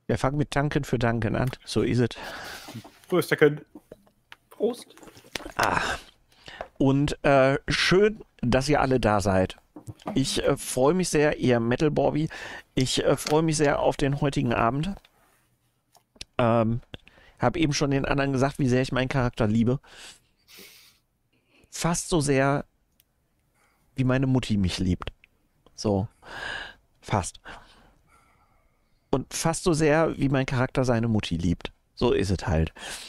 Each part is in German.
Wir fangen mit Danken für Danken an. So ist es. Prösterchen. Prost. Und schön, dass ihr alle da seid. Ich freue mich sehr, ihr Metal Bobby. Ich freue mich sehr auf den heutigen Abend. Habe eben schon den anderen gesagt, wie sehr ich meinen Charakter liebe. Fast so sehr, wie meine Mutti mich liebt. So. Fast. Und fast so sehr, wie mein Charakter seine Mutti liebt. So ist es halt.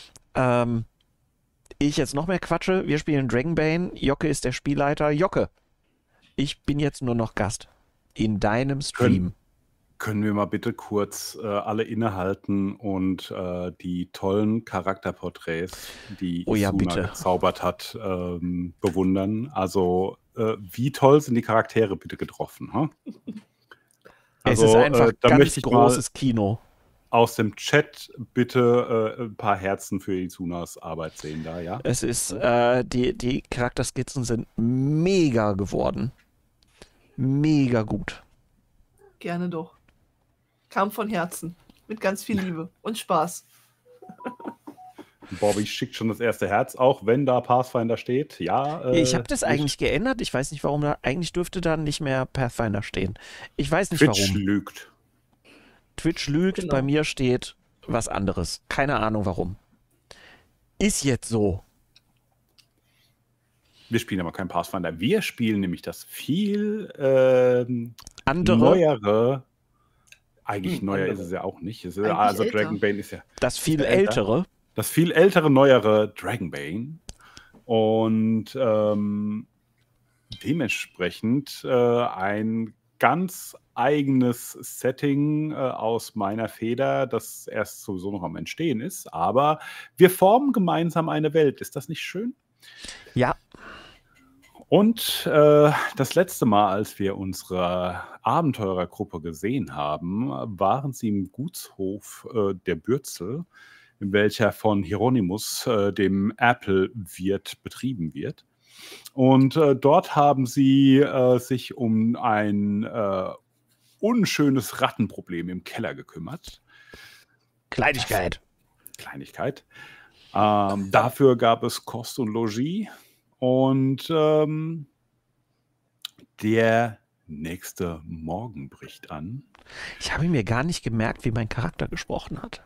Ich jetzt noch mehr quatsche. Wir spielen Dragonbane. Jocke ist der Spielleiter. Jocke, ich bin jetzt nur noch Gast in deinem Stream. Können wir mal bitte kurz alle innehalten und die tollen Charakterporträts, die Isuna gezaubert hat, bewundern? Also, wie toll sind die Charaktere bitte getroffen? Huh? Also, es ist einfach ganz großes Kino. Aus dem Chat bitte ein paar Herzen für Isunas Arbeit sehen da, ja? Es ist, die Charakterskizzen sind mega geworden. Mega gut. Gerne doch. Kam von Herzen. Mit ganz viel Liebe und Spaß. Bobby schickt schon das erste Herz, auch wenn da Pathfinder steht. Ja. Ich habe das eigentlich geändert. Ich weiß nicht, warum da. Eigentlich dürfte da nicht mehr Pathfinder stehen. Ich weiß nicht, warum. Twitch lügt. Twitch lügt. Genau. Bei mir steht was anderes. Keine Ahnung, warum. Ist jetzt so. Wir spielen aber kein Pathfinder. Wir spielen nämlich das viel neuere. Eigentlich neuer ist es ja auch nicht. Also älter. Dragonbane ist ja das viel ältere. Das viel ältere, neuere Dragonbane. Und dementsprechend ein ganz eigenes Setting aus meiner Feder, das erst sowieso noch am Entstehen ist. Aber wir formen gemeinsam eine Welt. Ist das nicht schön? Ja. Und das letzte Mal, als wir unsere Abenteurergruppe gesehen haben, waren sie im Gutshof der Bürzel, in welcher von Hieronymus, dem Erpelwirt, betrieben wird. Und dort haben sie sich um ein unschönes Rattenproblem im Keller gekümmert. Kleinigkeit. Dafür gab es Kost und Logis. Und der nächste Morgen bricht an. Ich habe mir gar nicht gemerkt, wie mein Charakter gesprochen hat.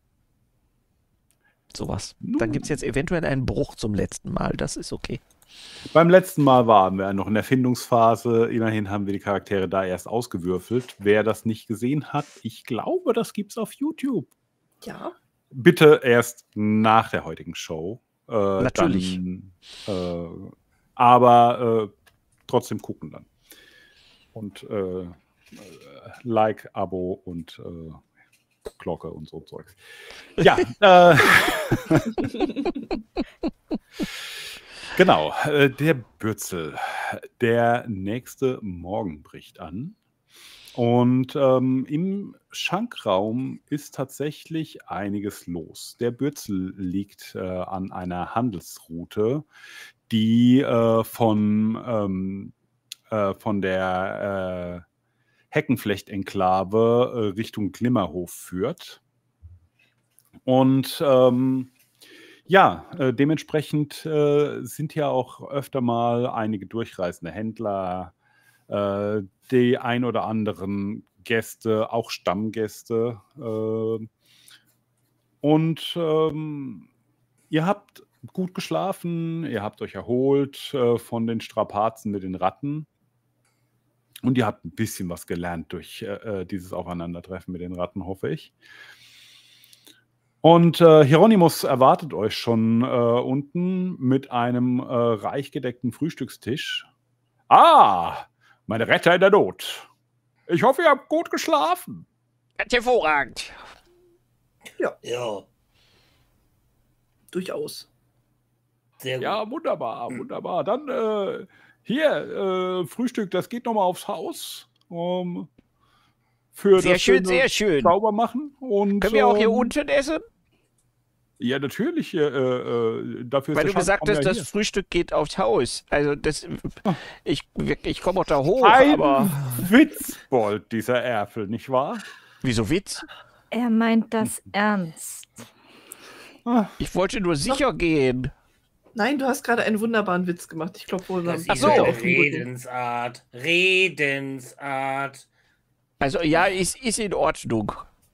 Sowas. Dann gibt es jetzt eventuell einen Bruch zum letzten Mal. Das ist okay. Beim letzten Mal waren wir noch in der Findungsphase. Immerhin haben wir die Charaktere da erst ausgewürfelt. Wer das nicht gesehen hat, ich glaube, das gibt es auf YouTube. Ja. Bitte erst nach der heutigen Show. Natürlich. Aber trotzdem gucken dann. Und Like, Abo und Glocke und so Zeugs. Ja. Genau. Der Bürzel. Der nächste Morgen bricht an. Und im Schankraum ist tatsächlich einiges los. Der Bürzel liegt an einer Handelsroute, die von der Heckenflecht-Enklave Richtung Glimmerhof führt. Und dementsprechend sind hier auch öfter mal einige durchreisende Händler, die ein oder anderen Gäste, auch Stammgäste. Und ihr habt gut geschlafen, ihr habt euch erholt von den Strapazen mit den Ratten. Und ihr habt ein bisschen was gelernt durch dieses Aufeinandertreffen mit den Ratten, hoffe ich. Und Hieronymus erwartet euch schon unten mit einem reich gedeckten Frühstückstisch. Ah, meine Retter in der Not. Ich hoffe, ihr habt gut geschlafen. Ganz hervorragend. Ja. Durchaus. Sehr gut. Ja, wunderbar, wunderbar. Dann hier, Frühstück, das geht nochmal aufs Haus. Für sehr das schön, sehr schön. Sauber machen. Und, können wir auch hier unten essen? Ja, natürlich. Dafür weil ist du gesagt hast, das Frühstück geht aufs Haus. Also das, ich komme auch da hoch, ein aber... Witzbold, dieser Erpel, nicht wahr? Wieso Witz? Er meint das ernst. Ich wollte nur sicher gehen. Nein, du hast gerade einen wunderbaren Witz gemacht. Ich glaube wohl mal Das ein ist so. bisschen eine auf den Rücken. Redensart. Redensart. Also ja, ist in Ordnung.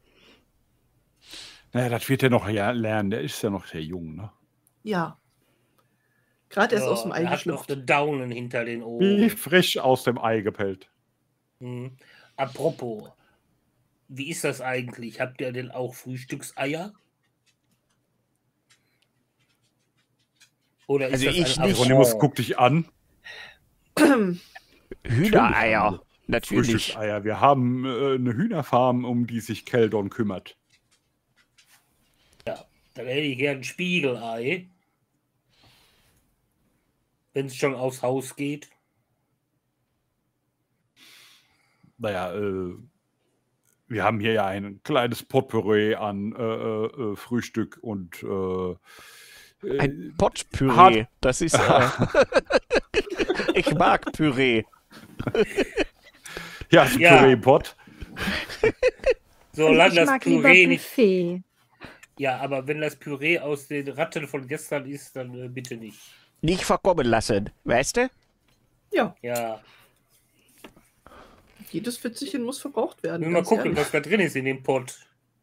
Naja, das wird er noch lernen. Der ist ja noch sehr jung, ne? Ja. Gerade erst aus dem Ei er hat noch geschlüpft. eine Daunen hinter den Wie Ohren. frisch aus dem Ei gepellt. Hm. Apropos, wie ist das eigentlich? Habt ihr denn auch Frühstückseier? Oder ist Also das ich ein nicht. Hieronymus Affront? guckt dich an. Hühnereier. Natürlich. Frühstückseier. Wir haben eine Hühnerfarm, um die sich Keldon kümmert. Ja, dann hätte ich gern ein Spiegelei. Wenn es schon aufs Haus geht. Naja, wir haben hier ja ein kleines Potpourri an Frühstück und Ein Pottpüree. Hart- Das ist. Ich mag Püree. ja, ein Ja. Püree-Pot. Solange Ich das mag lieber Püree nicht. Buffet. Ja, aber wenn das Püree aus den Ratten von gestern ist, dann bitte nicht. Nicht verkommen lassen. Weißt du? Ja, Ja. jedes Fitzelchen muss verbraucht werden. Mal ganz gucken, ehrlich. was da drin ist in dem Pott.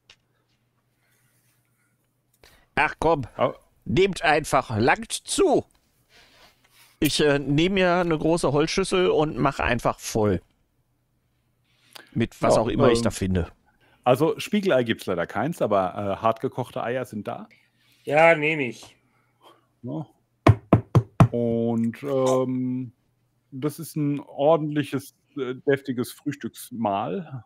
Ach komm, Au. nehmt einfach. Langt zu. Ich nehme mir eine große Holzschüssel und mache einfach voll. Mit was Ja, auch immer ich da finde. Also Spiegelei gibt es leider keins, aber hartgekochte Eier sind da. Ja, nehme ich. Ja. Und das ist ein ordentliches, deftiges Frühstücksmahl.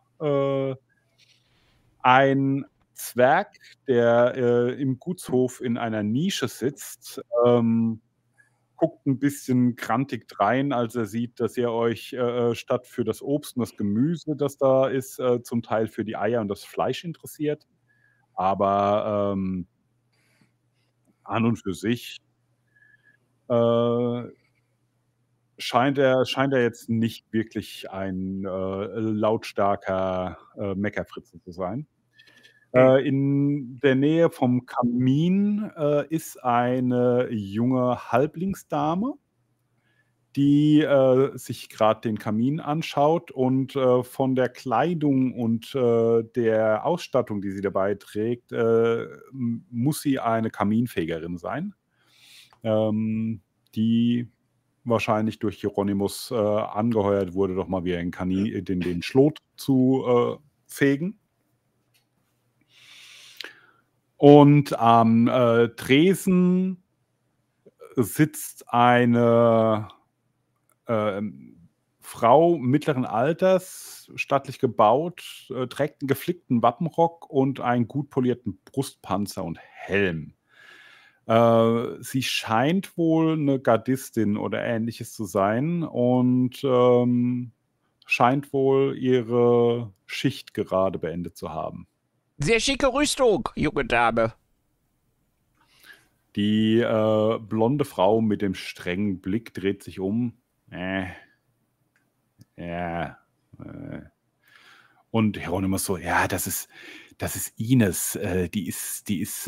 Ein Zwerg, der im Gutshof in einer Nische sitzt, guckt ein bisschen grantig drein, als er sieht, dass ihr euch statt für das Obst und das Gemüse, das da ist, zum Teil für die Eier und das Fleisch interessiert. Aber an und für sich scheint er jetzt nicht wirklich ein lautstarker Meckerfritze zu sein. In der Nähe vom Kamin ist eine junge Halblingsdame, die sich gerade den Kamin anschaut und von der Kleidung und der Ausstattung, die sie dabei trägt, muss sie eine Kaminfegerin sein, die wahrscheinlich durch Hieronymus angeheuert wurde, doch mal wieder den Schlot zu fegen. Und am Tresen sitzt eine Frau mittleren Alters, stattlich gebaut, trägt einen geflickten Wappenrock und einen gut polierten Brustpanzer und Helm. Sie scheint wohl eine Gardistin oder Ähnliches zu sein und scheint wohl ihre Schicht gerade beendet zu haben. Sehr schicke Rüstung, junge Dame. Die blonde Frau mit dem strengen Blick dreht sich um. Und Hieronymus so, ja, das ist Ines. Die ist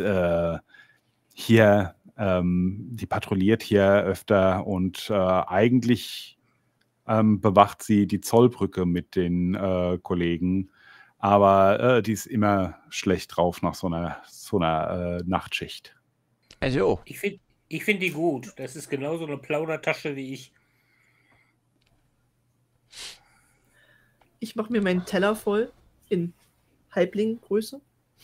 hier, die patrouilliert hier öfter und eigentlich bewacht sie die Zollbrücke mit den Kollegen. Aber die ist immer schlecht drauf nach so einer Nachtschicht. Also, Ich find die gut. Das ist genauso eine Plaudertasche wie ich. Ich mache mir meinen Teller voll in Halblinggröße.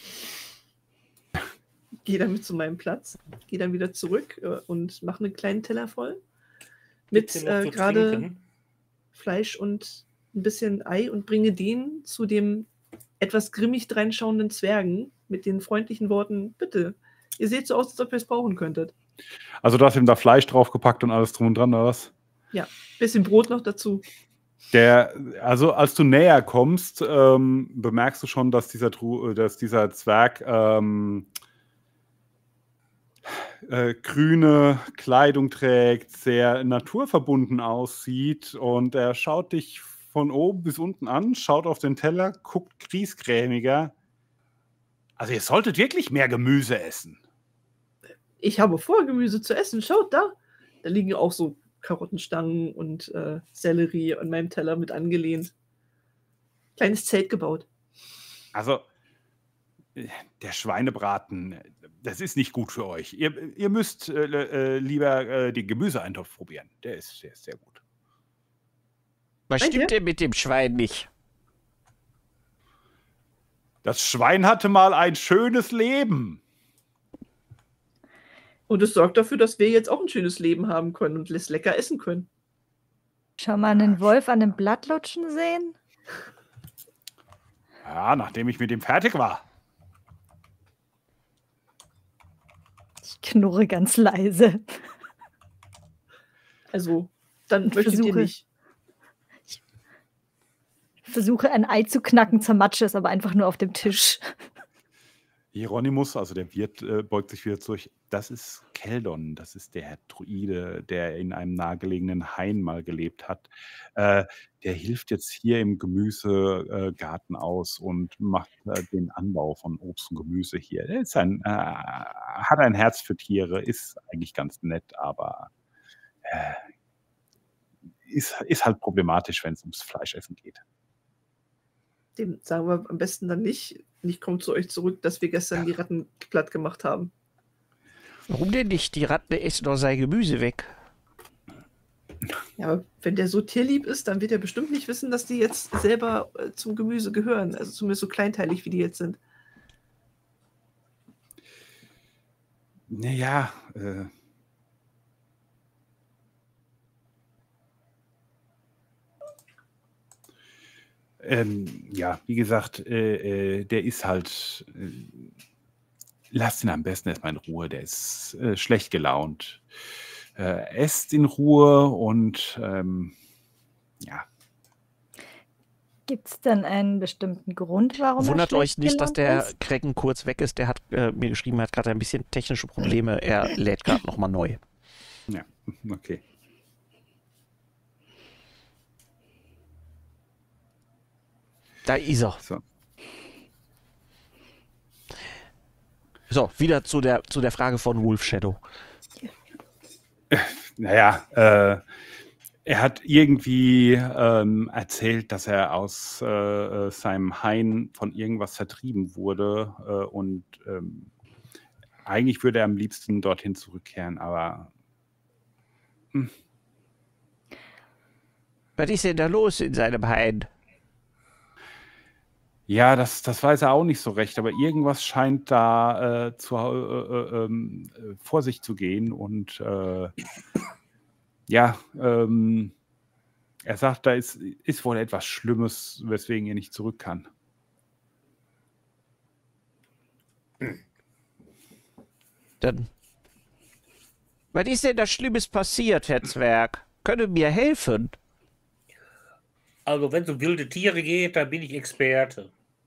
Gehe damit zu meinem Platz. Gehe dann wieder zurück und mache einen kleinen Teller voll. Mit Gibt's denn noch zu gerade trinken? Fleisch und ein bisschen Ei und bringe den zu dem etwas grimmig dreinschauenden Zwergen mit den freundlichen Worten: Bitte, ihr seht so aus, als ob ihr es brauchen könntet. Also du hast ihm da Fleisch draufgepackt und alles drum und dran, oder was? Ja, bisschen Brot noch dazu. Also als du näher kommst, bemerkst du schon, dass dieser Zwerg grüne Kleidung trägt, sehr naturverbunden aussieht und er schaut dich von oben bis unten an, schaut auf den Teller, guckt griesgrämiger Also ihr solltet wirklich mehr Gemüse essen. Ich habe vor, Gemüse zu essen. Schaut da. Da liegen auch so Karottenstangen und Sellerie an meinem Teller mit angelehnt. Kleines Zelt gebaut. Also, der Schweinebraten, das ist nicht gut für euch. Ihr müsst lieber den Gemüseeintopf probieren. Der ist sehr gut. Was Meint stimmt ihr? denn mit dem Schwein nicht? Das Schwein hatte mal ein schönes Leben. Und es sorgt dafür, dass wir jetzt auch ein schönes Leben haben können und es lecker essen können. Schon mal einen Wolf an einem Blatt lutschen sehen? Ja, nachdem ich mit ihm fertig war. Ich knurre ganz leise. Also, dann Ich möchtet ihr versuche- nicht. Versuche ein Ei zu knacken, zermatsche es aber einfach nur auf dem Tisch. Hieronymus, also der Wirt, beugt sich wieder zurück. Das ist Keldon, das ist der Druide, der in einem nahegelegenen Hain mal gelebt hat. Der hilft jetzt hier im Gemüsegarten aus und macht den Anbau von Obst und Gemüse hier. Er ist hat ein Herz für Tiere, ist eigentlich ganz nett, aber ist halt problematisch, wenn es ums Fleischessen geht. Dem sagen wir am besten dann nicht. Ich komme zu euch zurück, dass wir gestern die Ratten platt gemacht haben. Warum denn nicht? Die Ratten essen doch sein Gemüse weg. Ja, aber wenn der so tierlieb ist, dann wird er bestimmt nicht wissen, dass die jetzt selber zum Gemüse gehören. Also zumindest so kleinteilig, wie die jetzt sind. Naja, ja, wie gesagt, der ist halt. Lasst ihn am besten erstmal in Ruhe, der ist schlecht gelaunt. Esst in Ruhe und ja. Gibt es denn einen bestimmten Grund, warum Wundert er euch schlecht nicht, dass gelaunt der ist? Krecken kurz weg ist. Der hat mir geschrieben, er hat gerade ein bisschen technische Probleme. Er lädt gerade nochmal neu. Ja, okay. Da ist er. So. So, wieder zu der Frage von Wolf Shadow. Naja, er hat irgendwie erzählt, dass er aus seinem Hain von irgendwas vertrieben wurde und eigentlich würde er am liebsten dorthin zurückkehren, aber Was ist denn da los in seinem Hain? ja, das weiß er auch nicht so recht, aber irgendwas scheint da vor sich zu gehen und ja, er sagt, da ist wohl etwas Schlimmes, weswegen er nicht zurück kann. Dann. Was ist denn da Schlimmes passiert, Herr Zwerg? Können mir helfen? Also, wenn es um wilde Tiere geht, dann bin ich Experte.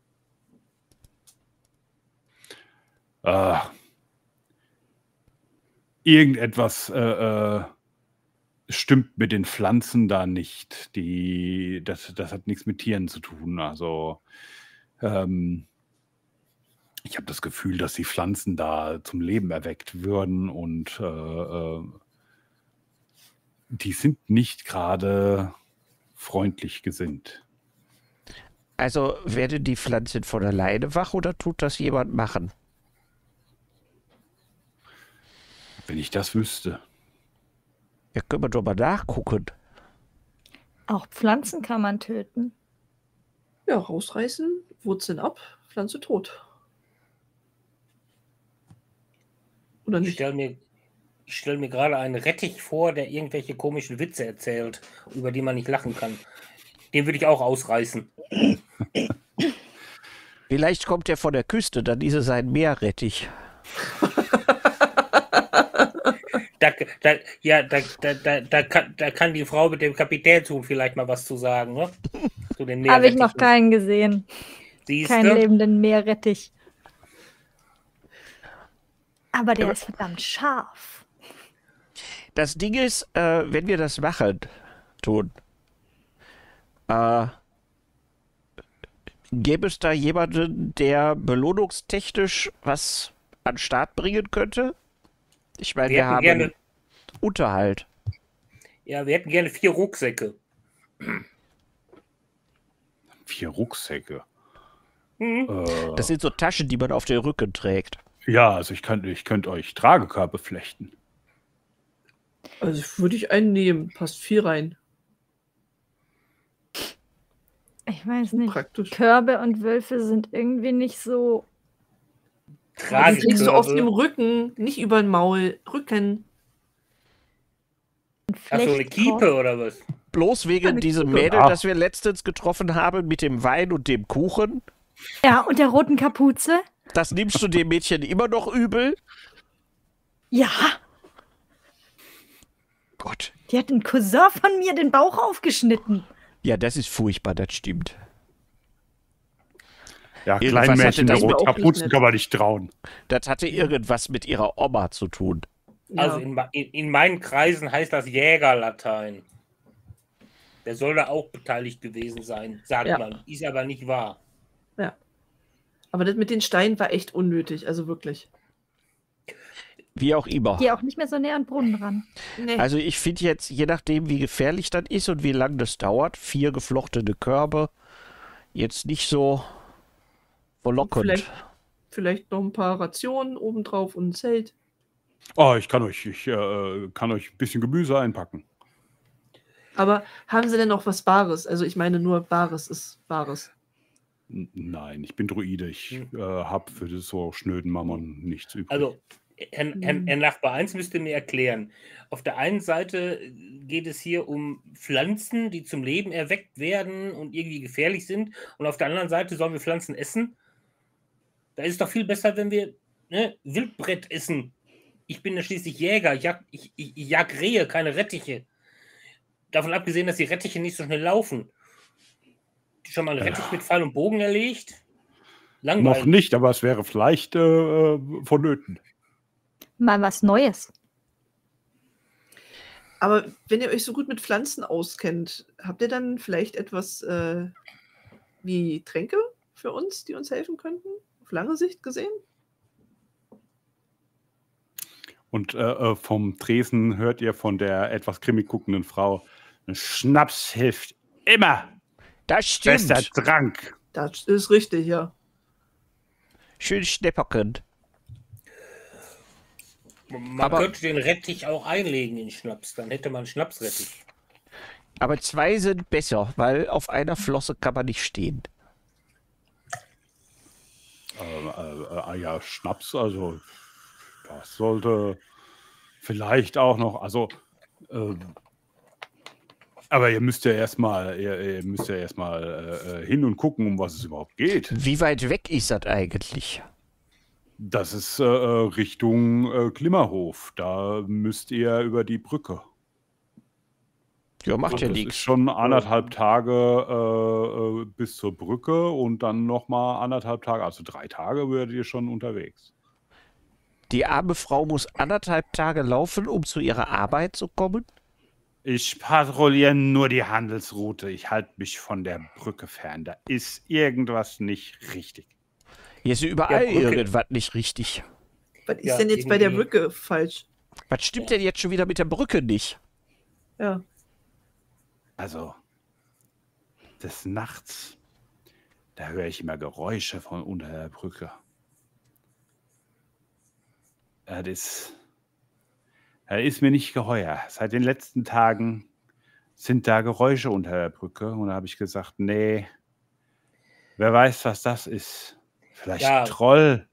Irgendetwas stimmt mit den Pflanzen da nicht. Das hat nichts mit Tieren zu tun. Also ich habe das Gefühl, dass die Pflanzen da zum Leben erweckt würden und die sind nicht gerade freundlich gesinnt. Also werden die Pflanzen von alleine wach oder tut das jemand machen? Wenn ich das wüsste. Ja, können wir doch mal nachgucken. Auch Pflanzen kann man töten. Ja, rausreißen, Wurzeln ab, Pflanze tot. Oder Ich nicht? stell mir gerade einen Rettich vor, der irgendwelche komischen Witze erzählt, über die man nicht lachen kann. Den würde ich auch ausreißen. Vielleicht kommt er von der Küste, dann ist es ein Meerrettich. Da kann die Frau mit dem Kapitänshut vielleicht mal was zu sagen, ne? Zu den Habe ich noch Meerrettichen. keinen gesehen. Siehste? Keinen lebenden Meerrettich. Aber der ist verdammt scharf. Das Ding ist, wenn wir das machen, tun, Gäbe es da jemanden, der belohnungstechnisch was an den Start bringen könnte? Ich meine, wir haben Unterhalt. Ja, wir hätten gerne 4 Rucksäcke. 4 Rucksäcke. Das sind so Taschen, die man auf den Rücken trägt. Ja, also ich könnte euch Tragekörbe flechten. Also würde ich einen nehmen. Passt 4 rein. Ich weiß nicht. Praktisch. Körbe und Wölfe sind irgendwie nicht so. Das trägst du auf dem Rücken, nicht über den Maul. Rücken. Hast du eine Kiepe oder was? Bloß wegen diesem Mädel, das wir letztens getroffen haben mit dem Wein und dem Kuchen. Ja, und der roten Kapuze? Das nimmst du dem Mädchen immer noch übel? Ja. Gott. Die hat einen Cousin von mir den Bauch aufgeschnitten. Ja, das ist furchtbar, das stimmt. Ja, Irgendwas kleinen Mädchen, der hatte das roten auch nicht Kapuzen nett. kann man nicht trauen. Das hatte irgendwas mit ihrer Oma zu tun. Also in meinen Kreisen heißt das Jägerlatein. Der soll da auch beteiligt gewesen sein, sagt man. Ist aber nicht wahr. Ja. Aber das mit den Steinen war echt unnötig, also wirklich. Wie auch immer. Geh auch nicht mehr so näher an den Brunnen ran. Nee. Also ich finde jetzt, je nachdem wie gefährlich das ist und wie lange das dauert, 4 geflochtene Körbe jetzt nicht so verlockend. Vielleicht noch ein paar Rationen obendrauf und ein Zelt. Oh, ich kann euch ein bisschen Gemüse einpacken. Aber haben sie denn noch was Bares? Also ich meine, nur Bares ist Bares. Nein, ich bin Druide. Ich habe für das so schnöden Mammon nichts übrig. Also, Herr Nachbar, eins müsst ihr mir erklären. Auf der einen Seite geht es hier um Pflanzen, die zum Leben erweckt werden und irgendwie gefährlich sind. Und auf der anderen Seite sollen wir Pflanzen essen. Da ist es doch viel besser, wenn wir Wildbrett essen. Ich bin ja schließlich Jäger. Ich jag Rehe, keine Rettiche. Davon abgesehen, dass die Rettiche nicht so schnell laufen. Schon mal einen Rettich mit Pfeil und Bogen erlegt? Langweilig. Noch nicht, aber es wäre vielleicht vonnöten. Mal was Neues. Aber wenn ihr euch so gut mit Pflanzen auskennt, habt ihr dann vielleicht etwas wie Tränke für uns, die uns helfen könnten? Auf lange Sicht gesehen? Und vom Tresen hört ihr von der etwas grimmig guckenden Frau, Schnaps hilft immer. Das stimmt. Bester Trank. Das ist richtig, ja. Schön schnäpperkend. Man könnte den Rettich auch einlegen in Schnaps, dann hätte man Schnapsrettich. Aber 2 sind besser, weil auf einer Flosse kann man nicht stehen. Ja, Schnaps, also das sollte vielleicht auch noch, also aber ihr müsst ja erstmal hin und gucken, um was es überhaupt geht. Wie weit weg ist das eigentlich? Das ist Richtung Klimmerhof. Da müsst ihr über die Brücke. Ja, macht ja Das ist nichts. schon 1,5 Tage bis zur Brücke und dann nochmal 1,5 Tage, also 3 Tage werdet ihr schon unterwegs. Die arme Frau muss 1,5 Tage laufen, um zu ihrer Arbeit zu kommen? Ich patrouilliere nur die Handelsroute. Ich halte mich von der Brücke fern. Da ist irgendwas nicht richtig. Hier ist überall Ja, Brücke. irgendwas nicht richtig. Was ist Ja, denn jetzt bei der irgendwie. Brücke falsch? Was stimmt denn jetzt schon wieder mit der Brücke nicht? Ja. Also, des Nachts, da höre ich immer Geräusche von unter der Brücke. Das ist mir nicht geheuer. Seit den letzten Tagen sind da Geräusche unter der Brücke. Und da habe ich gesagt, nee, wer weiß, was das ist. Vielleicht Ja. Troll.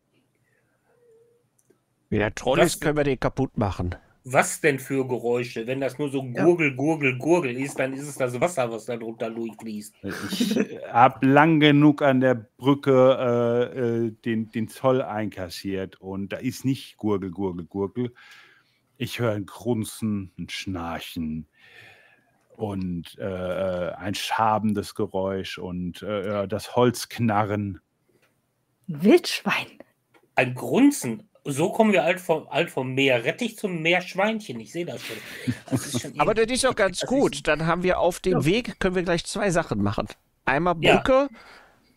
Wenn der Troll Was- ist, können wir den kaputt machen. Was denn für Geräusche? Wenn das nur so Gurgel, Gurgel, Gurgel ist, dann ist es das Wasser, was da drunter durchfließt. Ich habe lang genug an der Brücke den Zoll einkassiert. Und da ist nicht Gurgel, Gurgel, Gurgel. Ich höre ein Grunzen, ein Schnarchen und ein schabendes Geräusch und das Holzknarren. Wildschwein. Ein Grunzen. So kommen wir vom Meerrettich zum Meerschweinchen. Ich sehe das schon. Das ist schon Aber das ist doch ganz das gut. Dann haben wir auf dem Ja. Weg, können wir gleich 2 Sachen machen. Einmal Ja. Brücke,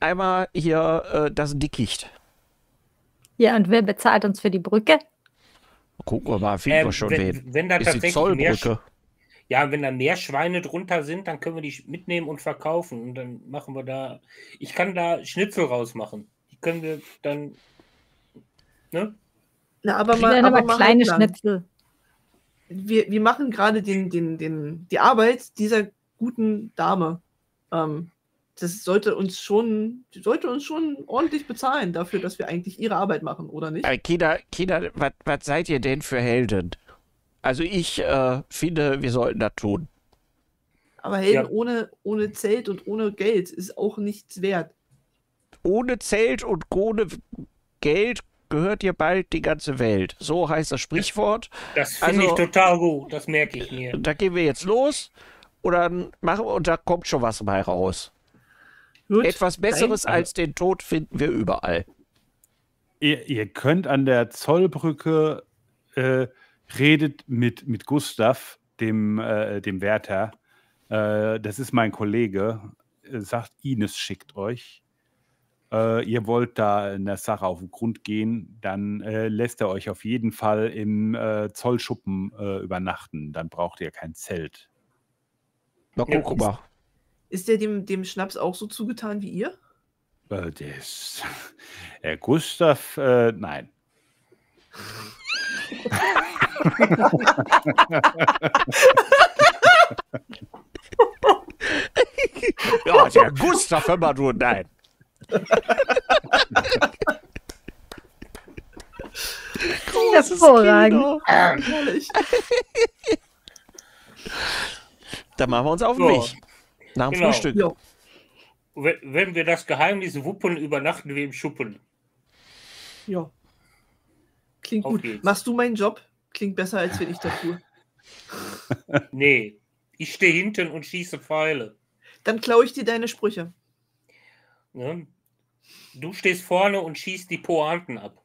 einmal hier das Dickicht. Ja, und wer bezahlt uns für die Brücke? Gucken wir mal, finden wir schon wen. wenn da Ist die tatsächlich mehr, Zollbrücke. ja, wenn da mehr Schweine drunter sind, dann können wir die mitnehmen und verkaufen. Und dann machen wir da, ich kann da Schnitzel rausmachen. Die können wir dann, ne? Na, aber Wir haben aber mal kleine halblang. Schnitzel. Wir machen gerade die Arbeit dieser guten Dame. Das sollte uns schon ordentlich bezahlen dafür, dass wir eigentlich ihre Arbeit machen, oder nicht? Kinder, was seid ihr denn für Helden? Also ich finde, wir sollten das tun. Aber Helden Ja. ohne Zelt und ohne Geld ist auch nichts wert. Ohne Zelt und ohne Geld gehört dir bald die ganze Welt. So heißt das Sprichwort. Das finde ich total gut, das merke ich mir. Da gehen wir jetzt los und dann machen wir, und da kommt schon was bei raus. Gut, Etwas Besseres als den Tod finden wir überall. Ihr könnt an der Zollbrücke redet mit Gustav, dem Wärter. Das ist mein Kollege. Sagt, Ines schickt euch. Ihr wollt da in der Sache auf den Grund gehen, dann lässt er euch auf jeden Fall im Zollschuppen übernachten. Dann braucht ihr kein Zelt. Na, guck mal. Ist der dem Schnaps auch so zugetan wie ihr? Gustav, nein. Ja, der Gustav, hör mal du, nein. Hervorragend. Herrlich. Dann machen wir uns auf den Ja. Weg. Nach dem Genau. Frühstück. Ja. Wenn wir das Geheimnis wuppen, übernachten wir im Schuppen. Ja. Klingt Auf gut. geht's. Machst du meinen Job? Klingt besser, als wenn ich das tue. Nee, ich stehe hinten und schieße Pfeile. Dann klaue ich dir deine Sprüche. Ne? Du stehst vorne und schießt die Pointen ab.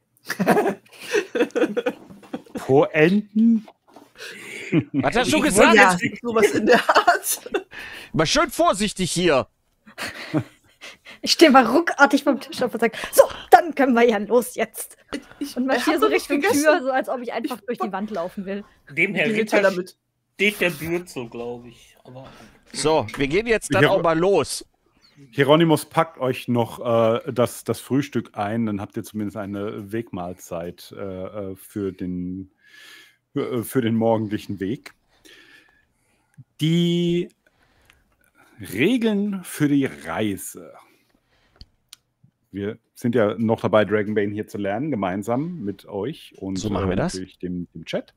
Poenten? Was hast du Ich gesagt? Ja, sowas in der Art. Mal schön vorsichtig hier. Ich stehe mal ruckartig vom Tisch auf und sage, so, dann können wir ja los jetzt. Ich Und marschiere hab so doch nicht Richtung vergessen. Tür, so als ob ich einfach Ich- durch die Wand laufen will. Dem Herr Die Ritter Ritter damit. steht der Bürzel, glaube ich. Aber So, wir gehen jetzt dann Ich hab- auch mal los. Hieronymus packt euch noch das Frühstück ein, dann habt ihr zumindest eine Wegmahlzeit für den morgendlichen Weg. Die Regeln für die Reise. Wir sind ja noch dabei, Dragonbane hier zu lernen, gemeinsam mit euch und So machen wir das. natürlich dem Chat.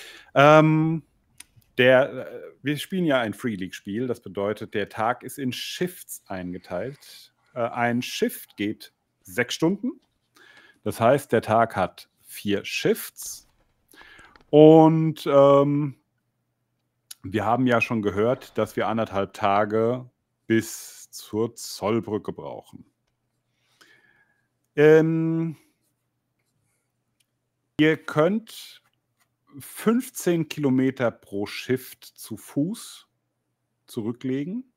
Wir spielen ja ein Free League-Spiel, das bedeutet, der Tag ist in Shifts eingeteilt. Ein Shift geht 6 Stunden. Das heißt, der Tag hat 4 Shifts. Und wir haben ja schon gehört, dass wir 1,5 Tage bis zur Zollbrücke brauchen. Ihr könnt 15 Kilometer pro Shift zu Fuß zurücklegen.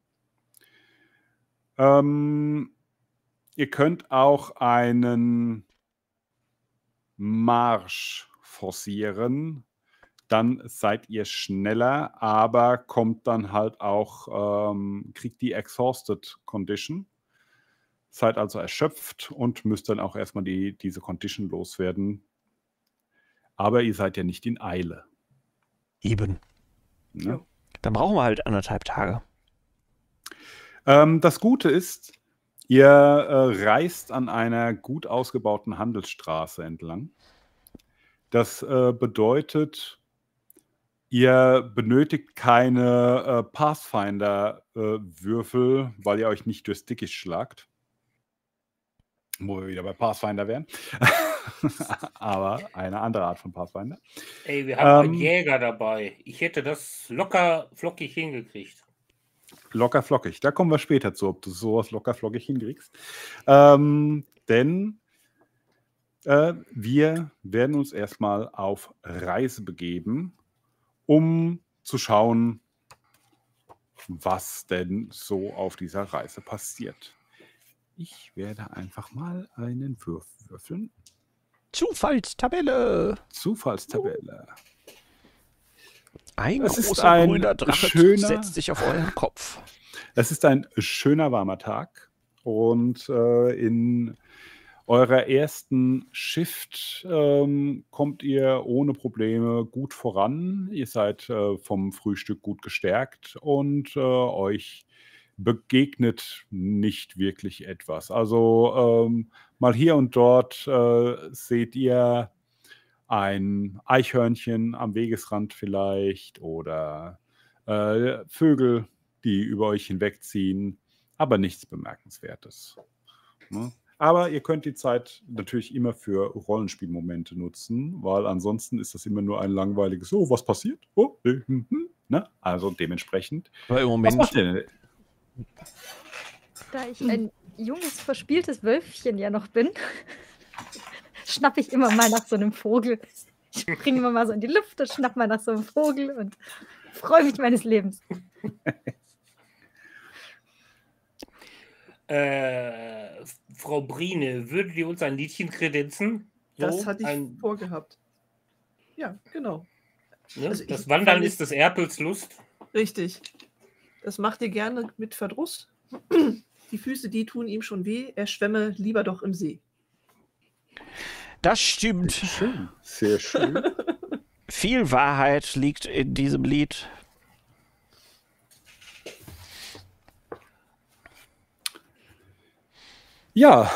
Ihr könnt auch einen Marsch forcieren. Dann seid ihr schneller, aber kommt dann halt auch, kriegt die Exhausted Condition. Seid also erschöpft und müsst dann auch erstmal diese Condition loswerden. Aber ihr seid ja nicht in Eile. Eben. Ne? Dann brauchen wir halt 1,5 Tage. Das Gute ist, ihr reist an einer gut ausgebauten Handelsstraße entlang. Das bedeutet, ihr benötigt keine Pathfinder-Würfel, weil ihr euch nicht durchs Dickicht schlagt. Wo wir wieder bei Pathfinder wären. Aber eine andere Art von Pathfinder. ey, wir haben einen Jäger dabei. Ich hätte das locker flockig hingekriegt. Locker flockig. Da kommen wir später zu, ob du sowas locker flockig hinkriegst. Denn wir werden uns erstmal auf Reise begeben, um zu schauen, was denn so auf dieser Reise passiert. ich werde einfach mal einen würfeln. Zufallstabelle. Zufallstabelle. Ein Es ist großer ein grüner Drache schöner- setzt sich auf euren Kopf. Es ist ein schöner, warmer Tag und in eurer ersten Shift kommt ihr ohne Probleme gut voran. Ihr seid vom Frühstück gut gestärkt und euch begegnet nicht wirklich etwas. Also mal hier und dort seht ihr ein Eichhörnchen am Wegesrand vielleicht oder Vögel, die über euch hinwegziehen, aber nichts Bemerkenswertes. Ne? Aber ihr könnt die Zeit natürlich immer für Rollenspielmomente nutzen, weil ansonsten ist das immer nur ein langweiliges, oh, was passiert? Oh, ne? Also dementsprechend. Aber im Was macht Moment, ihr denn? Da ich ein junges, verspieltes Wölfchen ja noch bin, schnappe ich immer mal nach so einem Vogel. Ich springe immer mal so in die Luft und schnapp mal nach so einem Vogel und freue mich meines Lebens. Frau Brine, würdet ihr uns ein Liedchen kredenzen? Das So, hatte ich vorgehabt. Ja, genau. Ne? Also Das ich Wandern fand ist des Erpels Lust. Richtig. Das macht ihr gerne mit Verdruss. Die Füße, die tun ihm schon weh. Er schwämme lieber doch im See. das stimmt. Schön, sehr schön. Viel Wahrheit liegt in diesem Lied. Ja,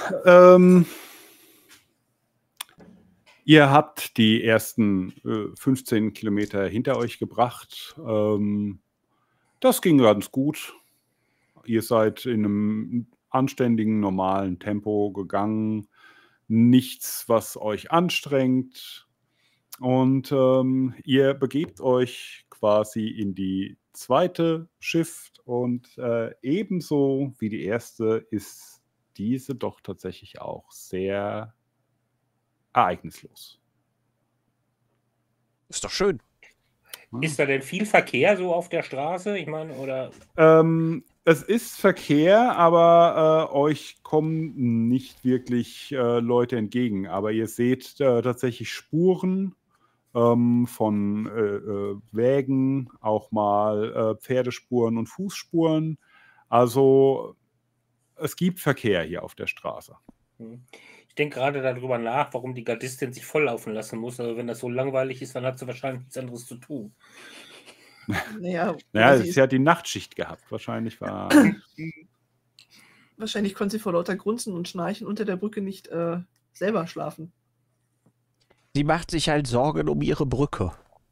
ihr habt die ersten 15 Kilometer hinter euch gebracht. Das ging ganz gut. Ihr seid in einem anständigen, normalen Tempo gegangen. Nichts, was euch anstrengt. Und ihr begebt euch quasi in die zweite Shift und ebenso wie die erste ist diese doch tatsächlich auch sehr ereignislos. Ist doch schön. Ist da denn viel Verkehr so auf der Straße? Ich meine, oder. Es ist Verkehr, aber euch kommen nicht wirklich Leute entgegen. Aber ihr seht tatsächlich Spuren von Wägen, auch mal Pferdespuren und Fußspuren. Also es gibt Verkehr hier auf der Straße. Ich denke gerade darüber nach, warum die Gardistin sich volllaufen lassen muss. Also wenn das so langweilig ist, dann hat sie wahrscheinlich nichts anderes zu tun. Naja, Ja, sie sie hat die Nachtschicht gehabt. Wahrscheinlich war. wahrscheinlich konnte sie vor lauter Grunzen und Schnarchen unter der Brücke nicht selber schlafen. Sie macht sich halt Sorgen um ihre Brücke.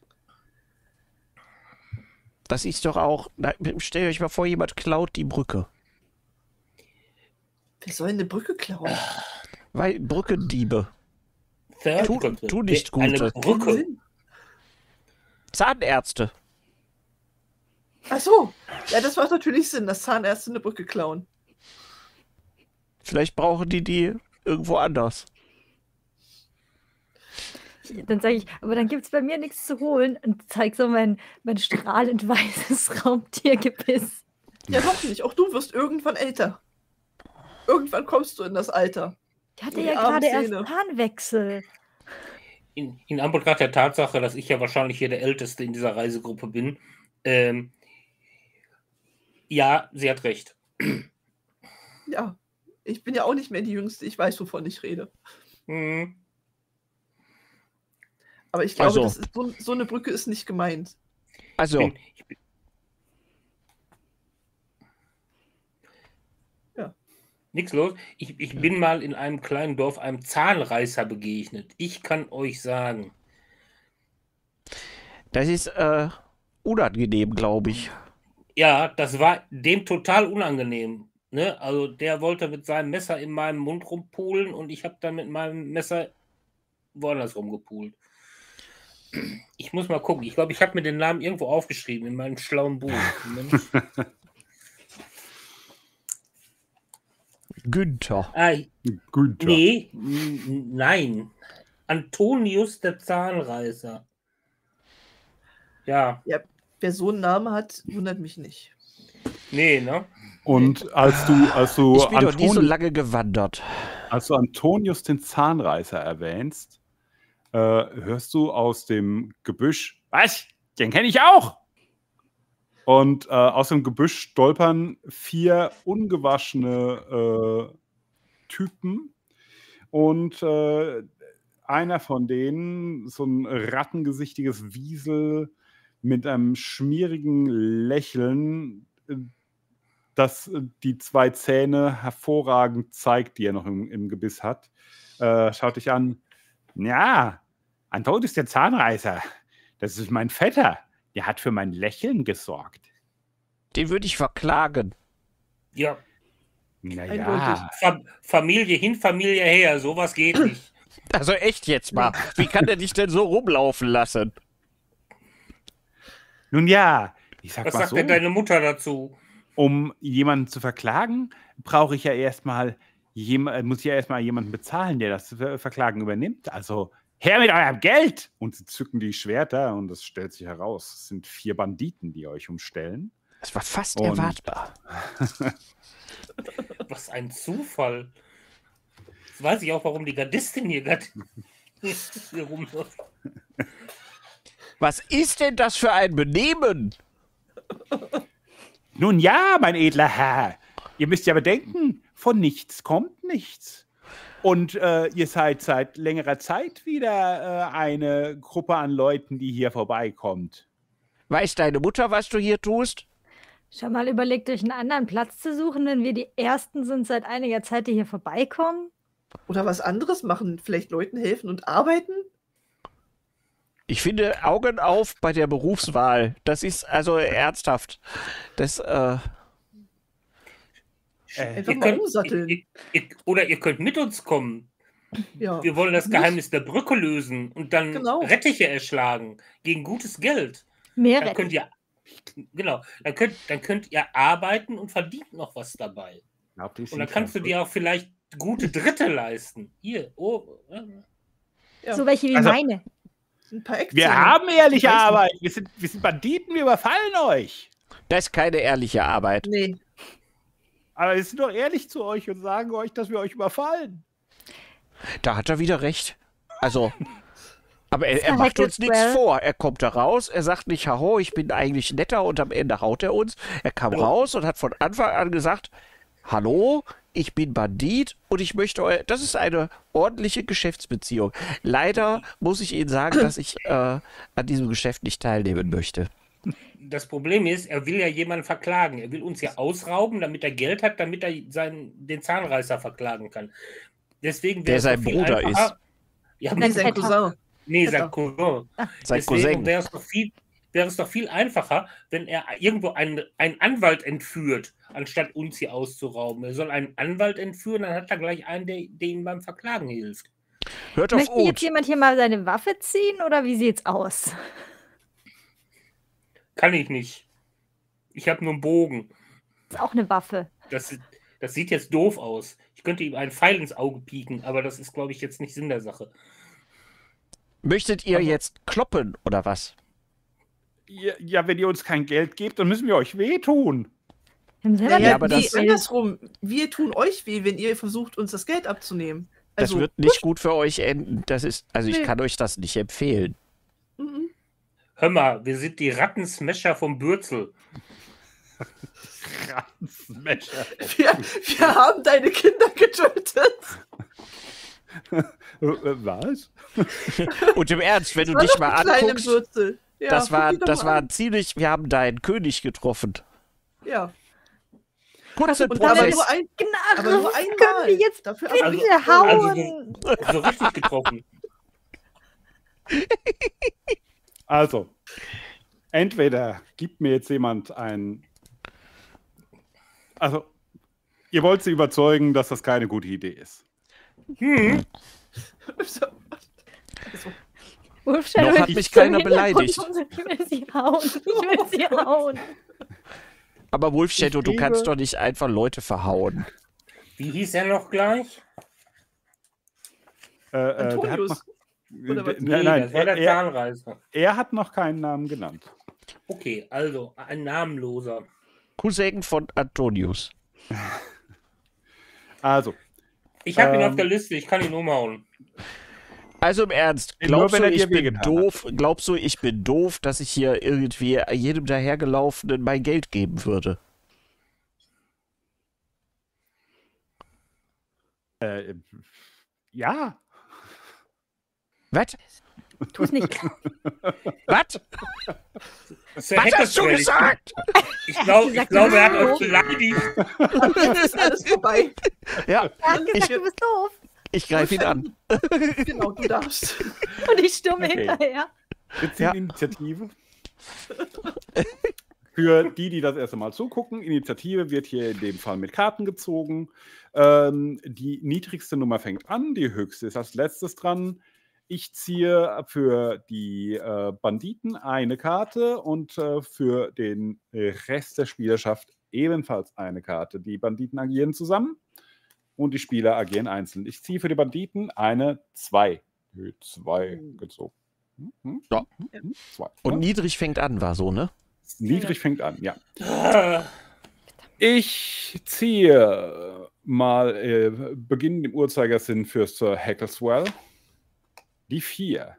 Das ist doch auch. Stellt euch mal vor, jemand klaut die Brücke. Wer soll eine Brücke klauen? Weil Brückendiebe. Brücke. tu nicht Eine Gutes. Brücke. Zahnärzte. Ach so. Ja, das macht natürlich Sinn, dass Zahnärzte eine Brücke klauen. Vielleicht brauchen die irgendwo anders. Dann sage ich, aber dann gibt es bei mir nichts zu holen und zeige so mein strahlend weißes Raubtiergebiss. Ja, doch nicht. Auch du wirst irgendwann älter. Irgendwann kommst du in das Alter. Ich hatte Die ja armen gerade erst Zähne. Zahnwechsel. In Anbetracht der Tatsache, dass ich ja wahrscheinlich hier der Älteste in dieser Reisegruppe bin, ja, sie hat recht. Ja, ich bin ja auch nicht mehr die Jüngste. Ich weiß, wovon ich rede. Mhm. Aber ich glaube, Also. das ist so eine Brücke ist nicht gemeint. Also, Ich bin, Ja. Nichts los. Ich bin mal in einem kleinen Dorf einem Zahnreißer begegnet. Ich kann euch sagen. das ist unangenehm, glaube ich. Ja, das war dem total unangenehm. Ne? Also der wollte mit seinem Messer in meinem Mund rumpulen und ich habe dann mit meinem Messer woanders rumgepult. Ich muss mal gucken. Ich glaube, ich habe mir den Namen irgendwo aufgeschrieben in meinem schlauen Buch. Günther. Günther. Nee, nein. Antonius der Zahnreißer. Ja, Wer so einen Namen hat, wundert mich nicht. nee, ne? Und als du Ich bin doch nie so Antoni- lange gewandert. als du Antonius den Zahnreißer erwähnst, hörst du aus dem Gebüsch, was? Den kenne ich auch! Und aus dem Gebüsch stolpern 4 ungewaschene Typen. Und einer von denen, so ein rattengesichtiges Wiesel mit einem schmierigen Lächeln, das die 2 Zähne hervorragend zeigt, die er noch im Gebiss hat, schaut dich an. Ja, Antonius der Zahnreißer. Das ist mein Vetter. Der hat für mein Lächeln gesorgt. Den würde ich verklagen. Ja, Naja, Familie hin, Familie her, sowas geht nicht. Also echt jetzt mal. Wie kann der dich denn so rumlaufen lassen? nun ja, ich sag Was mal sagt so, denn deine Mutter dazu? um jemanden zu verklagen, brauche ich ja erstmal muss ich ja erstmal jemanden bezahlen, der das Verklagen übernimmt. Also her mit eurem Geld! Und sie zücken die Schwerter und es stellt sich heraus, es sind 4 Banditen, die euch umstellen. Das war fast Und- erwartbar. Was ein Zufall. Jetzt weiß ich auch, warum die Gardistin hier gerade hier rumläuft. Was ist denn das für ein Benehmen? Nun ja, mein edler Herr, ihr müsst ja bedenken, von nichts kommt nichts. Und ihr seid seit längerer Zeit wieder eine Gruppe an Leuten, die hier vorbeikommt. Weiß deine Mutter, was du hier tust? Schon mal überlegt, euch einen anderen Platz zu suchen, wenn wir die Ersten sind seit einiger Zeit, die hier vorbeikommen? Oder was anderes machen, vielleicht Leuten helfen und arbeiten? Ich finde Augen auf bei der Berufswahl. Das ist also ernsthaft. Das, Einfach mal umsatteln. Oder ihr könnt mit uns kommen. Ja. Wir wollen das Nicht? Geheimnis der Brücke lösen und dann Genau. Rettiche erschlagen gegen gutes Geld. Mehr Dann könnt ihr, genau, dann könnt ihr arbeiten und verdient noch was dabei. Glaubt ihr, Und dann kannst du dir auch vielleicht gute Dritte leisten. Hier, Ja. so welche wie Also- meine. Ein paar Wir Eckzähne. haben ehrliche Ich weiß nicht. Arbeit. Wir sind Banditen, wir überfallen euch. das ist keine ehrliche Arbeit. Nee. Aber wir sind doch ehrlich zu euch und sagen euch, dass wir euch überfallen. Da hat er wieder recht. Also, aber er Mr. macht uns nichts Hackleswell. vor. Er kommt da raus, er sagt nicht, haho, ich bin eigentlich netter und am Ende haut er uns. Er kam raus und hat von Anfang an gesagt, hallo, ich bin Bandit und ich möchte das ist eine ordentliche Geschäftsbeziehung. Leider muss ich Ihnen sagen, dass ich an diesem Geschäft nicht teilnehmen möchte. Das Problem ist, er will ja jemanden verklagen. Er will uns ja ausrauben, damit er Geld hat, damit er den Zahnreißer verklagen kann. Deswegen Der wäre es sein doch viel Bruder einfacher- Ja, Nee, sein Vetter. Cousin. nee, sein Cousin. Sein Deswegen Cousin. wäre es doch viel einfacher, wenn er irgendwo einen Anwalt entführt, anstatt uns hier auszurauben. Er soll einen Anwalt entführen, dann hat er gleich einen, der ihm beim Verklagen hilft. Hört auf Möchte jetzt Ut. jemand hier mal seine Waffe ziehen oder wie sieht's aus? Kann ich nicht. Ich habe nur einen Bogen. Ist auch eine Waffe. Das sieht jetzt doof aus. Ich könnte ihm einen Pfeil ins Auge pieken, aber das ist, glaube ich, jetzt nicht Sinn der Sache. Möchtet ihr jetzt kloppen oder was? Ja, wenn ihr uns kein Geld gebt, dann müssen wir euch wehtun. Wir haben selber Naja, aber nee, das- andersrum. Wir tun euch weh, wenn ihr versucht, uns das Geld abzunehmen. Das Also, wird nicht gut für euch enden. Das ist, also ich Nee. kann euch das nicht empfehlen. mhm. Hör mal, wir sind die Rattensmasher vom Bürzel. Rattensmasher. wir haben deine Kinder getötet. Was? Und im Ernst, wenn du War dich doch mal ein kleiner anguckst, Würzel. Ja, das guck war, ihn doch das mal war an. ziemlich, wir haben deinen König getroffen. Ja. Kurzer Und aber Prozess. nur, aber nur Knarren, einmal. können wir jetzt Dafür bitte Also- hauen? So richtig getroffen. Also, entweder gibt mir jetzt jemand ein. Also, ihr wollt sie überzeugen, dass das keine gute Idee ist. Also, Wolfshadow Noch hat ist mich im keiner Hintergrund beleidigt. und Ich will sie hauen. Ich will sie hauen. Aber Wolf Shadow, Ich du gebe- kannst doch nicht einfach Leute verhauen. Wie hieß er noch gleich? Der hat Antonius. noch, Oder was? Nee, nein, das war der Zahnreißer. er hat noch keinen Namen genannt. Okay, also ein namenloser. Cousin von Antonius. Also, Ich habe ihn auf der Liste, ich kann ihn umhauen. Also im Ernst, Nur glaubst wenn du, er dir ich bin wehgetan doof? Glaubst du, ich bin doof, dass ich hier irgendwie jedem dahergelaufenen mein Geld geben würde? ja. Was? Tu es nicht. Was? Sir Was hast du Hackerswell, gesagt? Ich glaube, gesagt, er hat du euch bist beleidigt. Jetzt ist alles vorbei. Ja, Er hat gesagt, du bist doof. ich greife ihn an. Genau, du darfst. Und ich stürme Okay. hinterher. Wir ziehen Initiative. Für die das erste Mal zugucken, Initiative wird hier in dem Fall mit Karten gezogen. Die niedrigste Nummer fängt an, die höchste ist als letztes dran. Ich ziehe für die Banditen eine Karte und für den Rest der Spielerschaft ebenfalls eine Karte. Die Banditen agieren zusammen und die Spieler agieren einzeln. Ich ziehe für die Banditen eine 2. 2 gezogen. Ja. 2. Und niedrig fängt an, war so, ne? Niedrig fängt an, ja. Ah, Ich ziehe mal beginnend im Uhrzeigersinn für Sir Hackerswell die 4.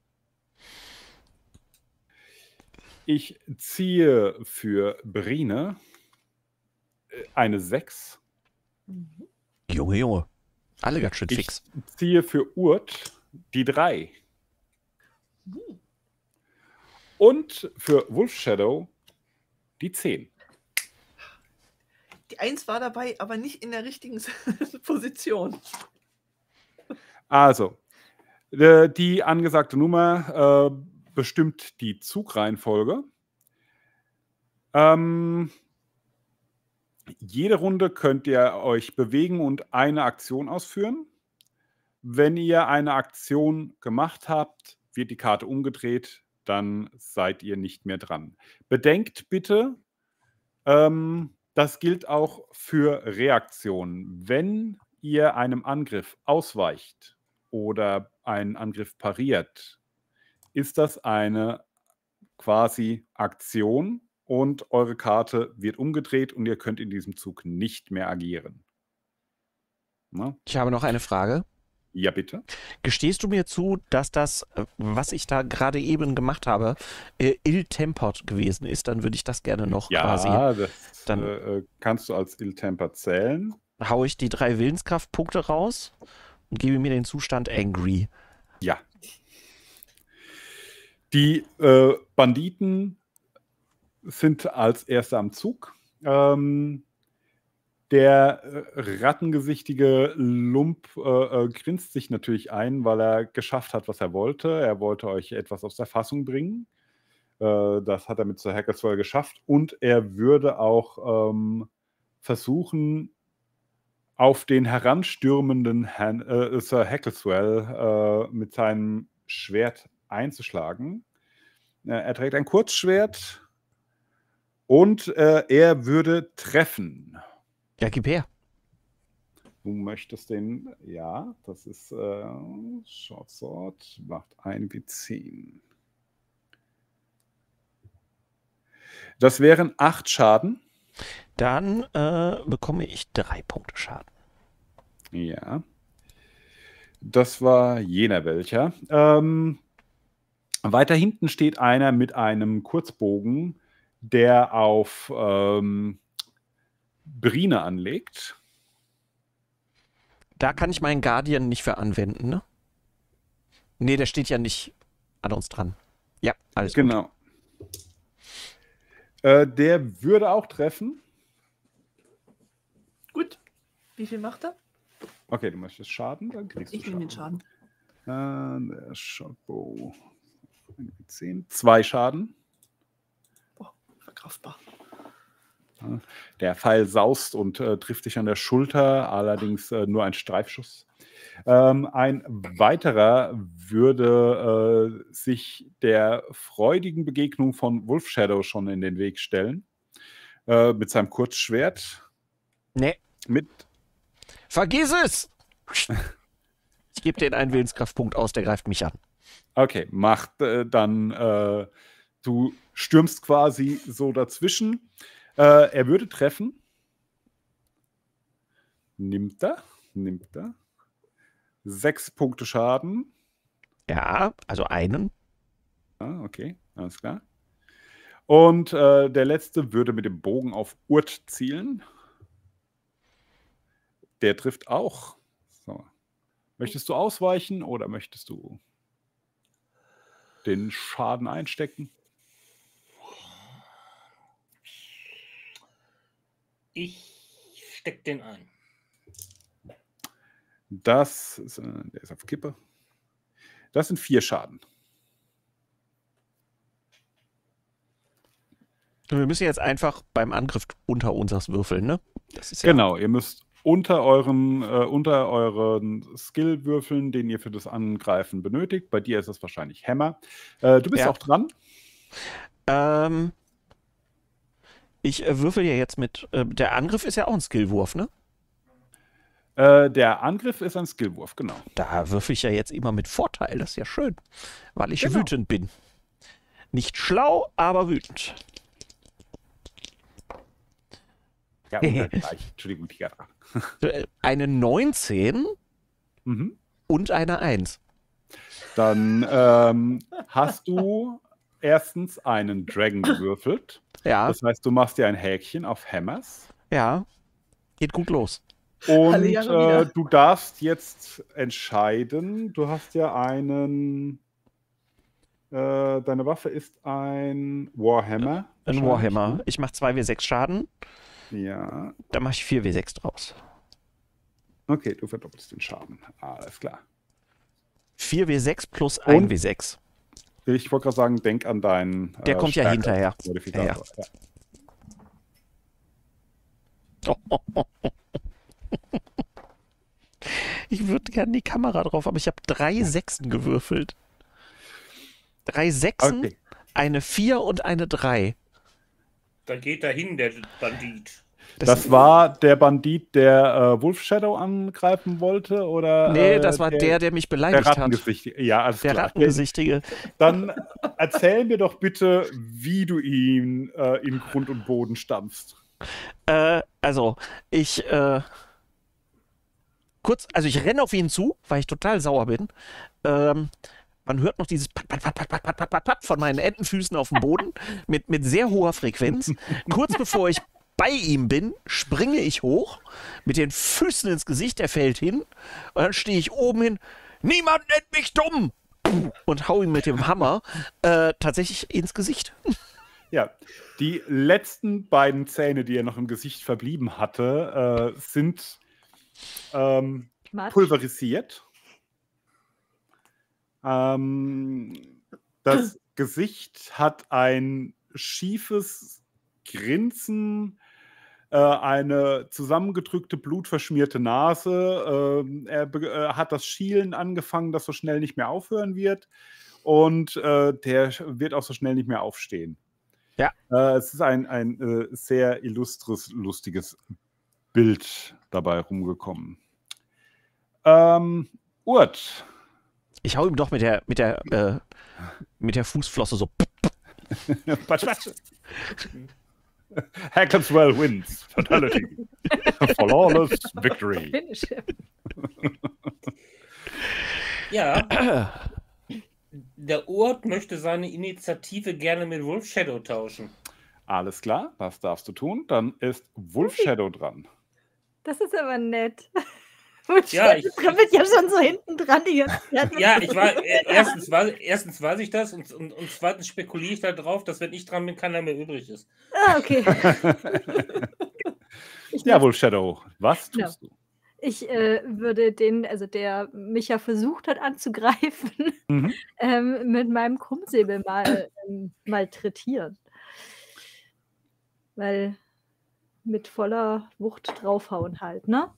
Ich ziehe für Brine eine 6. Junge. Alle ganz schön Ich fix. ziehe für Urt die 3. Und für Wolf Shadow die 10. Die 1 war dabei, aber nicht in der richtigen Position. Also, die angesagte Nummer bestimmt die Zugreihenfolge. Jede Runde könnt ihr euch bewegen und eine Aktion ausführen. Wenn ihr eine Aktion gemacht habt, wird die Karte umgedreht, dann seid ihr nicht mehr dran. Bedenkt bitte, das gilt auch für Reaktionen. Wenn ihr einem Angriff ausweicht oder einen Angriff pariert, ist das eine quasi Aktion und eure Karte wird umgedreht und ihr könnt in diesem Zug nicht mehr agieren. Na? Ich habe noch eine Frage. Ja, bitte. Gestehst du mir zu, dass das, was ich da gerade eben gemacht habe, ill-tempered gewesen ist? Dann würde ich das gerne noch quasi. Das Dann- kannst du als Ill-Temper zählen. Haue ich die 3 Willenskraftpunkte raus und gebe mir den Zustand angry. Ja. Die Banditen sind als Erster am Zug. Der rattengesichtige Lump grinst sich natürlich ein, weil er geschafft hat, was er wollte. Er wollte euch etwas aus der Fassung bringen. Das hat er mit Sir Hackerswell geschafft. Und er würde auch versuchen, auf den heranstürmenden Sir Hackerswell mit seinem Schwert einzuschlagen. Er trägt ein Kurzschwert und er würde treffen. Ja, gib her. Du möchtest den, ja, das ist Short Sword, macht 1W10. Das wären 8 Schaden. Dann bekomme ich 3 Punkte Schaden. Ja. Das war jener welcher. Weiter hinten steht einer mit einem Kurzbogen, der auf Brine anlegt. Da kann ich meinen Guardian nicht für anwenden, ne? Nee, der steht ja nicht an uns dran. Ja, alles gut. Genau. Der würde auch treffen. Gut. Wie viel macht er? Okay, du möchtest Schaden, dann kriegst du Ich nehme den Schaden. Der Shotbow. 10. 2 Schaden. Verkraftbar. Der Pfeil saust und trifft dich an der Schulter, allerdings nur ein Streifschuss. Ein weiterer würde sich der freudigen Begegnung von Wolf Shadow schon in den Weg stellen. Mit seinem Kurzschwert. Nee, Mit vergiss es! Ich gebe den einen Willenskraftpunkt aus, der greift mich an. Okay, macht dann, du stürmst quasi so dazwischen. Er würde treffen. Nimmt er. 6 Punkte Schaden. Ja, also einen. Ah, okay, alles klar. Und der letzte würde mit dem Bogen auf Urt zielen. Der trifft auch. So. Möchtest du ausweichen oder möchtest du den Schaden einstecken? Ich steck den ein. Der ist auf Kippe. Das sind 4 Schaden. Wir müssen jetzt einfach beim Angriff unter uns würfeln, ne? Das ist ja Genau, ihr müsst unter euren Skill würfeln, den ihr für das Angreifen benötigt. Bei dir ist es wahrscheinlich Hammer. Du bist Ja. auch dran. Ich würfel ja jetzt mit. Der Angriff ist ja auch ein Skillwurf, ne? Der Angriff ist ein Skillwurf, genau. Da würfel ich ja jetzt immer mit Vorteil. Das ist ja schön. Weil ich Genau. wütend bin. Nicht schlau, aber wütend. Ja, und gleich. Entschuldigung, Tiger. Eine 19 Mhm. und eine 1. Dann hast du erstens einen Dragon gewürfelt. Ja, Das heißt, du machst dir ein Häkchen auf Hammers. ja. Geht gut los. Und Alle Jahre wieder. du darfst jetzt entscheiden. Du hast ja einen. Deine Waffe ist ein Warhammer. Ein wahrscheinlich, Warhammer. ne? Ich mache 2W6 Schaden. Ja. Da mache ich 4W6 draus. Okay, du verdoppelst den Schaden. Alles klar. 4W6 plus Und? 1W6. Ich wollte gerade sagen, denk an deinen. Der kommt ja Stärke- hinterher. Modifikator. Ja. Ich würde gerne die Kamera drauf, aber ich habe 3 Sechsen gewürfelt. 3 Sechsen, Okay. eine 4 und eine 3. Da geht dahin, der Bandit. Das war der Bandit, der Wolf Shadow angreifen wollte? Oder, Nee, das war der mich der beleidigt hat. Rattengesichtige. Ja, alles Der klar. Rattengesichtige. Dann erzähl mir doch bitte, wie du ihn in Grund und Boden stampfst. Also, ich ich renne auf ihn zu, weil ich total sauer bin. Man hört noch dieses Pat, Pat, Pat, Pat, Pat, Pat, Pat, Pat, Pat von meinen Entenfüßen auf dem Boden mit sehr hoher Frequenz. Kurz bevor ich bei ihm bin, springe ich hoch mit den Füßen ins Gesicht, er fällt hin und dann stehe ich oben hin. Niemand nennt mich dumm! Und hau ihm mit dem Hammer tatsächlich ins Gesicht. Ja, die letzten beiden Zähne, die er noch im Gesicht verblieben hatte, sind Matsch. pulverisiert. Das Gesicht hat ein schiefes Grinsen, eine zusammengedrückte, blutverschmierte Nase. Er hat das Schielen angefangen, das so schnell nicht mehr aufhören wird. Und der wird auch so schnell nicht mehr aufstehen. Ja. Es ist ein sehr illustres, lustiges Bild dabei rumgekommen. Urt. Ich hau ihm doch mit der Fußflosse so. Patsch, patsch. Hackerswell wins. Fatality. Flawless victory. Finish him. Ja. Der Urt möchte seine Initiative gerne mit Wolf Shadow tauschen. Alles klar, was darfst du tun? Dann ist Wolf Shadow dran. Das ist aber nett. Und Ja, ich trippelt ja schon so hinten dran die ganze Zeit. Ja, ich war erstens weiß ich das und zweitens spekuliere ich darauf, dass wenn ich dran bin, keiner mehr übrig ist. Ah, okay. Ja, Wolf Shadow, was Ja. tust du? Ich würde den, also der mich ja versucht hat anzugreifen, Mhm. mit meinem Krummsäbel malträtieren. Weil mit voller Wucht draufhauen halt, ne?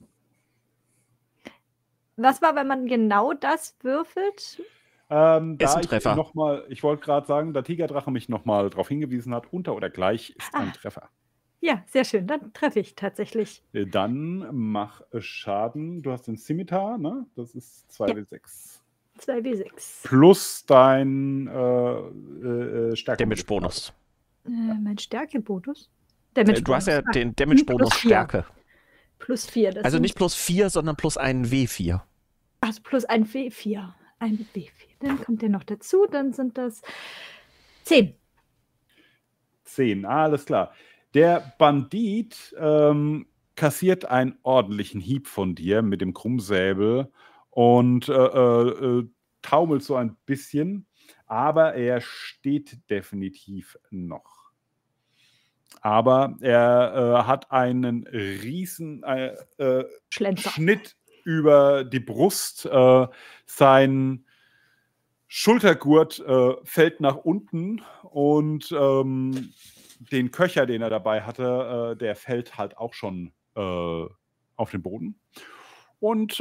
Was war, wenn man genau das würfelt? Ist ein Da Treffer. ich wollte gerade sagen, da Tigerdrache mich nochmal darauf hingewiesen hat, unter oder gleich ist ein Treffer. Ja, sehr schön. Dann treffe ich tatsächlich. Dann mach Schaden. Du hast den Scimitar, ne? Das ist 2W6. 2W6. Plus dein Stärke. Damage-Bonus. Mein Stärkebonus. Du hast ja den Damage-Bonus +4. Stärke. +4. Das Also sind- nicht +4, sondern plus einen W4. Also plus ein W4. Ein W4. Dann kommt der noch dazu, dann sind das 10. 10, alles klar. Der Bandit kassiert einen ordentlichen Hieb von dir mit dem Krummsäbel und taumelt so ein bisschen, aber er steht definitiv noch. Aber er hat einen riesen Schlenzer. Schnitt über die Brust. Sein Schultergurt fällt nach unten und den Köcher, den er dabei hatte, der fällt halt auch schon auf den Boden. Und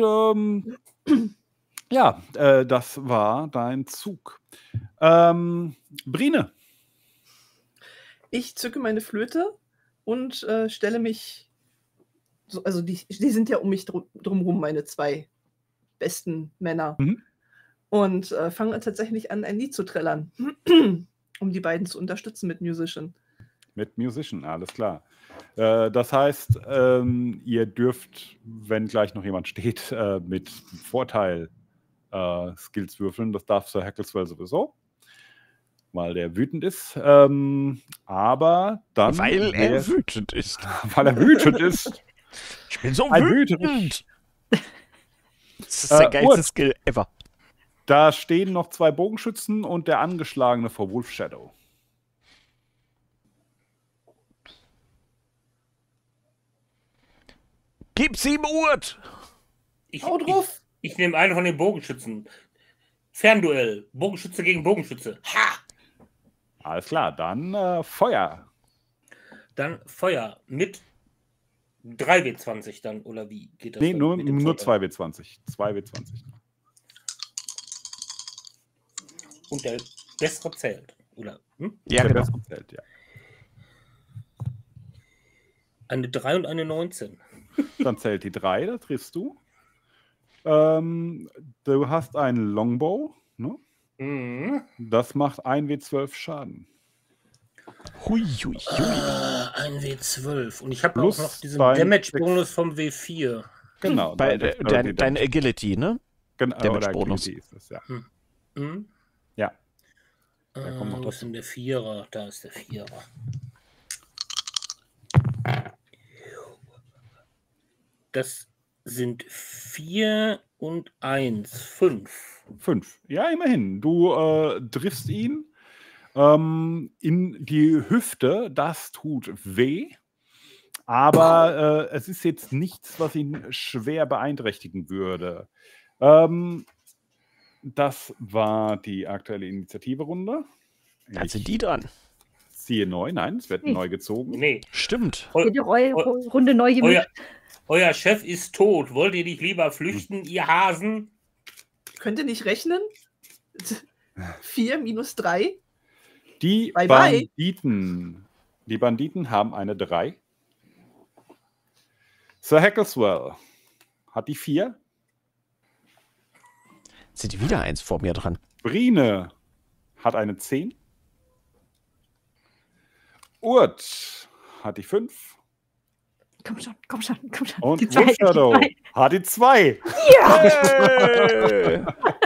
ja, das war dein Zug. Brine. Ich zücke meine Flöte und stelle mich, also die sind ja um mich drumherum, meine 2 besten Männer. Mhm. Und fange tatsächlich an, ein Lied zu trällern, um die beiden zu unterstützen mit Musician. Mit Musician, alles klar. Das heißt, ihr dürft, wenn gleich noch jemand steht, mit Vorteil Skills würfeln. Das darf Sir Hackleswell sowieso, weil der wütend ist. Aber dann... Weil er wütend ist. Weil er wütend ist. Ich bin so Ein wütend. Das ist der geilste Skill ever. Da stehen noch 2 Bogenschützen und der Angeschlagene vor Wolf Shadow. Gib's ihm Urt! Hau drauf! Ich nehme einen von den Bogenschützen. Fernduell. Bogenschütze gegen Bogenschütze. Ha! Alles klar, dann Feuer. Dann Feuer mit 3W20 dann, oder wie geht das? Nee, dann nur mit dem 2W20. 2W20. Und der bessere zählt, oder? Hm? Ja, Der genau. bessere zählt, ja. Eine 3 und eine 19. Dann zählt die 3, da triffst du. Du hast einen Longbow, ne? Mhm. Das macht 1W12 Schaden. Hui, hui, hui. Ein W12. Und ich habe auch Plus noch diesen dein Damage-Bonus vom W4. Genau. Bei dein deine Agility, ne? Damage-Bonus. Damage-Bonus. Ist das, ja. Mhm. Ja. Da kommt noch Wo ist denn der Vierer? Da ist der Vierer. Das sind 4 und 1. 5. 5. Ja, immerhin. Du triffst ihn in die Hüfte. Das tut weh. Aber es ist jetzt nichts, was ihn schwer beeinträchtigen würde. Das war die aktuelle Initiative-Runde. Dann sind die dran. Ziehe neu. Nein, es wird neu gezogen. Nee. Stimmt. Jede Runde neu gemischt. Euer Chef ist tot. Wollt ihr nicht lieber flüchten, ihr Hasen? Könnt ihr nicht rechnen? 4 minus 3? Die Bye, bye. Banditen haben eine 3. Sir Hackleswell hat die 4. Sind die wieder eins vor mir dran? Brine hat eine 10. Urt hat die 5. Komm schon, komm schon, komm schon. Und Die zwei, Wolf Shadow die zwei. hat die 2. Hey!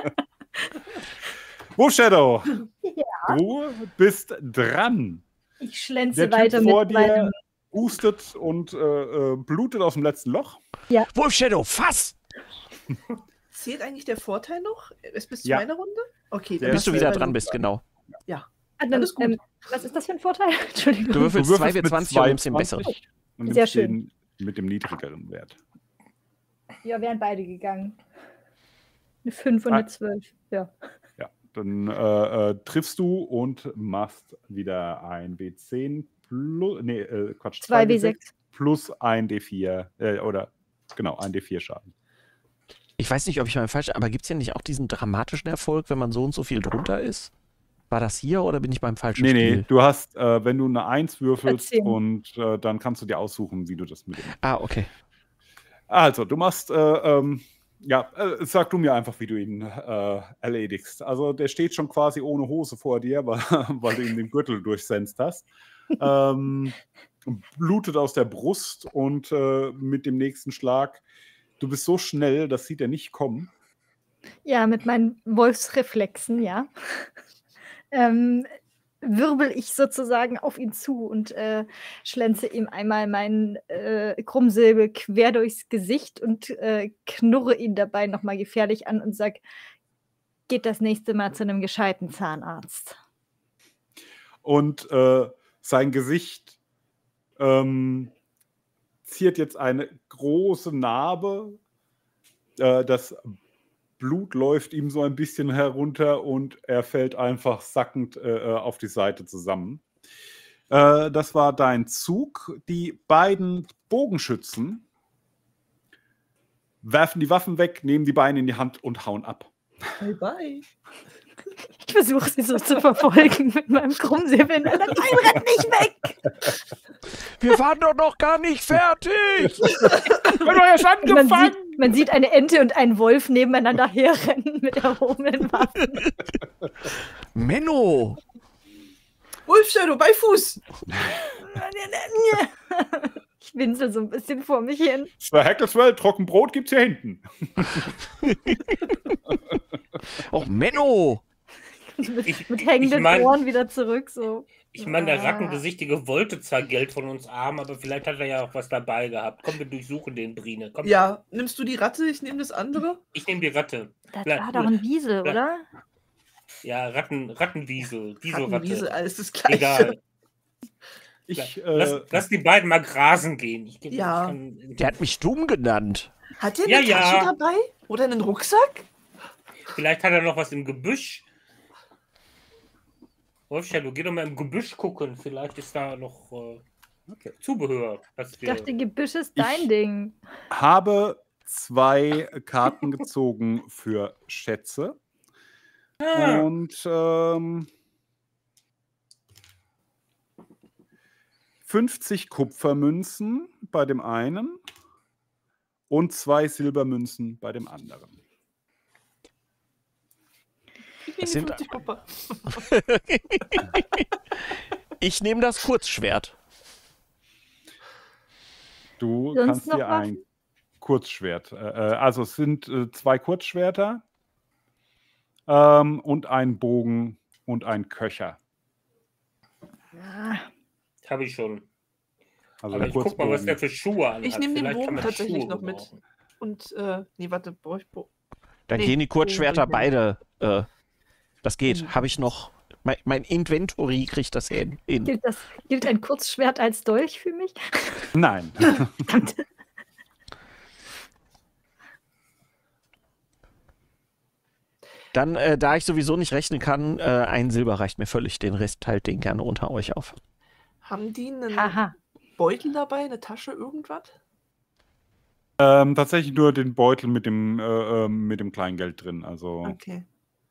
Wolf Shadow, Ja. du bist dran. Ich schlänze Der weiter Typ vor mit dir meinem. hustet und blutet aus dem letzten Loch. Wolf Shadow, fass! Zählt eigentlich der Vorteil noch? Ist bis zu Ja. meiner Runde? Okay, Der dann Bis du hast wieder zwei dran Minuten. bist, genau. Ja. Ah, dann, Alles gut. was ist das für ein Vorteil? Entschuldigung. Du würfelst mit 2W20 und nimmst den besseren. Und Sehr nimmst schön. den mit dem niedrigeren Wert. Ja, wären beide gegangen. Eine 5 und eine 12. Ja. Ja, dann triffst du und machst wieder ein W10 plus, Quatsch, 2W6. plus ein D4, oder genau, ein D4 Schaden. Ich weiß nicht, ob ich mal falsch, aber gibt es hier nicht auch diesen dramatischen Erfolg, wenn man so und so viel drunter ist? War das hier oder bin ich beim falschen Spiel? Nee, du hast, wenn du eine 1 würfelst 14. und dann kannst du dir aussuchen, wie du das mit dem. Ah, okay. Also, du machst, sag du mir einfach, wie du ihn erledigst. Also, der steht schon quasi ohne Hose vor dir, weil du ihm den Gürtel durchsenzt hast. blutet aus der Brust und mit dem nächsten Schlag, du bist so schnell, das sieht er nicht kommen. Ja, mit meinen Wolfsreflexen, ja. Wirbel ich sozusagen auf ihn zu und schlänze ihm einmal meinen Krummsäbel quer durchs Gesicht und knurre ihn dabei nochmal gefährlich an und sage, geht das nächste Mal zu einem gescheiten Zahnarzt. Und sein Gesicht ziert jetzt eine große Narbe. Das Blut läuft ihm so ein bisschen herunter und er fällt einfach sackend auf die Seite zusammen. Das war dein Zug. Die beiden Bogenschützen werfen die Waffen weg, nehmen die Beine in die Hand und hauen ab. Bye bye. Ich versuche sie so zu verfolgen mit meinem Krummsäbel. Nein, renn nicht weg! Wir waren doch noch gar nicht fertig! Man sieht eine Ente und einen Wolf nebeneinander herrennen mit erhobenen Waffen. Menno! Wolfshadow, bei Fuß! Ich winzel so ein bisschen vor mich hin. Sir Hackleswell, Trockenbrot gibt's hier hinten. Och, Menno! Mit hängenden Ohren wieder zurück. So. Ich meine, der Rattengesichtige wollte zwar Geld von uns haben, aber vielleicht hat er ja auch was dabei gehabt. Komm, wir durchsuchen den, Brine. Komm. Ja, nimmst du die Ratte, ich nehme das andere? Ich nehme die Ratte. Das war doch ein Wiesel, oder? Ja, Rattenwiesel. Rattenwiesel, alles das Gleiche. Egal. Lass Lass die beiden mal grasen gehen. Ja. Der hat mich dumm genannt. Hat er eine Tasche dabei? Oder einen Rucksack? Vielleicht hat er noch was im Gebüsch. Wolfshadow, geh doch mal im Gebüsch gucken. Vielleicht ist da noch Zubehör. Ich dachte, Gebüsch ist dein Ding. Habe 2 Karten gezogen für Schätze. Und 50 Kupfermünzen bei dem einen und 2 Silbermünzen bei dem anderen. Ich nehme 50 Kupfer. Ich nehme das Kurzschwert. Du Sonst kannst noch dir was? ein Kurzschwert. Also es sind 2 Kurzschwerter und ein Bogen und ein Köcher. Ja. Habe ich schon. Also Aber der ich guck mal, was der für Schuhe anhat. Ich nehme den Vielleicht kann Bogen man tatsächlich Schuhe noch mit. gebrauchen. Und, nee, warte, brauche ich Dann Nee, gehen die Kurzschwerter Bogen bringt beide. Das geht. Habe ich noch. Mein Inventory kriegt das hin. Gilt ein Kurzschwert als Dolch für mich? Nein. Verdammt. Dann, da ich sowieso nicht rechnen kann, ein Silber reicht mir völlig. Den Rest teilt den gerne unter euch auf. Haben die einen Haha. Beutel dabei, eine Tasche, irgendwas? Tatsächlich nur den Beutel mit dem Kleingeld drin. Also Okay.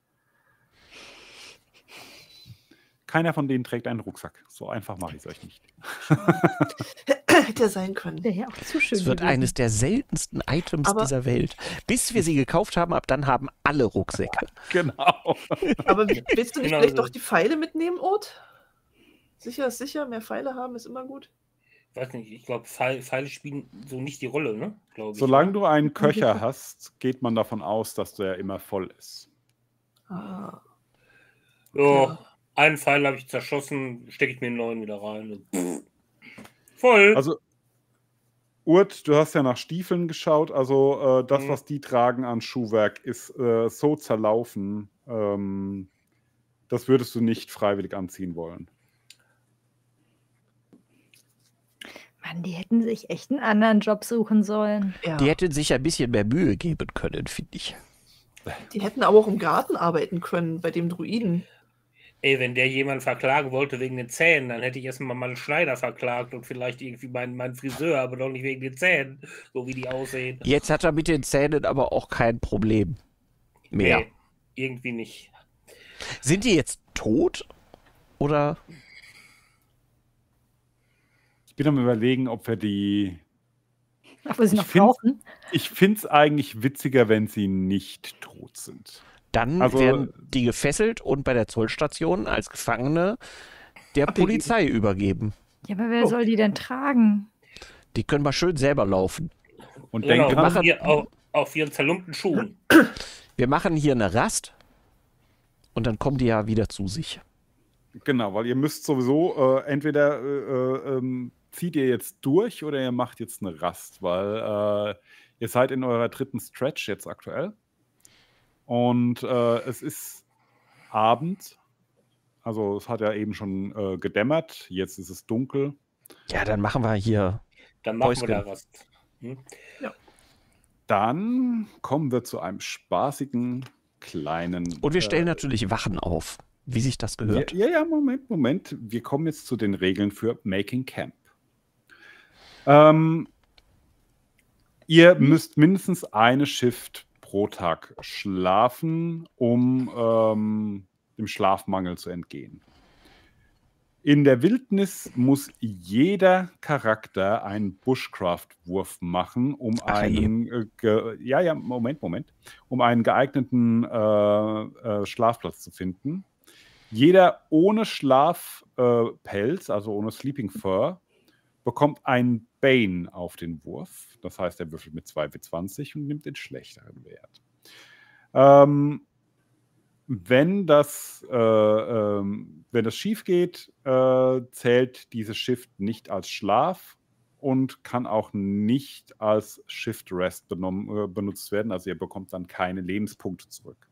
keiner von denen trägt einen Rucksack. So einfach mache ich es euch nicht. Hätte sein können. Wäre ja auch zu schön Es wird gewesen. eines der seltensten Items Aber- dieser Welt. Bis wir sie gekauft haben, ab dann haben alle Rucksäcke. Genau. Aber willst du nicht Genau vielleicht so. doch die Pfeile mitnehmen, Ort? Sicher ist sicher, mehr Pfeile haben ist immer gut. Weiß nicht, ich glaube, Pfeile spielen so nicht die Rolle, ne? Glaube ich. Solange du einen Köcher hast, geht man davon aus, dass der immer voll ist. Ah. Ja, einen Pfeil habe ich zerschossen, stecke ich mir einen neuen wieder rein. Und voll. Also, Urt, du hast ja nach Stiefeln geschaut. Also, das, Mhm. was die tragen an Schuhwerk, ist so zerlaufen. Das würdest du nicht freiwillig anziehen wollen. Mann, die hätten sich echt einen anderen Job suchen sollen. Ja. Die hätten sich ein bisschen mehr Mühe geben können, finde ich. Die hätten aber auch im Garten arbeiten können, bei dem Druiden. Ey, wenn der jemand verklagen wollte wegen den Zähnen, dann hätte ich erstmal mal einen Schneider verklagt und vielleicht irgendwie meinen Friseur, aber doch nicht wegen den Zähnen, so wie die aussehen. Jetzt hat er mit den Zähnen aber auch kein Problem mehr. Nee, irgendwie nicht. Sind die jetzt tot? Oder? Ich bin am Überlegen, ob wir die. Obwohl sie Ich noch find's- brauchen. Ich finde es eigentlich witziger, wenn sie nicht tot sind. Dann Also- werden die gefesselt und bei der Zollstation als Gefangene der Abgegeben. Polizei übergeben. Ja, aber wer soll die denn tragen? Die können mal schön selber laufen. Und Genau, denke dran, machen wir auf ihren zerlumpten Schuhen. Wir machen hier eine Rast und dann kommen die ja wieder zu sich. genau, weil ihr müsst sowieso entweder zieht ihr jetzt durch oder ihr macht jetzt eine Rast, weil ihr seid in eurer dritten Stretch jetzt aktuell. Und es ist Abend. Also es hat ja eben schon gedämmert. Jetzt ist es dunkel. Ja, dann machen wir hier. Dann machen wir da Päuschen. was. Hm? Dann kommen wir zu einem spaßigen kleinen. Und wir stellen natürlich Wachen auf, wie sich das gehört. Ja, Moment. Wir kommen jetzt zu den Regeln für Making Camp. Ihr müsst mindestens eine Shift pro Tag schlafen, um dem Schlafmangel zu entgehen. In der Wildnis muss jeder Charakter einen Bushcraft-Wurf machen, um um einen geeigneten Schlafplatz zu finden. Jeder ohne Schlafpelz, also ohne Sleeping Fur, bekommt einen Bane auf den Wurf. Das heißt, er würfelt mit 2W20 und nimmt den schlechteren Wert. Wenn das schief geht, zählt diese Shift nicht als Schlaf und kann auch nicht als Shift Rest benutzt werden. Also ihr bekommt dann keine Lebenspunkte zurück.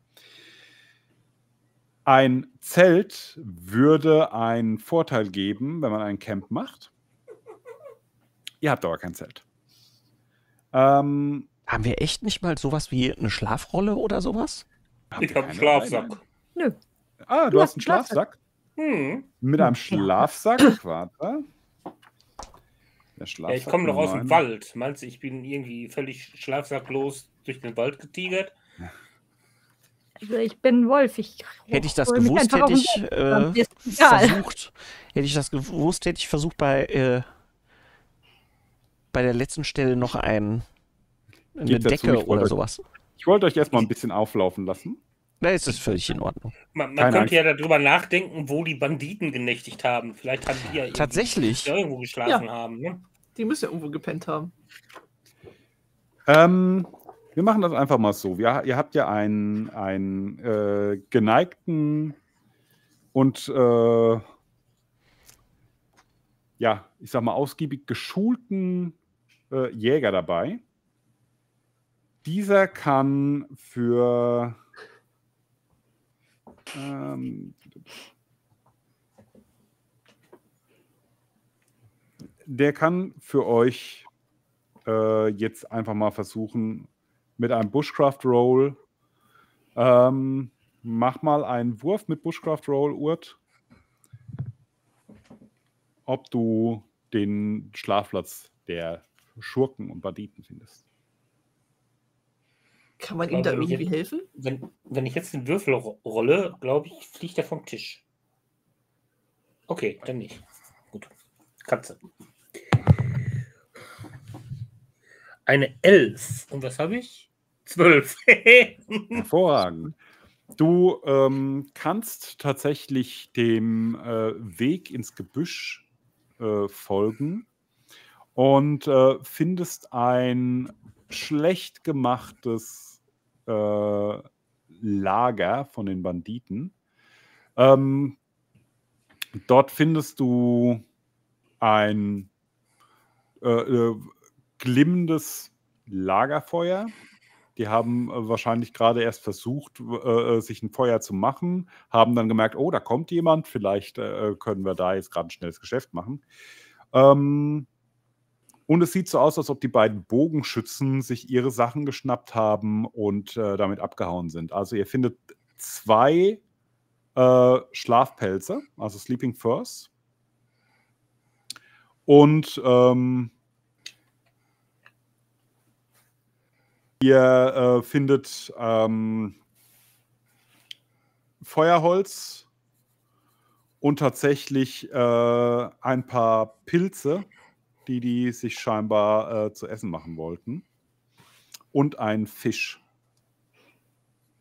Ein Zelt würde einen Vorteil geben, wenn man ein Camp macht. Ihr habt aber kein Zelt. Haben wir echt nicht mal sowas wie eine Schlafrolle oder sowas? Ich habe einen Schlafsack. Nö. Ah, du hast einen Schlafsack? Hm. Mit einem Schlafsack? Warte. Der Ja, Schlafsack ich komme doch aus dem Nummer Wald. Meinst du, ich bin irgendwie völlig schlafsacklos durch den Wald getigert? Also ich bin ein Wolf. Hätte ich das hol mich gewusst, einfach hätte auf ich den Bett. Mir ist egal. versucht, bei der letzten Stelle noch eine Geht dazu, Decke ich wollte oder euch- sowas. Ich wollte euch erstmal ein bisschen auflaufen lassen. Da ist es völlig in Ordnung. Man Keine könnte ja darüber nachdenken, wo die Banditen genächtigt haben. Vielleicht haben die ja Tatsächlich. irgendwo geschlafen haben. Ne? Die müssen ja irgendwo gepennt haben. Wir machen das einfach mal so. Ihr habt ja einen geneigten und ich sag mal ausgiebig geschulten Jäger dabei. Dieser kann für euch jetzt einfach mal versuchen mit einem Bushcraft Roll. Mach mal einen Wurf mit Bushcraft Roll, Urt. Ob du den Schlafplatz der Schurken und Banditen findest. Kann man ihm da Wenn ich irgendwie helfen? Wenn ich jetzt den Würfel rolle, glaube ich, fliegt er vom Tisch. Okay, dann nicht. Gut. Katze. Eine 11. Und was habe ich? 12. Hervorragend. Du kannst tatsächlich dem Weg ins Gebüsch folgen und findest ein schlecht gemachtes Lager von den Banditen. Dort findest du ein glimmendes Lagerfeuer. Die haben wahrscheinlich gerade erst versucht, sich ein Feuer zu machen, haben dann gemerkt, oh, da kommt jemand, vielleicht können wir da jetzt gerade ein schnelles Geschäft machen. Und es sieht so aus, als ob die beiden Bogenschützen sich ihre Sachen geschnappt haben und damit abgehauen sind. Also ihr findet 2 Schlafpelze, also Sleeping Furs. Und ihr findet Feuerholz und tatsächlich ein paar Pilze, die sich scheinbar zu essen machen wollten. Und ein Fisch.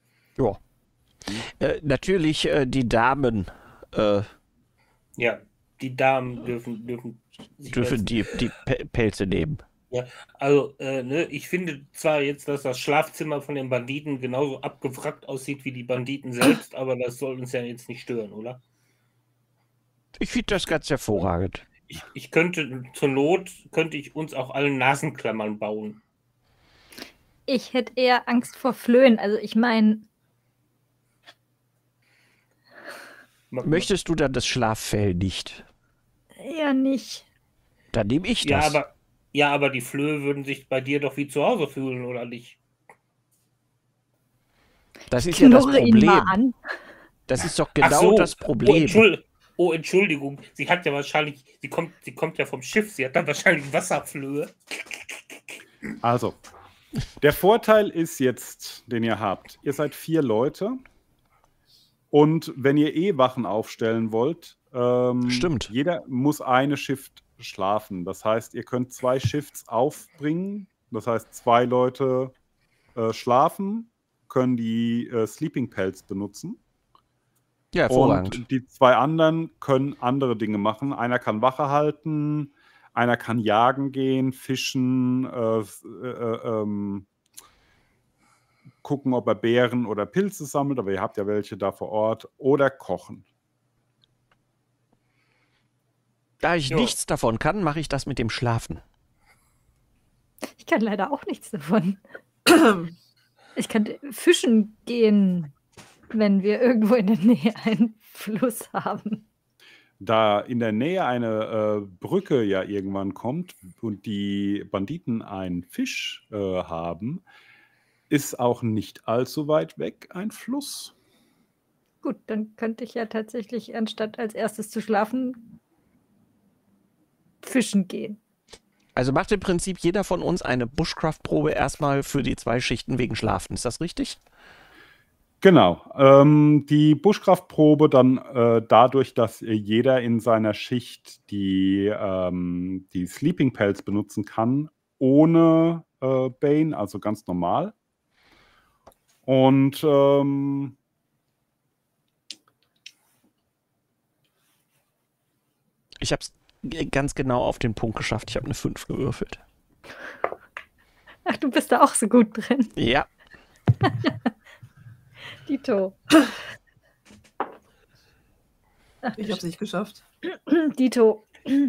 Ja. Natürlich die Damen Ja. die Damen dürfen sich Dürfen die Pelze nehmen. Ja, also, ne, ich finde zwar jetzt, dass das Schlafzimmer von den Banditen genauso abgewrackt aussieht wie die Banditen selbst, aber das soll uns ja jetzt nicht stören, oder? Ich finde das ganz hervorragend. Ich könnte, zur Not, könnte ich uns auch allen Nasenklammern bauen. Ich hätte eher Angst vor Flöhen. Also ich meine, Möchtest du dann das Schlaffell nicht? eher nicht. Dann nehme ich Ja, das. aber die Flöhe würden sich bei dir doch wie zu Hause fühlen, oder nicht? Das ist ja das Knurre ihn mal Problem. an. Das ist doch Ach genau so. das Problem. Oh, Entschuldigung. Sie hat ja wahrscheinlich, sie kommt ja vom Schiff, sie hat dann wahrscheinlich Wasserflöhe. Also, der Vorteil ist jetzt, den ihr habt, ihr seid 4 Leute und wenn ihr Wachen aufstellen wollt, Stimmt. jeder muss eine Shift schlafen. Das heißt, ihr könnt 2 Shifts aufbringen. Das heißt, 2 Leute schlafen, können die Sleeping Pelts benutzen. Ja, hervorragend. Und die 2 anderen können andere Dinge machen. Einer kann Wache halten, einer kann jagen gehen, fischen, gucken, ob er Beeren oder Pilze sammelt, aber ihr habt ja welche da vor Ort, oder kochen. Da ich Jo. nichts davon kann, mache ich das mit dem Schlafen. Ich kann leider auch nichts davon. Ich kann fischen gehen, wenn wir irgendwo in der Nähe einen Fluss haben. Da in der Nähe eine Brücke ja irgendwann kommt und die Banditen einen Fisch haben, ist auch nicht allzu weit weg ein Fluss. Gut, dann könnte ich ja tatsächlich, anstatt als erstes zu schlafen, fischen gehen. Also macht im Prinzip jeder von uns eine Bushcraft-Probe erstmal für die 2 Schichten wegen Schlafen. Ist das richtig? Genau. Die Bushcraft-Probe dann dadurch, dass jeder in seiner Schicht die Sleeping Pelts benutzen kann, ohne Bane, also ganz normal. Und Ich habe es ganz genau auf den Punkt geschafft. Ich habe eine 5 gewürfelt. Ach, du bist da auch so gut drin. Ja. Dito. Ach, Ich habe es nicht geschafft. Dito.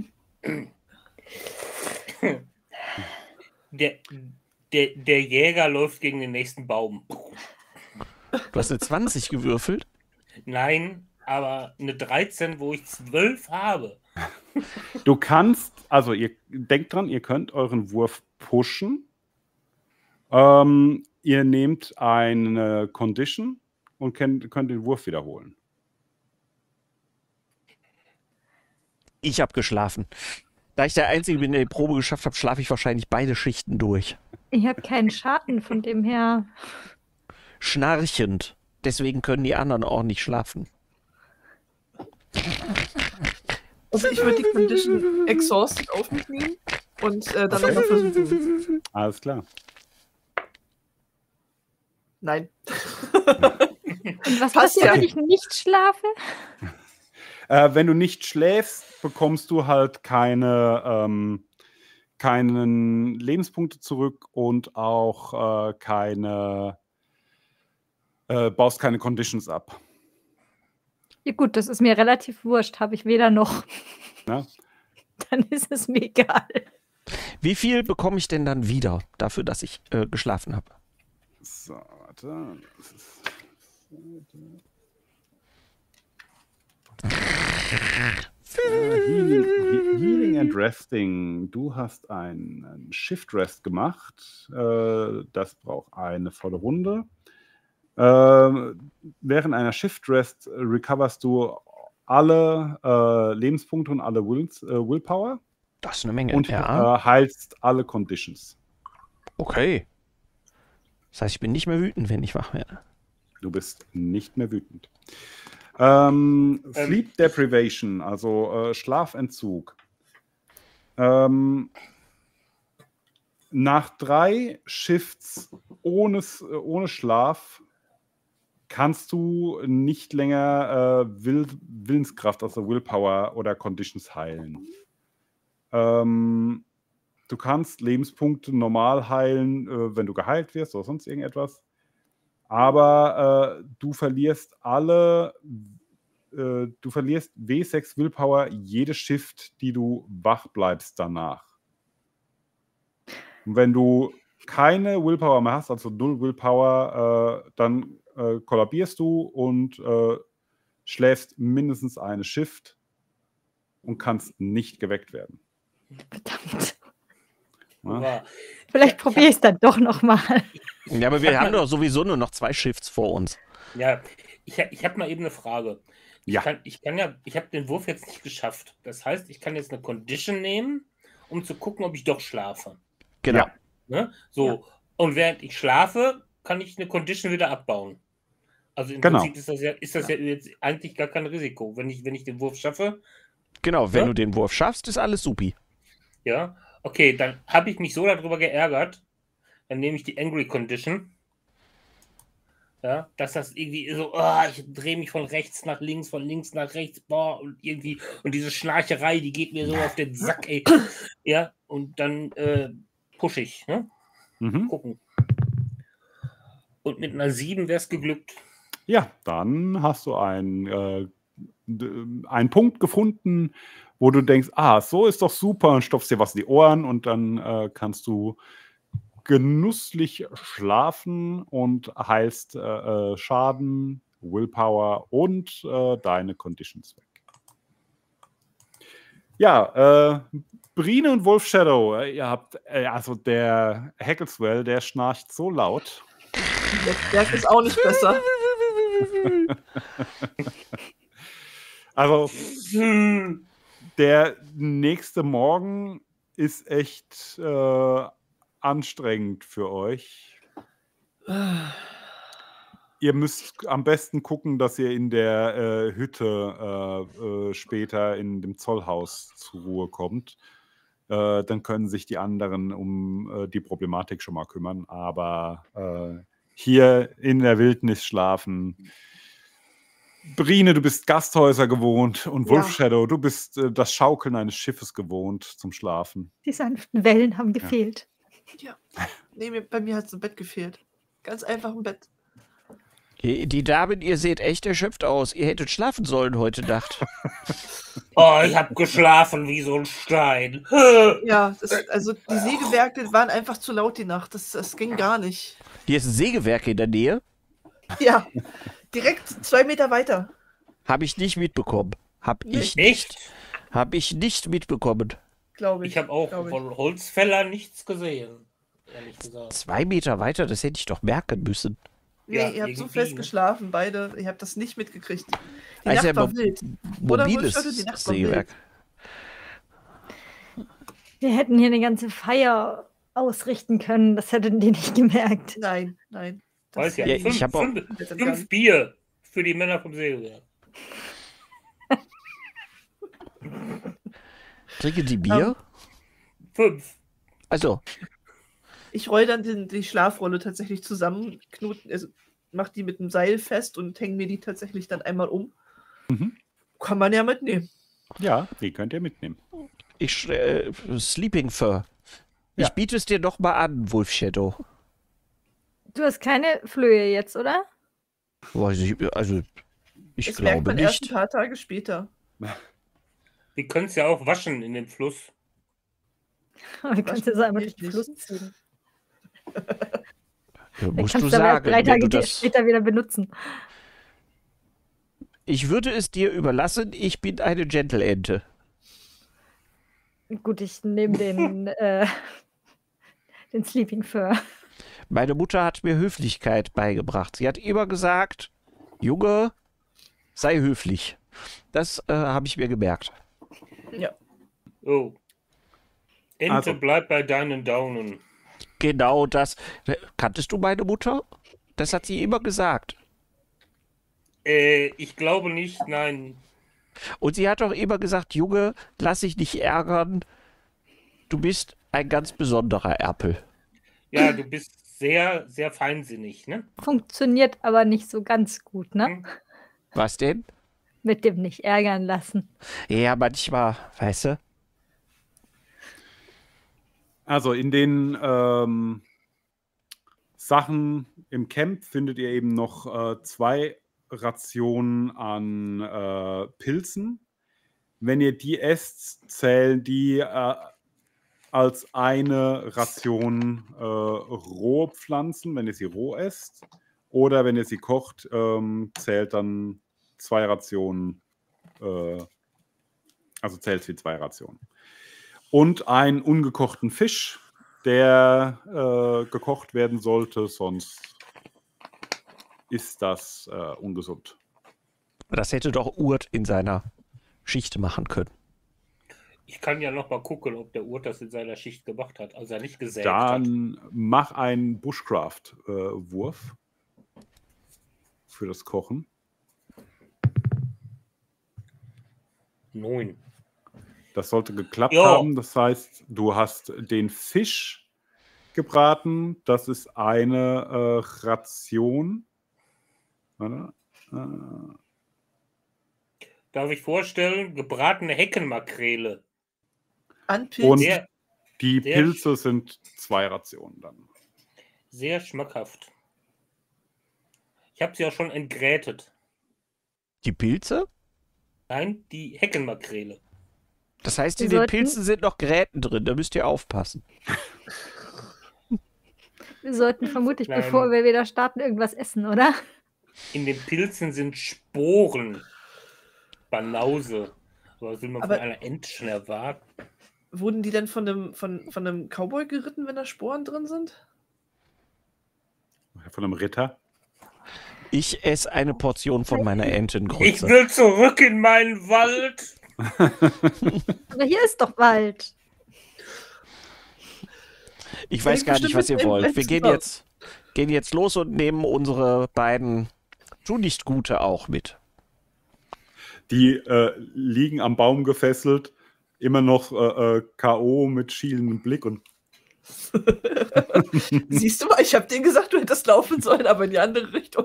Der Jäger läuft gegen den nächsten Baum. Du hast eine 20 gewürfelt. Nein, aber eine 13, wo ich 12 habe. du kannst, also ihr denkt dran, ihr könnt euren Wurf pushen. Ihr nehmt eine Condition und könnt den Wurf wiederholen. Ich habe geschlafen. Da ich der Einzige bin, der die Probe geschafft hat, schlafe ich wahrscheinlich beide Schichten durch. Ich habe keinen Schaden, von dem her. Schnarchend. Deswegen können die anderen auch nicht schlafen. Also ich würde die Condition Exhausted auf mich nehmen und dann nochmal versuchen. Alles klar. Nein. Und was Passt passiert, ja. wenn ich nicht schlafe? Wenn du nicht schläfst, bekommst du halt keinen Lebenspunkte zurück und auch baust keine Conditions ab. Ja gut, das ist mir relativ wurscht. Habe ich weder noch. Ne? Dann ist es mir egal. Wie viel bekomme ich denn dann wieder dafür, dass ich geschlafen habe? So, warte. Das ist Healing and Resting. Du hast einen Shift Rest gemacht. Das braucht eine volle Runde. Während einer Shift Rest recoverst du alle Lebenspunkte und alle Willpower Das ist eine Menge. und Ja, heilst alle Conditions. okay. Das heißt, ich bin nicht mehr wütend, wenn ich wach werde. Du bist nicht mehr wütend. Sleep Deprivation, also Schlafentzug. Nach 3 Shifts ohne Schlaf kannst du nicht länger Willenskraft, also Willpower oder Conditions heilen. Du kannst Lebenspunkte normal heilen, wenn du geheilt wirst oder sonst irgendetwas. Aber du verlierst W6 Willpower jede Shift, die du wach bleibst danach. Und wenn du keine Willpower mehr hast, also 0 Willpower, dann kollabierst du und schläfst mindestens eine Shift und kannst nicht geweckt werden. Verdammt. Ja? Vielleicht probiere ich es dann doch nochmal. Ja, aber wir haben doch sowieso nur noch 2 Shifts vor uns. Ja, ich habe mal eben eine Frage. Ja. Ich habe den Wurf jetzt nicht geschafft. Das heißt, ich kann jetzt eine Condition nehmen, um zu gucken, ob ich doch schlafe. Genau. Ja. Ne? So. Ja. Und während ich schlafe, kann ich eine Condition wieder abbauen. Also im Genau. Prinzip ist das ja jetzt eigentlich gar kein Risiko. Wenn ich den Wurf schaffe, Genau, wenn Ja? du den Wurf schaffst, ist alles supi. ja, okay, dann habe ich mich so darüber geärgert, dann nehme ich die Angry Condition. Ja, dass das irgendwie so, ich drehe mich von rechts nach links, von links nach rechts, und irgendwie, und diese Schnarcherei, die geht mir so auf den Sack, ey. Ja, und dann pushe ich, ne? Mhm. Gucken. Und mit einer 7 wäre es geglückt. Ja, dann hast du einen Punkt gefunden, wo du denkst, so ist doch super, und stopfst dir was in die Ohren und dann kannst du genüsslich schlafen und heilst Schaden, Willpower und deine Conditions weg. Ja, Brine und Wolf Shadow, ihr habt, also der Hackleswell, der schnarcht so laut. Der Berg ist auch nicht besser. Also der nächste Morgen ist echt anstrengend für euch. Ihr müsst am besten gucken, dass ihr in der Hütte später in dem Zollhaus zur Ruhe kommt. Dann können sich die anderen um die Problematik schon mal kümmern. Aber hier in der Wildnis schlafen. Brine, du bist Gasthäuser gewohnt, und Ja. Wolf Shadow, du bist das Schaukeln eines Schiffes gewohnt zum Schlafen. Die sanften Wellen haben gefehlt. Ja. Nee, bei mir hat es ein Bett gefehlt. Ganz einfach ein Bett. Die Damen, ihr seht echt erschöpft aus. Ihr hättet schlafen sollen heute Nacht. Oh, ich habe geschlafen wie so ein Stein. Ja, also die Sägewerke waren einfach zu laut die Nacht. Das ging gar nicht. Hier ist ein Sägewerk in der Nähe. Ja, direkt 2 Meter weiter. Habe ich nicht mitbekommen. Habe ich Echt? nicht mitbekommen. Glaube ich. Ich habe auch von Holzfäller nichts gesehen, ehrlich gesagt. 2 Meter weiter, das hätte ich doch merken müssen. Nee, Ja, ihr habt so irgendwie, fest ne? geschlafen, beide. Ihr habt das nicht mitgekriegt. Die Also Nacht ja, war wild. Oder Mobiles Wolf Shadow, die Nacht war Sägewerk. Wir hätten hier eine ganze Feier ausrichten können. Das hätten die nicht gemerkt. Nein. Weiß ja, Ja, ich hab auch- 5 Bier für die Männer vom Sägewerk. Trinken die Bier? 5. Also, Ich roll dann die Schlafrolle tatsächlich zusammen, also mach die mit einem Seil fest und hänge mir die tatsächlich dann einmal um. Mhm. Kann man ja mitnehmen. Ja, die könnt ihr mitnehmen. Sleeping Fur. Ja. Ich biete es dir doch mal an, Wolf Shadow. Du hast keine Flöhe jetzt, oder? Weiß ich, also, ich Das merkt glaube man erst ein nicht. paar Tage später. Wir können es ja auch waschen in dem Fluss. Wir können jetzt einmal durch ich den nicht. Fluss ziehen. Ja, Dann musst du kannst du aber erst sagen, 3 wenn Tage du das, später wieder benutzen. ich würde es dir überlassen, ich bin eine Gentle-Ente. Gut, ich nehme den Sleeping Fur. Meine Mutter hat mir Höflichkeit beigebracht. Sie hat immer gesagt, Junge, sei höflich. Das habe ich mir gemerkt. Ja. Oh. Ente, Also. bleib bei deinen Daunen. Genau das. Kanntest du meine Mutter? Das hat sie immer gesagt. Ich glaube nicht, nein. Und sie hat auch immer gesagt, Junge, lass dich nicht ärgern. Du bist ein ganz besonderer Erpel. Ja, du bist sehr, sehr feinsinnig, ne? Funktioniert aber nicht so ganz gut, ne? Hm. Was denn? Mit dem nicht ärgern lassen. Ja, manchmal, weißt du? Also in den Sachen im Camp findet ihr eben noch 2 Rationen an Pilzen. Wenn ihr die esst, zählen die als eine Ration rohe Pflanzen, wenn ihr sie roh esst. Oder wenn ihr sie kocht, zählt dann 2 Rationen, also zählt es wie 2 Rationen. Und einen ungekochten Fisch, der gekocht werden sollte, sonst ist das ungesund. Das hätte doch Urt in seiner Schicht machen können. Ich kann ja noch mal gucken, ob der Urt das in seiner Schicht gemacht hat, als er nicht gesägt hat. Dann mach einen Bushcraft-Wurf für das Kochen. 9. Das sollte geklappt Jo. haben. Das heißt, du hast den Fisch gebraten. Das ist eine Ration. Warte. Darf ich vorstellen, gebratene Heckenmakrele. An Und Pilzen. Sehr, die sehr Pilze sind 2 Rationen dann. sehr schmackhaft. Ich habe sie auch schon entgrätet. Die Pilze? Nein, die Heckenmakrele. Das heißt, Wir in den sollten- Pilzen sind noch Gräten drin, da müsst ihr aufpassen. Wir sollten vermutlich, Nein. bevor wir wieder starten, irgendwas essen, oder? In den Pilzen sind Sporen. Banause. Aber was will man Aber- von einer Ente schon erwarten? Wurden die denn von einem Cowboy geritten, wenn da Sporen drin sind? Von einem Ritter. Ich esse eine Portion von meiner Ich Entengrütze. will zurück in meinen Wald. Aber hier ist doch Wald. Ich weiß gar nicht, was ihr bestimmt wollt. Wir mit dem gehen jetzt los und nehmen unsere beiden Tu-nicht-Gute auch mit. Die liegen am Baum gefesselt, immer noch K.O. mit schielendem Blick und Siehst du mal, ich habe dir gesagt, du hättest laufen sollen, aber in die andere Richtung.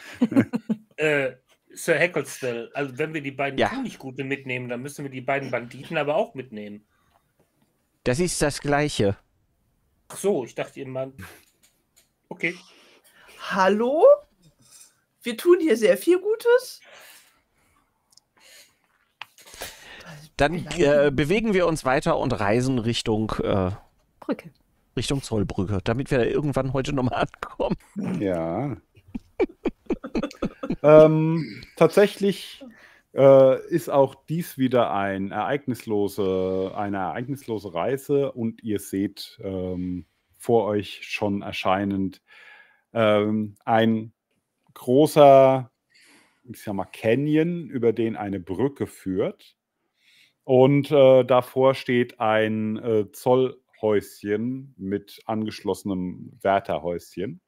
Sir Hecklestell, also wenn wir die beiden Ja. Tunichtgute mitnehmen, dann müssen wir die beiden Banditen aber auch mitnehmen. Das ist das Gleiche. Ach so, ich dachte ihr Mann. Okay. Hallo? Wir tun hier sehr viel Gutes. Dann bewegen wir uns weiter und reisen Richtung Brücke. Zollbrücke, damit wir irgendwann heute nochmal ankommen. ja. Tatsächlich ist auch dies wieder eine ereignislose Reise und ihr seht vor euch schon erscheinend ein großer, ich sag mal, Canyon, über den eine Brücke führt. Und davor steht ein Zollhäuschen mit angeschlossenem Wärterhäuschen.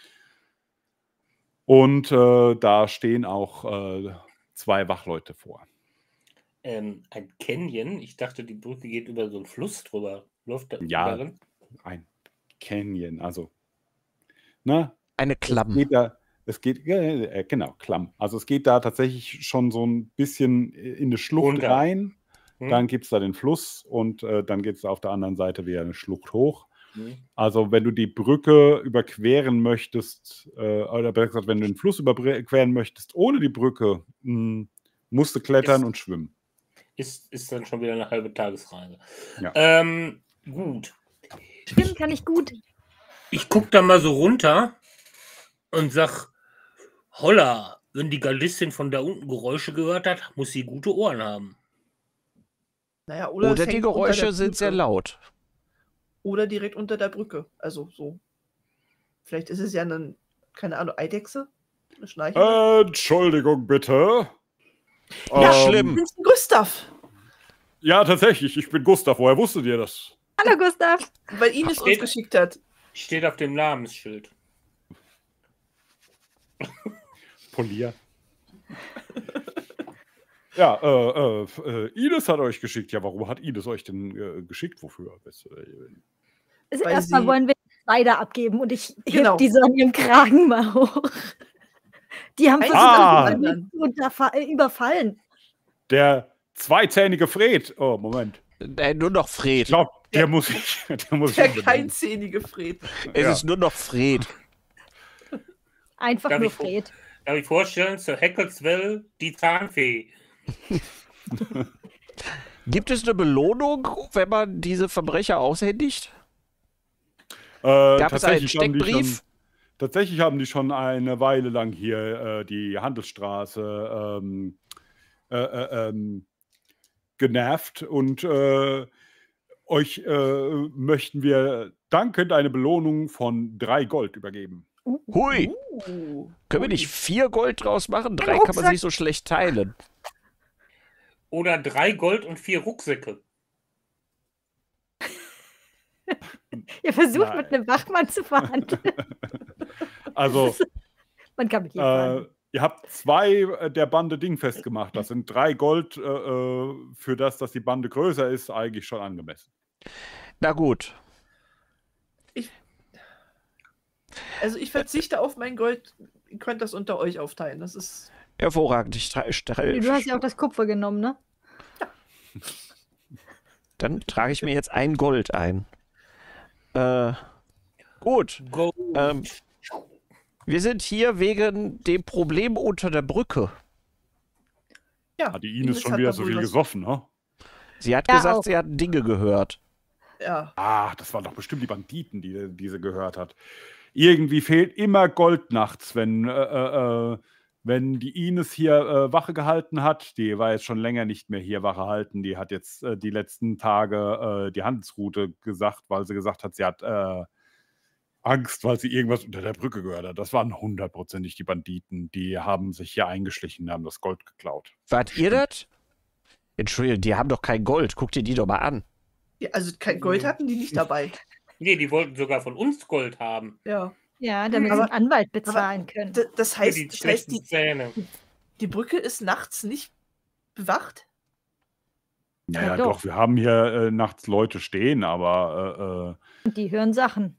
Und da stehen auch 2 Wachleute vor. Ein Canyon, ich dachte, die Brücke geht über so einen Fluss drüber. Läuft da Ja. darin? Ein Canyon, also, ne? Eine Klamm. Genau, Klamm. Also es geht da tatsächlich schon so ein bisschen in eine Schlucht Runter. rein. Hm? Dann gibt es da den Fluss und dann geht es auf der anderen Seite wieder eine Schlucht hoch. Hm. Also wenn du die Brücke überqueren möchtest, oder besser gesagt, wenn du den Fluss überqueren möchtest ohne die Brücke, musst du klettern Ist- und schwimmen. Ist dann schon wieder eine halbe Tagesreise. Ja. Gut. Schwimmen kann ich gut. Ich guck da mal so runter und sag, holla, wenn die Gardistin von da unten Geräusche gehört hat, muss sie gute Ohren haben. Naja, es Oder die hängt unter Geräusche der sind sehr Brücke. laut. Oder direkt unter der Brücke. Also so. Vielleicht ist es ja eine, keine Ahnung, Eidechse? Eine Schnarchende? Entschuldigung bitte. Ja, schlimm. Sind Sie Gustav? Ja, tatsächlich, ich bin Gustav. Woher wusstet ihr das? Hallo Gustav. Weil Ines uns Steht- geschickt hat. Steht auf dem Namensschild. Polier. Ja, Ines hat euch geschickt. Ja, warum hat Ines euch denn geschickt? Wofür? Also Weil erstmal sie- wollen wir Kleider abgeben und ich Genau. heb die so an ihrem Kragen mal hoch. Die haben Eins versucht, nach mich dem zu überfallen. Der zweizähnige Fred. Oh, Moment. Nur noch Ich Fred. glaube, Der- der muss ich. Der muss Der ich benennen. keinzähnige Fred. Es Ja. ist nur noch Fred. Einfach Darf nur ich vor- Fred. Darf ich vorstellen, Sir Heckelswell, die Zahnfee. Gibt es eine Belohnung, wenn man diese Verbrecher aushändigt? Gab es einen Steckbrief? Tatsächlich haben die schon eine Weile lang hier die Handelsstraße genervt und euch möchten wir dankend eine Belohnung von 3 Gold übergeben. Hui, können wir nicht 4 Gold draus machen? 3 kann man Rucksack. sich so schlecht teilen. Oder 3 Gold und 4 Rucksäcke. Ihr versucht Nein. mit einem Wachmann zu verhandeln. Also, Man kann mit jedem verhandeln. ihr habt 2 der Bande dingfest gemacht. Das sind 3 Gold für das, dass die Bande größer ist, eigentlich schon angemessen. Na gut. Also ich verzichte auf mein Gold. Ihr könnt das unter euch aufteilen. Das ist. Hervorragend. Du hast ja auch das Kupfer genommen, ne? Dann trage ich mir jetzt 1 Gold ein. Gut. Gold. Wir sind hier wegen dem Problem unter der Brücke. Ja, Hat die Ines schon hat wieder da so wohl viel was- gesoffen, ne? Sie hat Ja, gesagt, auch. sie hat Dinge gehört. Ja. Ah, das waren doch bestimmt die Banditen, die sie gehört hat. Irgendwie fehlt immer Gold nachts, wenn die Ines hier Wache gehalten hat. Die war jetzt schon länger nicht mehr hier Wache halten. Die hat jetzt die letzten Tage die Handelsroute gesagt, weil sie gesagt hat, sie hat Angst, weil sie irgendwas unter der Brücke gehört hat. Das waren 100%ig die Banditen. Die haben sich hier eingeschlichen, haben das Gold geklaut. Wart ihr das? Entschuldigung, die haben doch kein Gold. Guck dir die doch mal an. Ja, also kein Gold hatten die nicht dabei. Nee, die wollten sogar von uns Gold haben. Ja. Ja, damit Aber- sie einen Anwalt bezahlen können. Das Für heißt, die das heißt schlechten die, Zähne. die Brücke ist nachts nicht bewacht? Naja, doch. doch, wir haben hier nachts Leute stehen, aber Und die hören Sachen.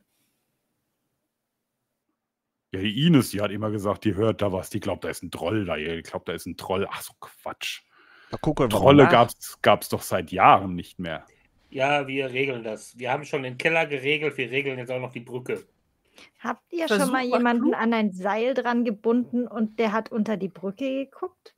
ja, die Ines, die hat immer gesagt, die hört da was. Die glaubt, da ist ein Troll da. Die glaubt, da ist ein Troll. Ach so, Quatsch. Da gucken wir Trolle mal nach. gab's doch seit Jahren nicht mehr. Ja, wir regeln das. Wir haben schon den Keller geregelt, wir regeln jetzt auch noch die Brücke. Habt ihr Versuch schon mal mal jemanden klug. an ein Seil dran gebunden und der hat unter die Brücke geguckt?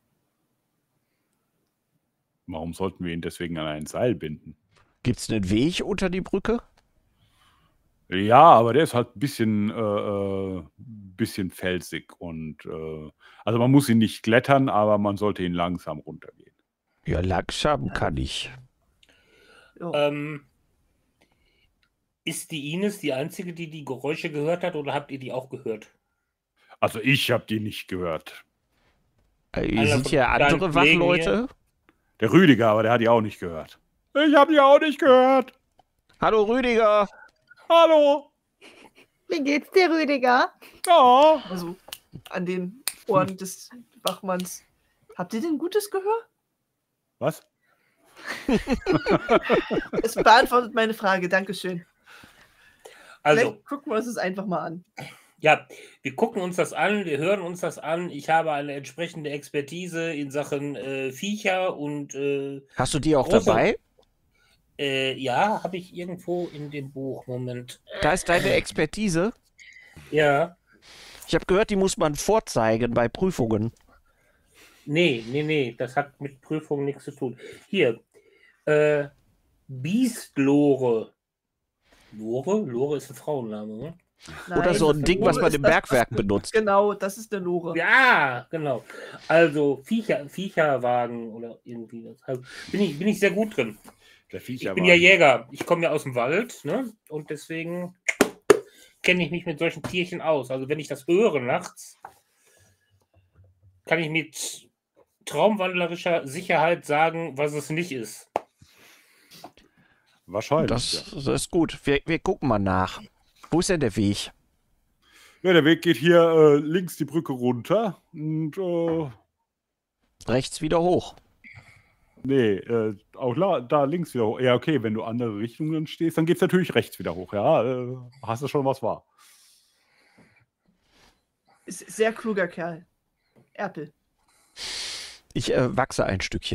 Warum sollten wir ihn deswegen an ein Seil binden? Gibt es einen Weg unter die Brücke? Ja, aber der ist halt ein bisschen felsig und also man muss ihn nicht klettern, aber man sollte ihn langsam runtergehen. Ja, langsam kann ich. Ja. Ist die Ines die Einzige, die die Geräusche gehört hat, oder habt ihr die auch gehört? Also ich habe die nicht gehört. Hier Einer sind von hier deinen andere Kollegen Wachleute. Der Rüdiger, aber der hat die auch nicht gehört. Ich habe die auch nicht gehört. Hallo Rüdiger. Hallo. Wie geht's dir, Rüdiger? Ja. Also an den Ohren des Wachmanns. Habt ihr denn gutes Gehör? Was? Es beantwortet meine Frage, Dankeschön. Also, Vielleicht gucken wir uns das einfach mal an. ja, wir gucken uns das an, wir hören uns das an. Ich habe eine entsprechende Expertise in Sachen Viecher und Hast du die auch Große- dabei? ja, habe ich irgendwo in dem Buch. Moment. Da ist deine Expertise. Ja, Ich habe gehört, die muss man vorzeigen bei Prüfungen. nee, das hat mit Prüfungen nichts zu tun. Hier, Biestlore. Lore ist ein Frauenname, ne? Oder so ein das- Ding, was man ist im das, Bergwerk was- benutzt. Genau, das ist eine Lore. Ja, genau. Also Viecherwagen oder irgendwie. Das bin ich sehr gut drin. Der Ich Viecher bin ja Jäger. Ich komme ja aus dem Wald, ne? Und deswegen kenne ich mich mit solchen Tierchen aus. Also wenn ich das höre nachts, kann ich mit traumwandlerischer Sicherheit sagen, was es nicht ist. wahrscheinlich. Das ist gut. Wir gucken mal nach. Wo ist denn der Weg? Ja, der Weg geht hier links die Brücke runter und Rechts wieder hoch. Nee, auch da links wieder hoch. Ja, okay, wenn du andere Richtungen stehst, dann geht es natürlich rechts wieder hoch. Ja, hast du schon was wahr. Ist sehr kluger Kerl. Erpel. Ich wachse ein Stückchen.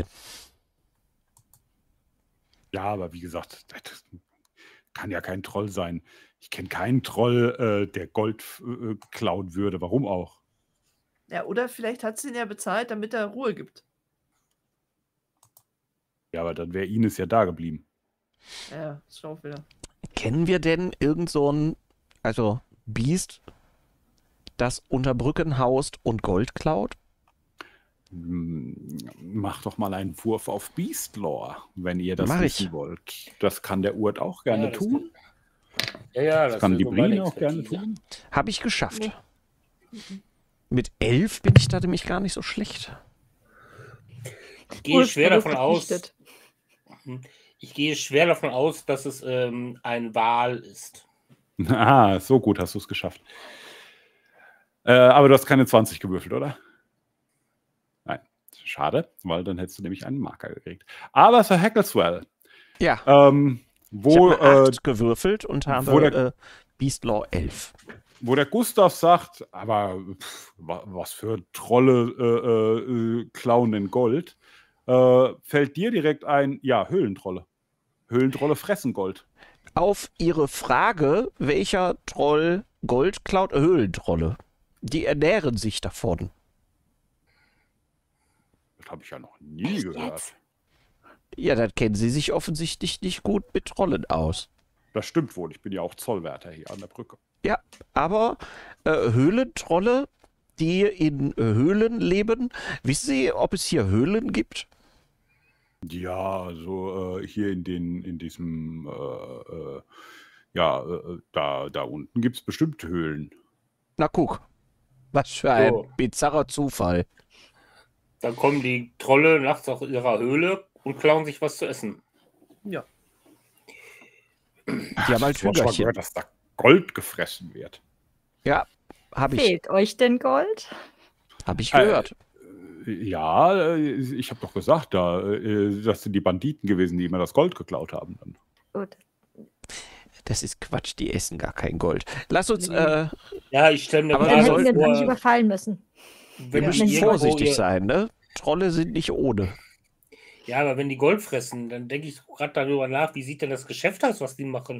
Ja, aber wie gesagt, das kann ja kein Troll sein. Ich kenne keinen Troll, der Gold klauen würde. Warum auch? Ja, oder vielleicht hat sie ihn ja bezahlt, damit er Ruhe gibt. Ja, aber dann wäre Ines ja da geblieben. Ja, ist schon auch wieder. Kennen wir denn irgend so ein, also Biest, das unter Brücken haust und Gold klaut? Mach doch mal einen Wurf auf Beastlore, wenn ihr das Mach wissen ich. wollt. Das kann der Urt auch gerne das tun. Das Kann ist die so meine Brine auch gerne Expertise. tun. Habe ich geschafft. Mit 11 bin ich da nämlich gar nicht so schlecht. Ich gehe schwer davon aus, Verpflichtet. ich gehe schwer davon aus, dass es ein Wal ist. Ah, so gut hast du es geschafft. Aber du hast keine 20 gewürfelt, oder? Nein, schade, weil dann hättest du nämlich einen Marker gekriegt. Aber Sir Hackleswell, Ja, ich wo, habe 8 gewürfelt und wo habe der- Beastlore 11. wo der Gustav sagt, aber was für Trolle klauen denn Gold, fällt dir direkt ein, ja, Höhlentrolle. Höhlentrolle fressen Gold. Auf Ihre Frage, welcher Troll Gold klaut, Höhlentrolle. Die ernähren sich davon. Das habe ich ja noch nie gehört. Ja, dann kennen Sie sich offensichtlich nicht gut mit Trollen aus. Das stimmt wohl, ich bin ja auch Zollwärter hier an der Brücke. Ja, aber Höhlentrolle, die in Höhlen leben, wissen Sie, ob es hier Höhlen gibt? Ja, also hier in diesem, da unten gibt es bestimmt Höhlen. Na guck, was für ein So. bizarrer Zufall. Dann kommen die Trolle nachts aus ihrer Höhle und klauen sich was zu essen. Ja. Die haben halt Ich habe schon mal Hühnerchen. gehört, dass da Gold gefressen wird. Ja, habe ich, Fehlt euch denn Gold? hab ich gehört. Ja, ich habe doch gesagt, das sind die Banditen gewesen, die immer das Gold geklaut haben. Dann. Gut. Das ist Quatsch, die essen gar kein Gold. Lass uns, Nee. Ja, ich stelle mir Aber Dann wir hätten sollten wir uns nicht vor, überfallen müssen. wenn wir die müssen irgendwo vorsichtig ihr- sein, ne? Trolle sind nicht ohne. Ja, aber wenn die Gold fressen, dann denke ich gerade darüber nach, wie sieht denn das Geschäft aus, was die machen?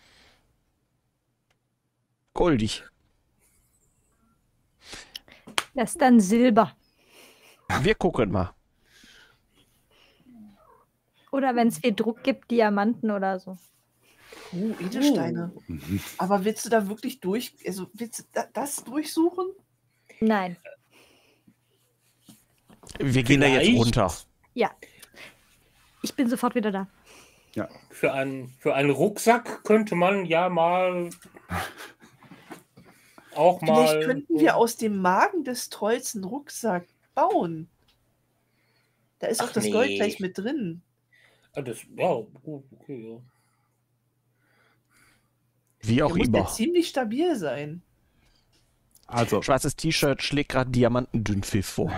Goldig. Das ist dann Silber. Wir gucken mal. Oder wenn es viel Druck gibt, Diamanten oder so. Edelsteine. Aber willst du da wirklich willst du das durchsuchen? Nein. Wir gehen da jetzt Vielleicht. runter. Ja. Ich bin sofort wieder da. Für einen Rucksack könnte man ja mal auch mal. Vielleicht könnten wir aus dem Magen des Trolls einen Rucksack bauen. Da ist auch Ach, das nee. Gold gleich mit drin. Ja, gut, okay, ja. Wie Der auch muss ja immer. ziemlich stabil sein. Also, Schwarzes T-Shirt schlägt gerade Diamantendünnpfiff vor.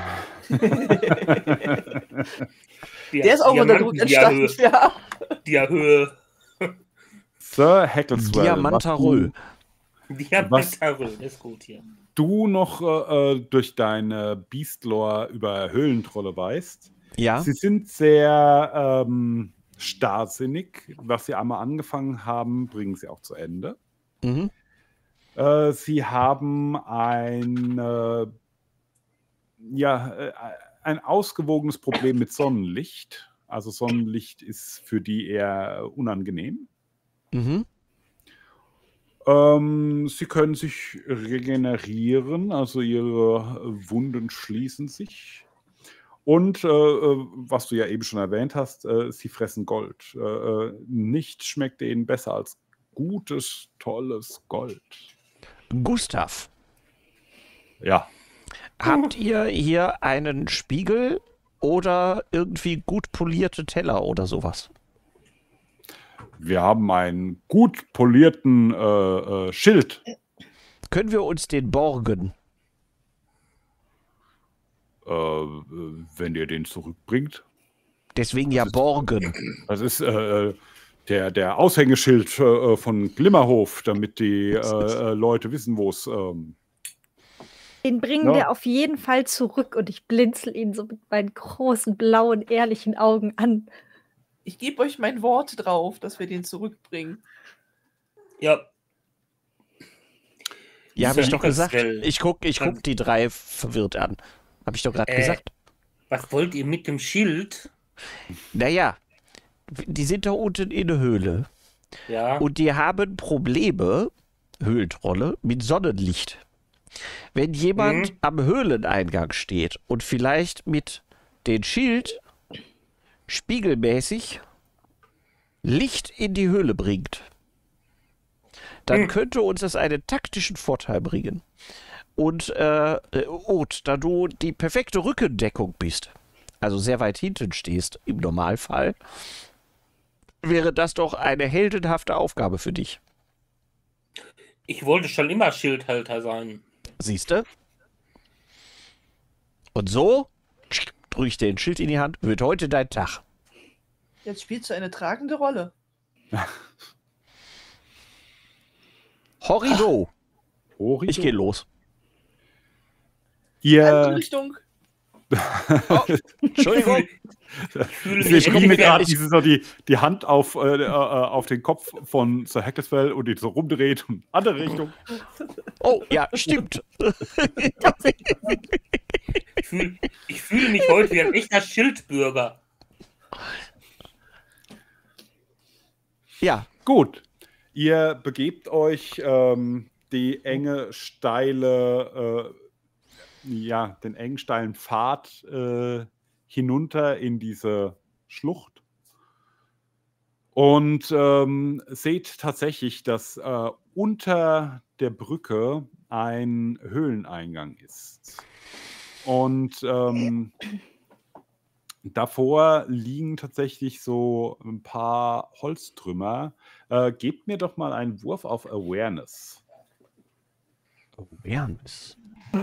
Der ist auch unter Druck entstanden. Ja. Diahöhe. Sir Hackleswell, Diamantarö. Diamantarö, ist gut hier. du noch durch deine Beastlore über Höhlentrolle weißt, Ja, sie sind sehr starrsinnig. Was sie einmal angefangen haben, bringen sie auch zu Ende. mhm. Sie haben ein ausgewogenes Problem mit Sonnenlicht. Also Sonnenlicht ist für die eher unangenehm. Mhm. Sie können sich regenerieren, also ihre Wunden schließen sich. Und was du ja eben schon erwähnt hast, sie fressen Gold. Nichts schmeckt ihnen besser als gutes, tolles Gold. Gustav, Ja, habt ihr hier einen Spiegel oder irgendwie gut polierte Teller oder sowas? wir haben einen gut polierten Schild. Können wir uns den borgen? Wenn ihr den zurückbringt. Deswegen ja Borgen. Das ist der Aushängeschild von Glimmerhof, damit die Leute wissen, wo es... Den bringen wir auf jeden Fall zurück und ich blinzel ihn so mit meinen großen, blauen, ehrlichen Augen an. Ich gebe euch mein Wort drauf, dass wir den zurückbringen. Ja. Ja, habe ich doch gesagt. Heckerswell. Ich guck die drei verwirrt an. Habe ich doch gerade gesagt. Was wollt ihr mit dem Schild? Naja, die sind da unten in der Höhle. Ja. Und die haben Probleme, Höhlentrolle, mit Sonnenlicht. Wenn jemand am Höhleneingang steht und vielleicht mit dem Schild spiegelmäßig Licht in die Höhle bringt, dann könnte uns das einen taktischen Vorteil bringen. Und Oth, da du die perfekte Rückendeckung bist, also sehr weit hinten stehst im Normalfall, wäre das doch eine heldenhafte Aufgabe für dich. Ich wollte schon immer Schildhalter sein. Siehste? Und so drücke ich dir den Schild in die Hand, wird heute dein Tag. Jetzt spielst du eine tragende Rolle. Horrido! Horrido. Ich gehe los. Ihr... Richtung. Entschuldigung. Ich komme mir gerade die Hand auf den Kopf von Sir Heckerswell und ihn so rumdreht und andere Richtung. Oh, ja, stimmt. Ich fühle mich heute wie ein echter Schildbürger. Ja. Gut. Ihr begebt euch die enge, steile, den engen, steilen Pfad hinunter in diese Schlucht und seht tatsächlich, dass unter der Brücke ein Höhleneingang ist. Und davor liegen tatsächlich so ein paar Holztrümmer. Gebt mir doch mal einen Wurf auf Awareness. Awareness.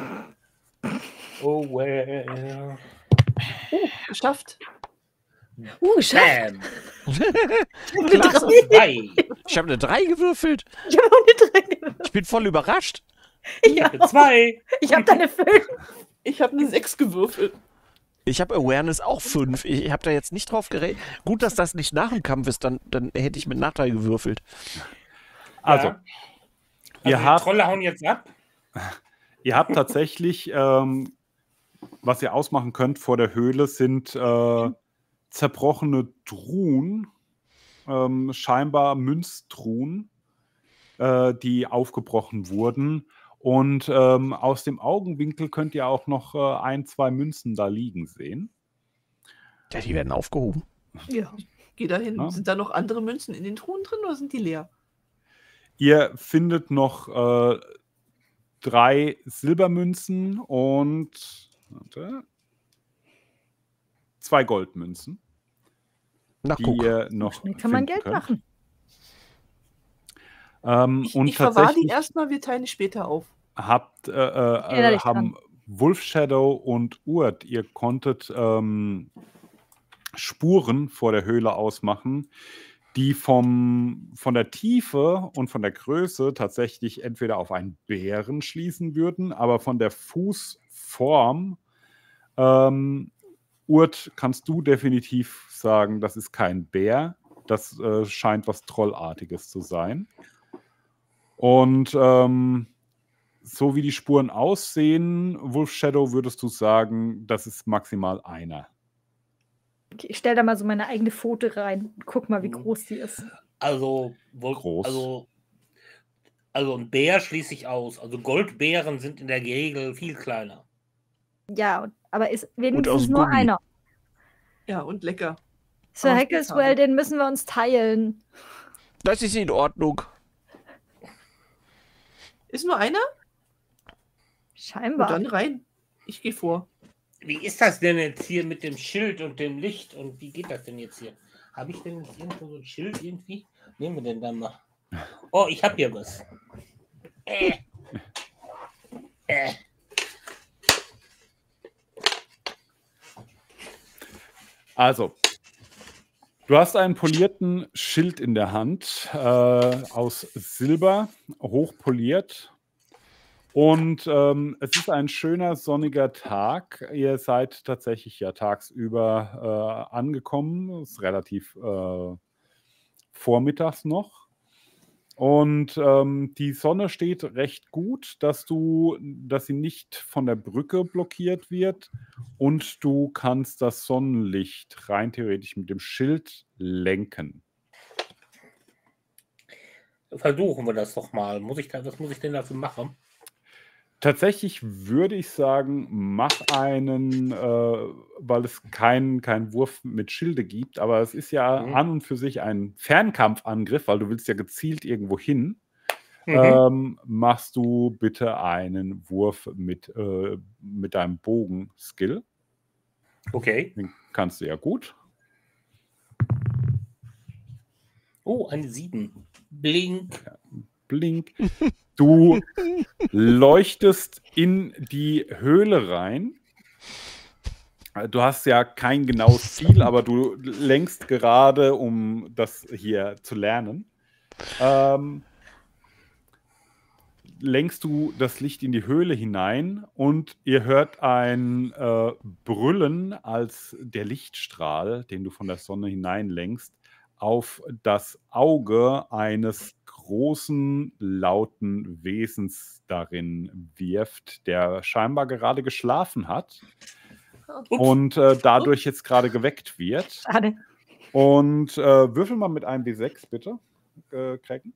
Oh, well. Geschafft. Geschafft. Bam. Klasse. 2. Ich habe eine 3 gewürfelt. Ich habe auch eine 3 gewürfelt. Ich bin voll überrascht. Ja. 2. Ich habe deine 5. Ich habe eine 6 gewürfelt. Ich habe Awareness auch 5. Ich habe da jetzt nicht drauf gerechnet. Gut, dass das nicht nach dem Kampf ist, dann hätte ich mit Nachteil gewürfelt. Also, Ja. ihr Die habt... Trolle hauen jetzt ab. Ihr habt tatsächlich, was ihr ausmachen könnt vor der Höhle, sind zerbrochene Truhen, scheinbar Münztruhen, die aufgebrochen wurden. Und aus dem Augenwinkel könnt ihr auch noch 1, 2 Münzen da liegen sehen. Ja, die werden aufgehoben. Ja. Geh da hin. Ja. Sind da noch andere Münzen in den Truhen drin oder sind die leer? Ihr findet noch 3 Silbermünzen und 2 Goldmünzen, Na, die guck. ihr noch Schnell kann man finden Geld könnt. machen. Ich verwahre die erstmal, wir teilen die später auf. Erinnere dich haben Wolf Shadow und Urt, ihr konntet Spuren vor der Höhle ausmachen, die von der Tiefe und von der Größe tatsächlich entweder auf einen Bären schließen würden, aber von der Fußform, Urt, kannst du definitiv sagen, das ist kein Bär, das scheint was Trollartiges zu sein. Und so wie die Spuren aussehen, Wolf Shadow, würdest du sagen, das ist maximal einer. Okay, ich stelle da mal so meine eigene Pfote rein. Guck mal, wie groß die ist. Also, Groß. Also ein Bär schließe ich aus. Also Goldbären sind in der Regel viel kleiner. Ja, aber ist aus wenigstens nur Gummi. einer. Ja, und lecker. Sir Aus Heckerswell, den müssen wir uns teilen. Das ist in Ordnung. Ist nur einer? Gut, Scheinbar. dann rein. Ich gehe vor. Wie ist das denn jetzt hier mit dem Schild und dem Licht? Und wie geht das denn jetzt hier? Habe ich denn jetzt irgendwo so ein Schild irgendwie? Nehmen wir denn dann mal. Oh, ich habe hier was. Also, Du hast einen polierten Schild in der Hand, aus Silber, hochpoliert. Und es ist ein schöner sonniger Tag. Ihr seid tatsächlich ja tagsüber angekommen. Es ist relativ vormittags noch. Und die Sonne steht recht gut, dass sie nicht von der Brücke blockiert wird. Und du kannst das Sonnenlicht rein theoretisch mit dem Schild lenken. Versuchen wir das doch mal. Was muss ich denn dafür machen? Tatsächlich würde ich sagen, mach einen, weil es keinen Wurf mit Schilde gibt, aber es ist ja an und für sich ein Fernkampfangriff, weil du willst ja gezielt irgendwo hin. Machst du bitte einen Wurf mit deinem Bogen-Skill. Okay. Den kannst du ja gut. Oh, eine 7. Blink. Blink. Du leuchtest in die Höhle rein. Du hast ja kein genaues Ziel, aber du lenkst gerade, um das hier zu lernen. Lenkst du das Licht in die Höhle hinein und ihr hört ein Brüllen, als der Lichtstrahl, den du von der Sonne hineinlenkst, auf das Auge eines großen, lauten Wesens darin wirft, der scheinbar gerade geschlafen hat und dadurch jetzt gerade geweckt wird. Schade. Und würfel mal mit einem W6, bitte, Kraken.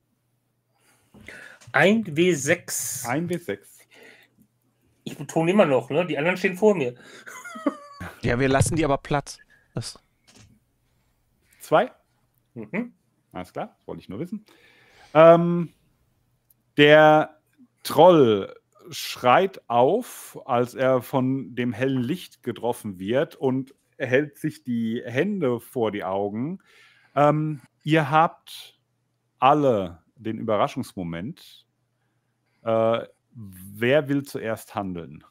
Ein W6. Ein W6. Ich betone immer noch, ne? Die anderen stehen vor mir. Ja, wir lassen die aber Platz. 2. Alles klar, das wollte ich nur wissen. Der Troll schreit auf, als er von dem hellen Licht getroffen wird und hält sich die Hände vor die Augen. Ihr habt alle den Überraschungsmoment. Wer will zuerst handeln?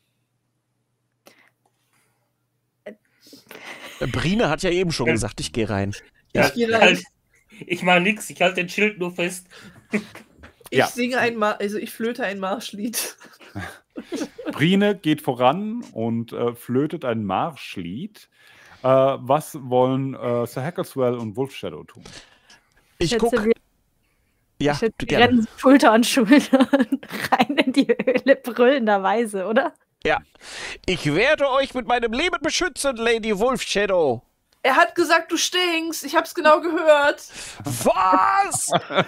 Brine hat ja eben schon gesagt, ich gehe rein. Ja, Ich gehe rein. Ich mache nichts, ich halte den Schild nur fest. Ich singe ich flöte ein Marschlied. Brine geht voran und flötet ein Marschlied. Was wollen Sir Hackerswell und Wolfshadow tun? Ich gucke. Ja, Wir gerne. rennen Schulter an Schulter rein in die Höhle brüllenderweise, oder? Ja. Ich werde euch mit meinem Leben beschützen, Lady Wolfshadow. Er hat gesagt, du stinkst. Ich hab's genau gehört. Was?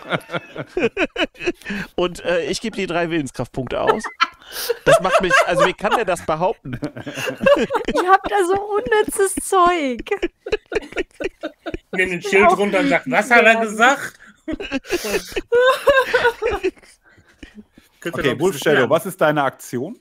Und ich gebe die 3 Willenskraftpunkte aus. Das macht mich, also wie kann der das behaupten? Ihr habt da so unnützes Zeug. Nimm den Schild runter und sagt, was hat er gesagt? Okay, Wolfshadow, was ist deine Aktion?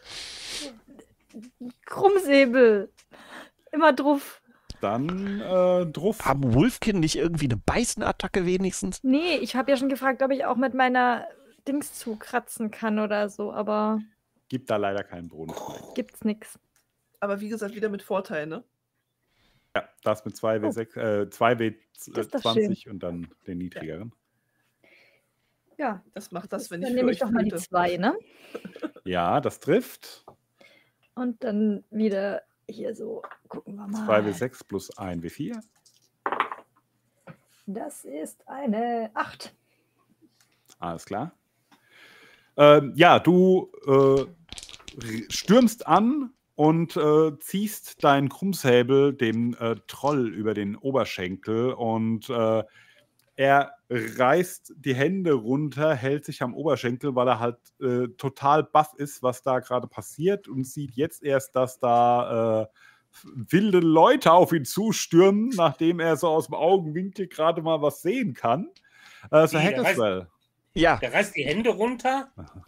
Krummsäbel. Immer drauf. Dann drauf. Haben Wolfkin nicht irgendwie eine Beißenattacke wenigstens? Nee, ich habe ja schon gefragt, ob ich auch mit meiner Dings zukratzen kann oder so, aber Gibt da leider keinen Bonus. gibt's nix. Aber wie gesagt, wieder mit Vorteil, ne? Ja, das mit 2W6, Das ist doch 2W20 und dann den niedrigeren. Ja, Das macht das, wenn dann ich für nehme euch ich doch mal die flöte. 2, ne? Ja, das trifft. Und dann wieder hier so, gucken wir mal. 2W6 plus 1W4. Das ist eine 8. Alles klar. Ja, du stürmst an und ziehst deinen Krummsäbel dem Troll über den Oberschenkel und er reißt die Hände runter, hält sich am Oberschenkel, weil er halt total baff ist, was da gerade passiert und sieht jetzt erst, dass da wilde Leute auf ihn zustürmen, nachdem er so aus dem Augenwinkel gerade mal was sehen kann. Sir Hackerswell. Ja. Der reißt die Hände runter.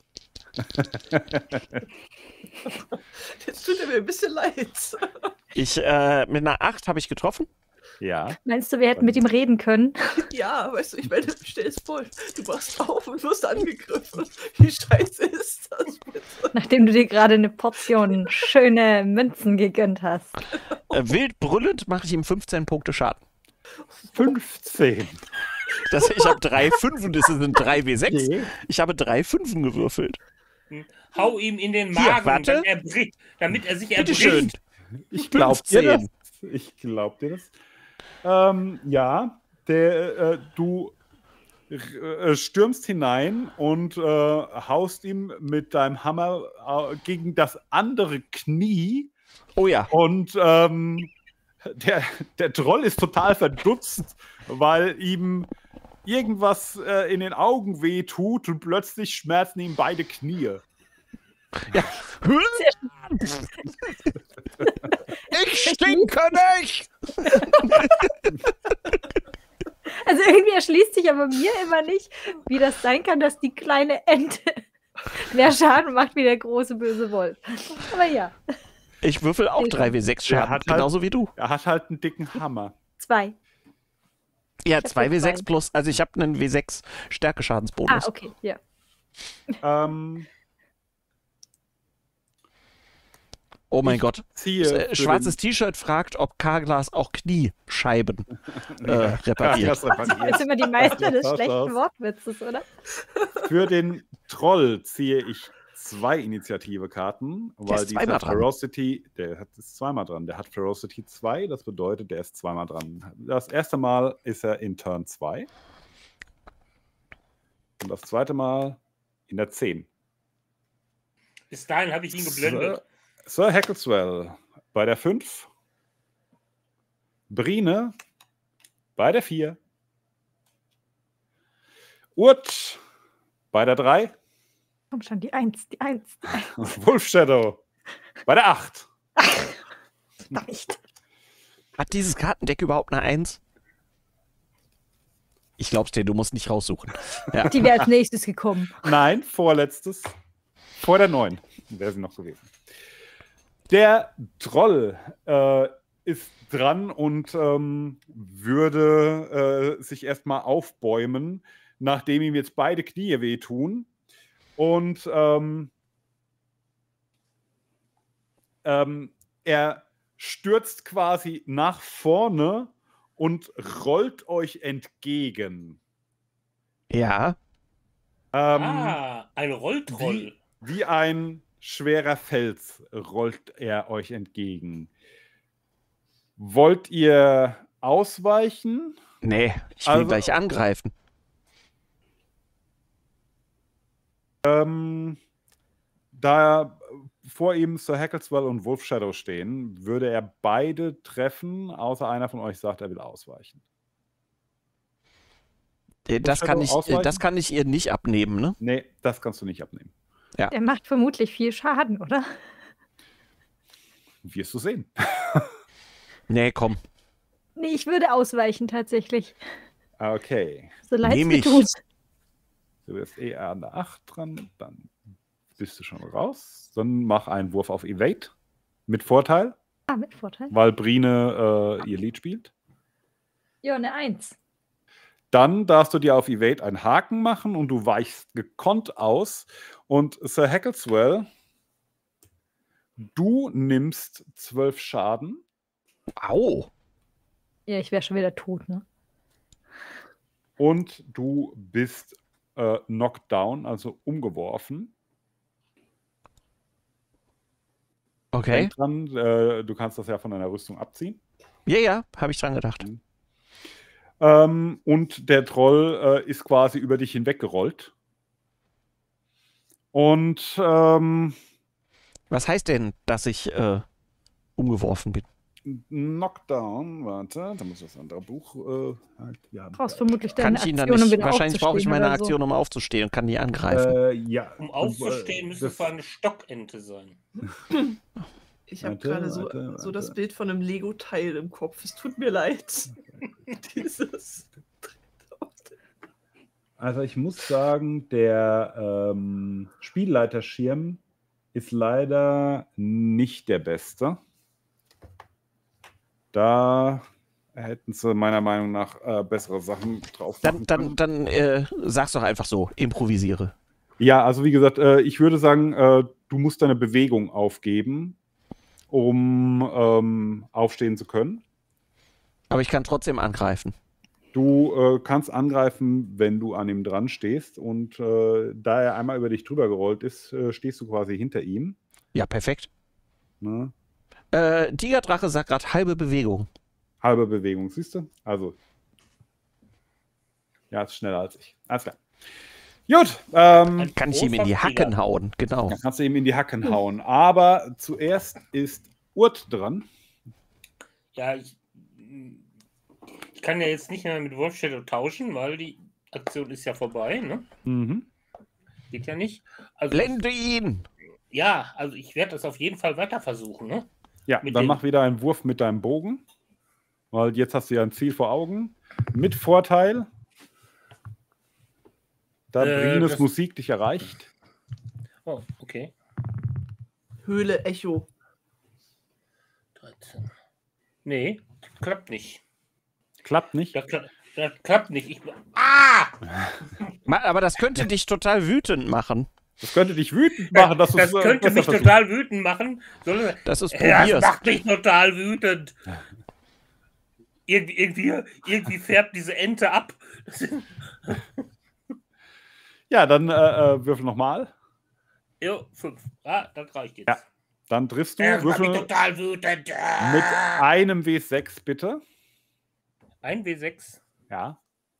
Jetzt tut er mir ein bisschen leid. Ich, mit einer 8 habe ich getroffen. Ja. Meinst du, wir hätten mit ihm reden können? Ja, weißt du, ich meine, stell es vor, du wachst auf und wirst angegriffen. Wie scheiße ist das bitte? Nachdem du dir gerade eine Portion schöne Münzen gegönnt hast. Wild brüllend mache ich ihm 15 Punkte Schaden. 15. Ich habe 3 Fünfen, das sind 3W6. Okay. Ich habe 3 Fünfen gewürfelt. Hau ihm in den Hier, Magen, warte. damit er sich Bitte schön. erbricht. Ich glaub dir das. 15. Ich glaub dir das. Ja, du stürmst hinein und haust ihm mit deinem Hammer gegen das andere Knie. Oh ja. Und der Troll ist total verdutzt, weil ihm irgendwas in den Augen wehtut und plötzlich schmerzen ihm beide Knie. Ich stinke nicht! Also irgendwie erschließt sich aber mir immer nicht, wie das sein kann, dass die kleine Ente mehr Schaden macht wie der große böse Wolf. Aber ja, Ich würfel auch 3W6 Schaden, hat halt- genauso wie du. Er hat halt einen dicken Hammer. 2. Ja, hab 2W6 2. plus, also ich habe einen W6 Stärkeschadensbonus. Okay, ja. Oh mein Gott. Ziehe für Schwarzes T-Shirt fragt, ob Carglass auch Kniescheiben repariert. Das repariert. Das ist immer die Meister des Das schlechten war's. Wortwitzes, oder? Für den Troll ziehe ich 2 Initiative-Karten, weil ist zweimal dran. Ferocity, ist zweimal dran. Der hat Ferocity 2, das bedeutet, der ist zweimal dran. Das erste Mal ist er in Turn 2. Und das zweite Mal in der 10. Bis dahin habe ich ihn geblendet. Sir Hackleswell bei der 5. Brine bei der 4. Urt bei der 3. Komm schon, die 1, die 1. Wolf Shadow bei der 8. Nicht. Hat dieses Kartendeck überhaupt eine 1? Ich glaub's dir, du musst nicht raussuchen. Ja. Die wäre als nächstes gekommen. Nein, vorletztes. Vor der 9 wäre sie noch gewesen. Der Troll ist dran und würde sich erstmal aufbäumen, nachdem ihm jetzt beide Knie wehtun. Und er stürzt quasi nach vorne und rollt euch entgegen. Ja. Ein Rolltroll. Wie ein schwerer Fels rollt er euch entgegen. Wollt ihr ausweichen? Nee, ich will Also- gleich angreifen. Da vor ihm Sir Hackleswell und Wolf Shadow stehen, würde er beide treffen, außer einer von euch sagt, er will ausweichen. Das Shadow kann ich, ausweichen? das kann ich ihr nicht abnehmen, ne? Nee, das kannst du nicht abnehmen. Der macht vermutlich viel Schaden, oder? Wirst du sehen. Nee, komm. Nee, ich würde ausweichen tatsächlich. Okay. So leid es Nehm mir ich. tut. Du bist an der 8 dran, dann bist du schon raus. Dann mach einen Wurf auf Evade. Mit Vorteil, Ah, mit Vorteil. weil Brine ihr Lied spielt. Ja, eine 1. Dann darfst du dir auf Evade einen Haken machen und du weichst gekonnt aus. Und Sir Hackleswell, du nimmst 12 Schaden. Au. Ja, ich wäre schon wieder tot, ne? Und du bist knocked down, also umgeworfen. Okay. Denk dran, du kannst das ja von deiner Rüstung abziehen. Ja, habe ich dran gedacht. Und der Troll ist quasi über dich hinweggerollt. Und Was heißt denn, dass ich umgeworfen bin? Knockdown, warte, da muss das andere Buch halt, ja. Brauchst vermutlich Kann deine ich ihn dann Aktion, um nicht? wieder Wahrscheinlich brauche ich aufzustehen meine oder so. Aktion, um aufzustehen und kann die angreifen. Ja. Um aufzustehen, müsste es das- für eine Stockente sein. Ich habe Warte, gerade so warte. das Bild von einem Lego-Teil im Kopf. Es tut mir leid. Dieses. Also ich muss sagen, der Spielleiterschirm ist leider nicht der beste. Da hätten sie meiner Meinung nach bessere Sachen drauf machen können. Dann sag's doch einfach so, improvisiere. Ja, also wie gesagt, ich würde sagen, du musst deine Bewegung aufgeben, um aufstehen zu können. Aber ich kann trotzdem angreifen. Du kannst angreifen, wenn du an ihm dran stehst. Und da er einmal über dich drüber gerollt ist, stehst du quasi hinter ihm. Ja, perfekt. Ne? Tigerdrache sagt gerade halbe Bewegung. Halbe Bewegung, siehst du? Also. Ja, ist schneller als ich. Alles klar. Gut. Kann ich ihm in die Hacken hauen, genau. Dann kannst du ihm in die Hacken hauen. Aber zuerst ist Urt dran. Ja, ich kann ja jetzt nicht mehr mit Wolf Shadow tauschen, weil die Aktion ist ja vorbei, ne? Mhm. Geht ja nicht. Also, Blende ihn! ja, also ich werde das auf jeden Fall weiter versuchen, ne? Ja, Mit dann dem- mach wieder einen Wurf mit deinem Bogen. Weil jetzt hast du ja ein Ziel vor Augen. Mit Vorteil. Da Brines das- Musik dich erreicht. Oh, okay. Höhle Echo. 13. Nee, klappt nicht. Klappt nicht. Das klappt nicht. Aber das könnte dich total wütend machen, Das könnte dich wütend machen, dass du Das könnte mich total wütend machen. dass du es Das probierst. macht mich total wütend. Irgendwie färbt diese Ente ab. Ja, dann würfel nochmal. Jo, 5. Ah, das reicht jetzt. Ja. Dann triffst du. Das macht mich Würfel total wütend. mit einem W6, bitte. Ein W6. Ja.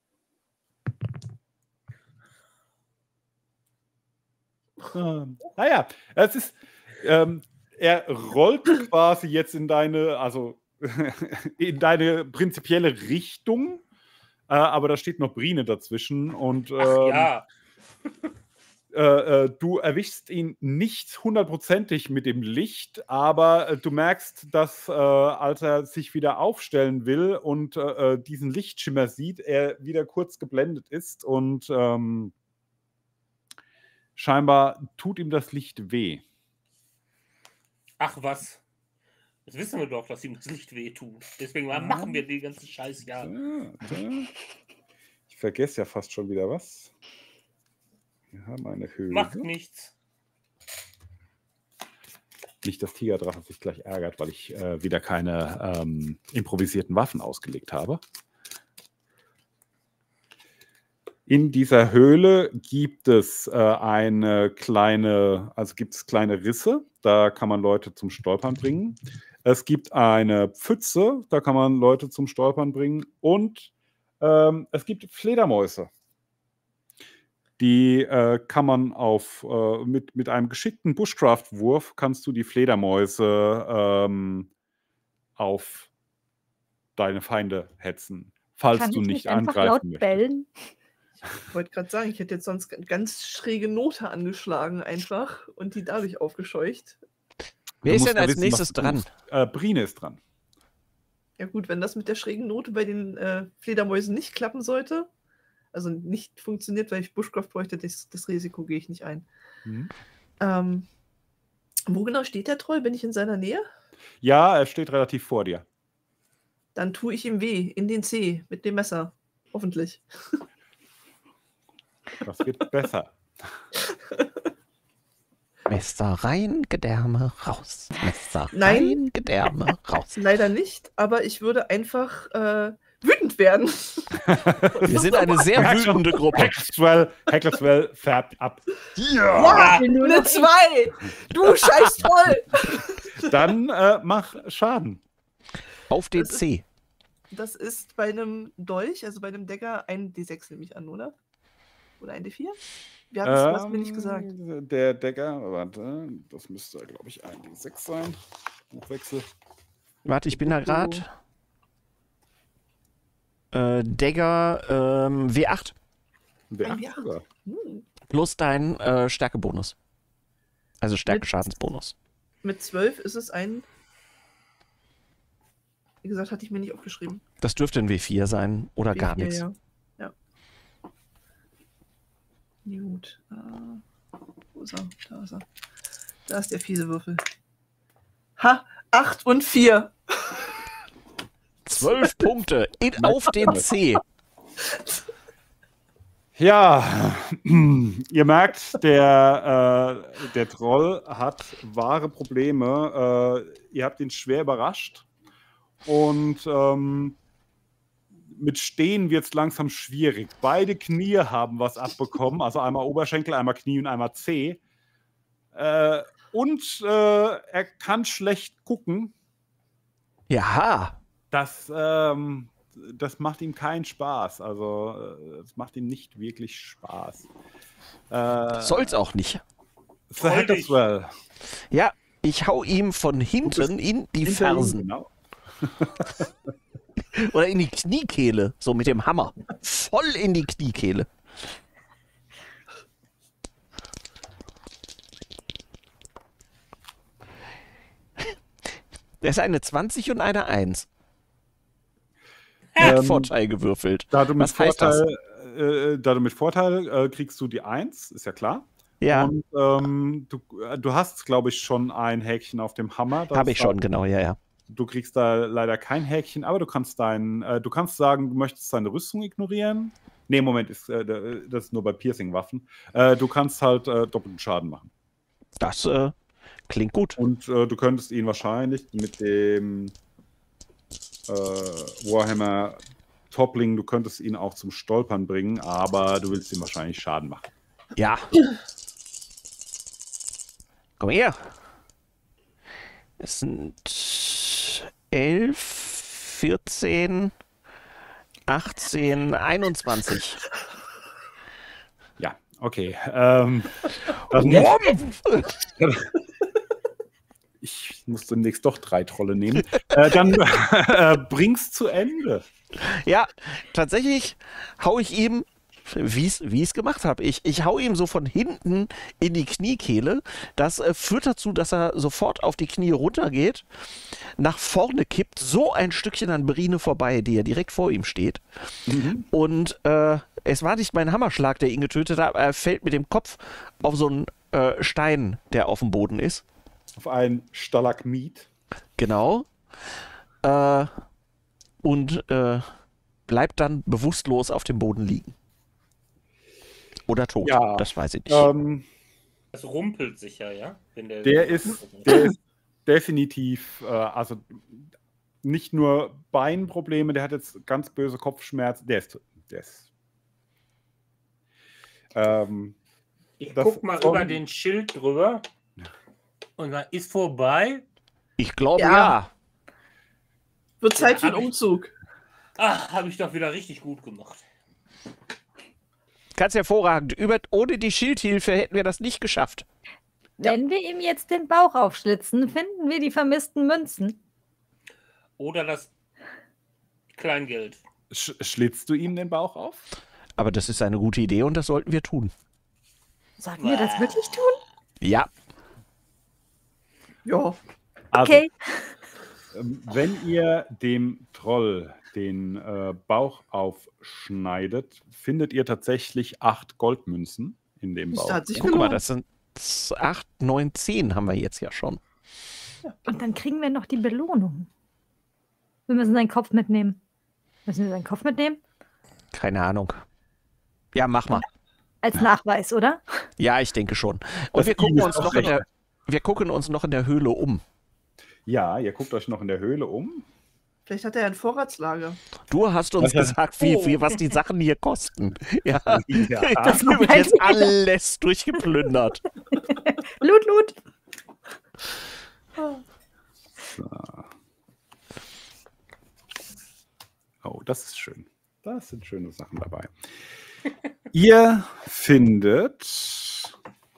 Naja, es ist. Er rollt quasi jetzt in deine, also in deine prinzipielle Richtung, aber da steht noch Brine dazwischen und Ja, du erwischst ihn nicht hundertprozentig mit dem Licht, aber du merkst, dass als er sich wieder aufstellen will und diesen Lichtschimmer sieht, er wieder kurz geblendet ist und scheinbar tut ihm das Licht weh. ach was. Das wissen wir doch, dass ihm das Licht wehtut. Deswegen machen wir den ganzen Scheiß ja. Ich vergesse ja fast schon wieder was. Wir haben eine Höhle. Macht nichts. Nicht, dass Tigerdrache sich gleich ärgert, weil ich wieder keine improvisierten Waffen ausgelegt habe. In dieser Höhle gibt es kleine Risse, da kann man Leute zum Stolpern bringen. Es gibt eine Pfütze, da kann man Leute zum Stolpern bringen. Und es gibt Fledermäuse. Die kann man mit einem geschickten Bushcraft-Wurf kannst du die Fledermäuse auf deine Feinde hetzen, falls Kann du ich nicht einfach laut angreifen möchtest. bellen? Ich wollte gerade sagen, ich hätte jetzt sonst eine ganz schräge Note angeschlagen einfach und die dadurch aufgescheucht. Wer Du ist musst denn mal als wissen, nächstes was du dran? tust. Brine ist dran. Ja gut, wenn das mit der schrägen Note bei den Fledermäusen nicht klappen sollte, also nicht funktioniert, weil ich Bushcraft bräuchte, das Risiko gehe ich nicht ein. Mhm. Wo genau steht der Troll? Bin ich in seiner Nähe? Ja, er steht relativ vor dir. Dann tue ich ihm weh, in den Zeh, mit dem Messer. Hoffentlich. Das wird besser. Messer rein, Gedärme raus. Messer Nein. rein, Gedärme raus. Leider nicht, aber ich würde einfach wütend werden. Wir sind eine sehr wütende Gruppe. Heckleswell färbt ab. Ja, eine 2! Du scheiß Troll! Dann mach Schaden. Auf den C. Das ist bei einem Dolch, also bei einem Dagger, ein D6 nehme ich an, oder? Oder ein D4? Wir haben es mir nicht gesagt. Der Dagger, warte, das müsste, glaube ich, ein D6 sein. Buchwechsel. Warte, ich bin da gerade. Dagger W8 Der Ja. sogar. plus dein Stärkebonus. Also Stärke-Schadensbonus. Mit 12 ist es ein. Wie gesagt, hatte ich mir nicht aufgeschrieben. Das dürfte ein W4 sein oder gar W4, nichts. Ja. Gut. Wo ist er? Da ist er. Da ist der fiese Würfel. Ha! 8 und 4. 12 Punkte auf den C. Ja, ihr merkt, der Troll hat wahre Probleme. Ihr habt ihn schwer überrascht. Und mit Stehen wird es langsam schwierig. Beide Knie haben was abbekommen, also einmal Oberschenkel, einmal Knie und einmal Zeh. Und er kann schlecht gucken. Ja. Das macht ihm keinen Spaß. Also, es macht ihm nicht wirklich Spaß. Soll's auch nicht. The Head as well. Ja, ich hau ihm von hinten in die Fersen. Genau. Oder in die Kniekehle, so mit dem Hammer. Voll in die Kniekehle. Das ist eine 20 und eine 1. Vorteil gewürfelt. Da du mit Was heißt das? Vorteil kriegst du die 1, ist ja klar. Ja, Und du hast, glaube ich, schon ein Häkchen auf dem Hammer. habe ich schon, genau, ja. Du kriegst da leider kein Häkchen, aber du kannst sagen, du möchtest deine Rüstung ignorieren. Nee, Moment, das ist nur bei Piercing-Waffen. Du kannst halt doppelten Schaden machen. Das klingt gut. Und du könntest ihn wahrscheinlich mit dem Warhammer Toppling, du könntest ihn auch zum Stolpern bringen, aber du willst ihm wahrscheinlich Schaden machen. Ja. Komm her. Es sind 11, 14, 18, 21. Ja, okay. Ich muss demnächst doch 3 Trolle nehmen. Dann bring's zu Ende. Ja, tatsächlich hau ich ihm, wie ich es gemacht habe, ich hau ihm so von hinten in die Kniekehle. Das führt dazu, dass er sofort auf die Knie runtergeht, nach vorne kippt, so ein Stückchen an Brine vorbei, die ja direkt vor ihm steht. Und es war nicht mein Hammerschlag, der ihn getötet hat, aber er fällt mit dem Kopf auf so einen Stein, der auf dem Boden ist. Auf ein Stalagmit. Genau. Und bleibt dann bewusstlos auf dem Boden liegen. Oder tot, Ja, das weiß ich nicht. Das rumpelt sicher, ja? Wenn Der ist definitiv, also nicht nur Beinprobleme, der hat jetzt ganz böse Kopfschmerzen. Ich das guck mal von- über den Schild drüber und dann ist vorbei. Ich glaube, Ja. ja. Wird Zeit für hab den ich- Umzug. Ach, habe ich doch wieder richtig gut gemacht. Ganz hervorragend. Ohne die Schildhilfe hätten wir das nicht geschafft. Wenn wir ihm jetzt den Bauch aufschlitzen, finden wir die vermissten Münzen. Oder das Kleingeld. Schlitzt du ihm den Bauch auf? Aber das ist eine gute Idee und das sollten wir tun. Sollten wir das wirklich tun? Ja. Ja. Also, Okay. wenn ihr dem Troll den Bauch aufschneidet, findet ihr tatsächlich 8 Goldmünzen in dem Das Bauch. hat sich Guck mal, gelohnt. das sind 8, 9, 10 haben wir jetzt ja schon. Und dann kriegen wir noch die Belohnung. Wir müssen seinen Kopf mitnehmen. Müssen wir seinen Kopf mitnehmen? Keine Ahnung. Ja, mach mal. Als Nachweis, oder? Ja, ich denke schon. Und Das wir gucken, ist uns auch noch wir gucken uns noch in der Höhle um. Ja, ihr guckt euch noch in der Höhle um. Vielleicht hat er ein Vorratslager. Du hast uns gesagt, was die Sachen hier kosten. Ja. Ja. Das wird jetzt alles durchgeplündert. Loot, Loot. Oh, das ist schön. Das sind schöne Sachen dabei. Ihr findet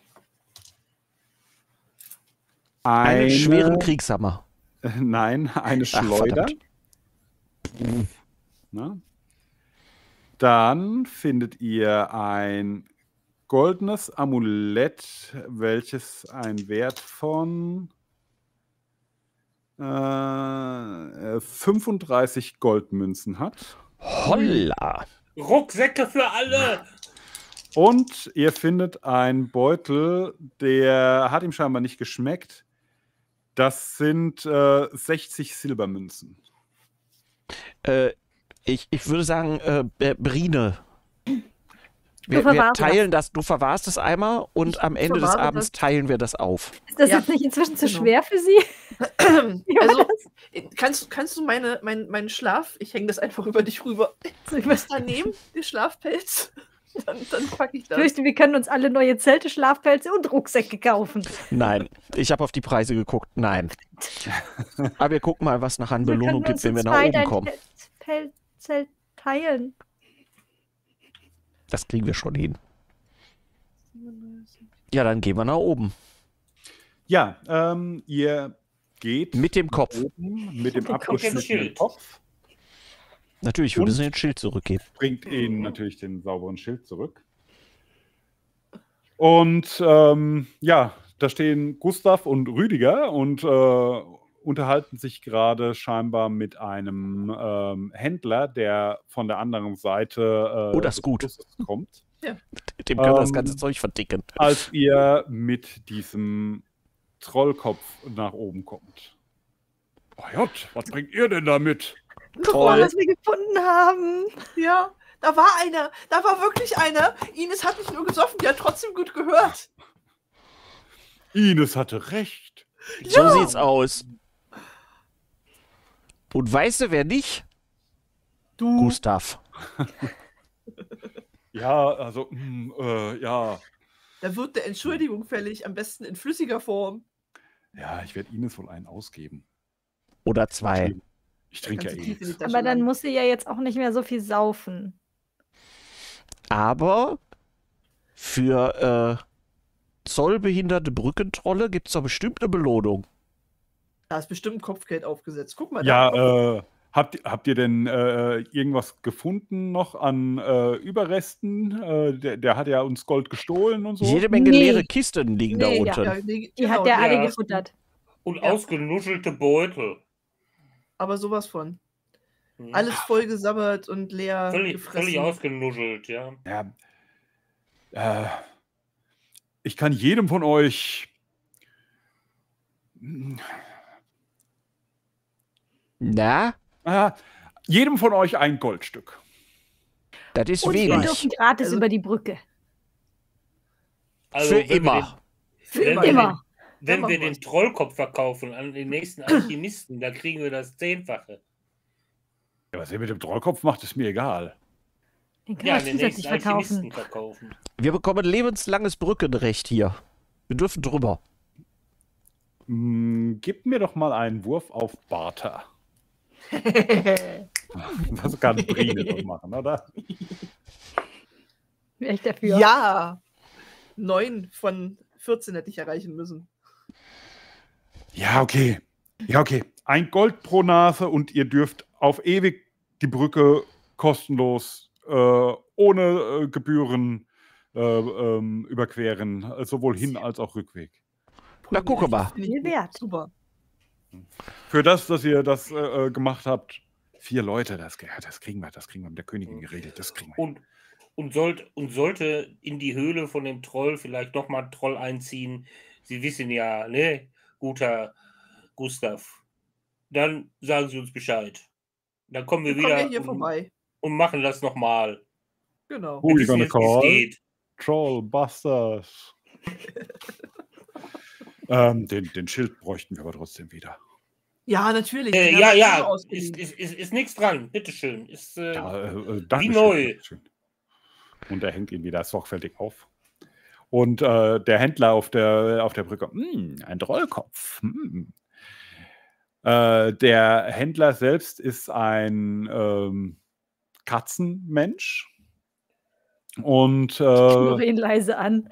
Einen schweren Kriegshammer. Nein, eine Ach, Schleuder. verdammt. Na? Dann findet ihr ein goldenes Amulett, welches einen Wert von 35 Goldmünzen hat. Holla. Rucksäcke für alle! Und ihr findet einen Beutel, der hat ihm scheinbar nicht geschmeckt. Das sind 60 Silbermünzen. Ich würde sagen, Brine. Wir verwahrst teilen das, du verwahrst es einmal und Ich am Ende des verwahre Abends das. teilen wir das auf. Ist das Ja. jetzt nicht inzwischen zu Genau. schwer für Sie? Wie war Also, kannst du meinen Schlaf, ich hänge das einfach über dich rüber, das? was da nehmen, den Schlafpelz? Dann packe ich Ich das. fürchte, wir können uns alle neue Zelte, Schlafpelze und Rucksäcke kaufen. Nein, ich habe auf die Preise geguckt. Nein. Aber wir gucken mal, was nachher an Wir Belohnung können gibt, wenn wir uns nach zu zweit oben ein kommen. Zelt teilen. Das kriegen wir schon hin. Ja, dann gehen wir nach oben. Ja, ihr geht Mit dem Kopf. oben mit dem dem abgeschnittenen Schild. Kopf, Natürlich, wir Und? müssen den Schild zurückgeben. bringt ihnen natürlich den sauberen Schild zurück. Und ja, da stehen Gustav und Rüdiger und unterhalten sich gerade scheinbar mit einem Händler, der von der anderen Seite Oh, das ist des gut. Flusses kommt, Dem können wir das Ähm, ganze Zeug verdicken. als ihr mit diesem Trollkopf nach oben kommt. Oh Gott, was bringt ihr denn damit? Toll, was wir gefunden haben. Ja, da war einer. Da war wirklich einer. Ines hat nicht nur gesoffen, die hat trotzdem gut gehört. Ines hatte recht. So sieht's aus. Und weißt du, wer nicht? Du. Gustav. Ja, also, ja. Da wird eine Entschuldigung fällig, am besten in flüssiger Form. Ja, ich werde Ines wohl einen ausgeben. Oder zwei. Ich trinke ja Kannst du eh tief in die nichts. Tasche Aber dann langen. muss sie ja jetzt auch nicht mehr so viel saufen. Aber für zollbehinderte Brückentrolle gibt es doch bestimmt eine Belohnung. Da ist bestimmt ein Kopfgeld aufgesetzt. Guck mal. Ja, habt ihr denn irgendwas gefunden noch an Überresten? Der hat ja uns Gold gestohlen und so. Jede Menge Nee. leere Kisten liegen Nee, da ja, unten. nee, Die hat der ja. alle gefuttert. Und Ja. ausgenuschelte Beutel. Aber sowas von. Hm. Alles voll gesabbert und leer Völlig gefressen. ausgenuschelt, ja. Ja, ich kann jedem von euch Na, jedem von euch ein Goldstück. das ist Und wir wenig. dürfen gratis Also- über die Brücke. Für wenn wir immer. Für Wenn immer. wir Immer. Wenn machen wir den wir's. Trollkopf verkaufen an den nächsten Alchemisten, da kriegen wir das Zehnfache. Ja, was ihr mit dem Trollkopf macht, ist mir egal. Den kann Ja, man an den zusätzlich nächsten verkaufen. Alchemisten verkaufen. Wir bekommen lebenslanges Brückenrecht hier. Wir dürfen drüber. Gebt mir doch mal einen Wurf auf Barter. Das kann Brine doch machen, oder? Wäre ich dafür. Ja. 9 von 14 hätte ich erreichen müssen. Ja, okay. Ja, okay. Ein Gold pro Nase und ihr dürft auf ewig die Brücke kostenlos, ohne Gebühren überqueren, sowohl Hin- als auch Rückweg. Na, gucke mal. Finde ich Viel gut. wert. Super. Für das, dass ihr das gemacht habt, 4 Leute, das kriegen wir mit der Königin geregelt, das kriegen wir. Und sollte in die Höhle von dem Troll vielleicht nochmal ein Troll einziehen, Sie wissen ja, ne, guter Gustav, dann sagen Sie uns Bescheid. Dann kommen wir Wir kommen ja wieder hier vorbei. und machen das nochmal. Genau. Who you Wissen gonna jetzt, wie es call? geht. Trollbusters. Den Schild bräuchten wir aber trotzdem wieder. Ja, natürlich. Ja, Ausgeliehen. ist nichts dran, bitteschön. Ist, Dankeschön, wie neu. Dankeschön. Und er hängt ihn wieder sorgfältig auf. Und der Händler auf der Brücke, ein Trollkopf. Der Händler selbst ist ein Katzenmensch. Und Ich knurre ihn leise an.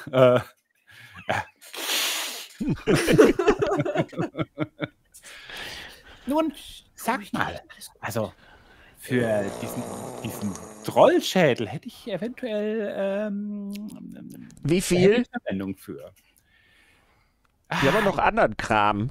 Nun, sag mal, also für diesen Trollschädel hätte ich eventuell Wie viel? Verwendung für. Wir haben noch anderen Kram.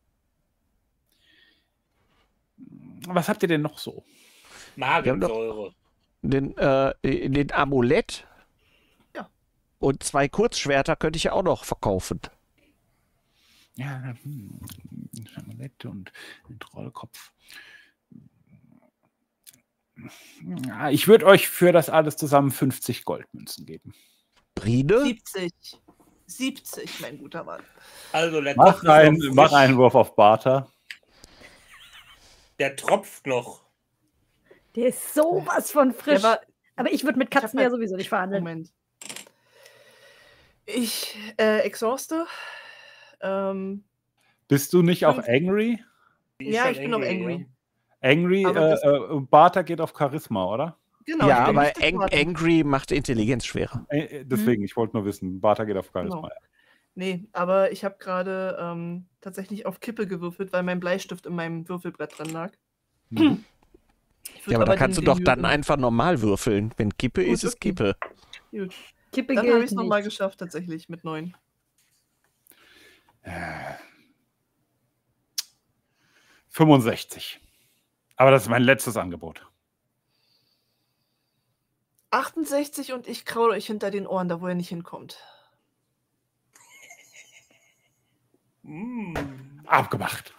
Was habt ihr denn noch so? Magensäure. Den Amulett. Ja. Und 2 Kurzschwerter könnte ich ja auch noch verkaufen. Ja, ein Amulett und ein Trollkopf. Ich würde euch für das alles zusammen 50 Goldmünzen geben. Brine? 70. 70, mein guter Mann. Also der Mach Topf ist noch einen frisch. Wurf auf Barter. Der tropft noch. Der ist sowas von frisch. Der war, Aber ich würde mit Ich hab Katzen mal- ja sowieso nicht verhandeln. Moment. Ich exhauste. Bist du nicht auf Fünf. Angry? Die ist Ja, halt ich bin auf Angry. ja. Angry, Aber das- Barter geht auf Charisma, oder? Genau, Ja, ich bin aber nicht geraten. Angry macht Intelligenz schwerer. Deswegen, ich wollte nur wissen, Barter geht auf Charisma. Genau. Nee, aber ich habe gerade tatsächlich auf Kippe gewürfelt, weil mein Bleistift in meinem Würfelbrett dran lag. Mhm. Ich würd Ja, aber da den- kannst du den doch dann Jürgen- einfach normal würfeln. Wenn Kippe Gut, ist, ist okay. Kippe. Gut. Kippe Dann habe ich gilt es nochmal nicht. geschafft, tatsächlich, mit 9. 65. Aber das ist mein letztes Angebot. 68 und ich kraule euch hinter den Ohren, da wo ihr nicht hinkommt. Mm. Abgemacht.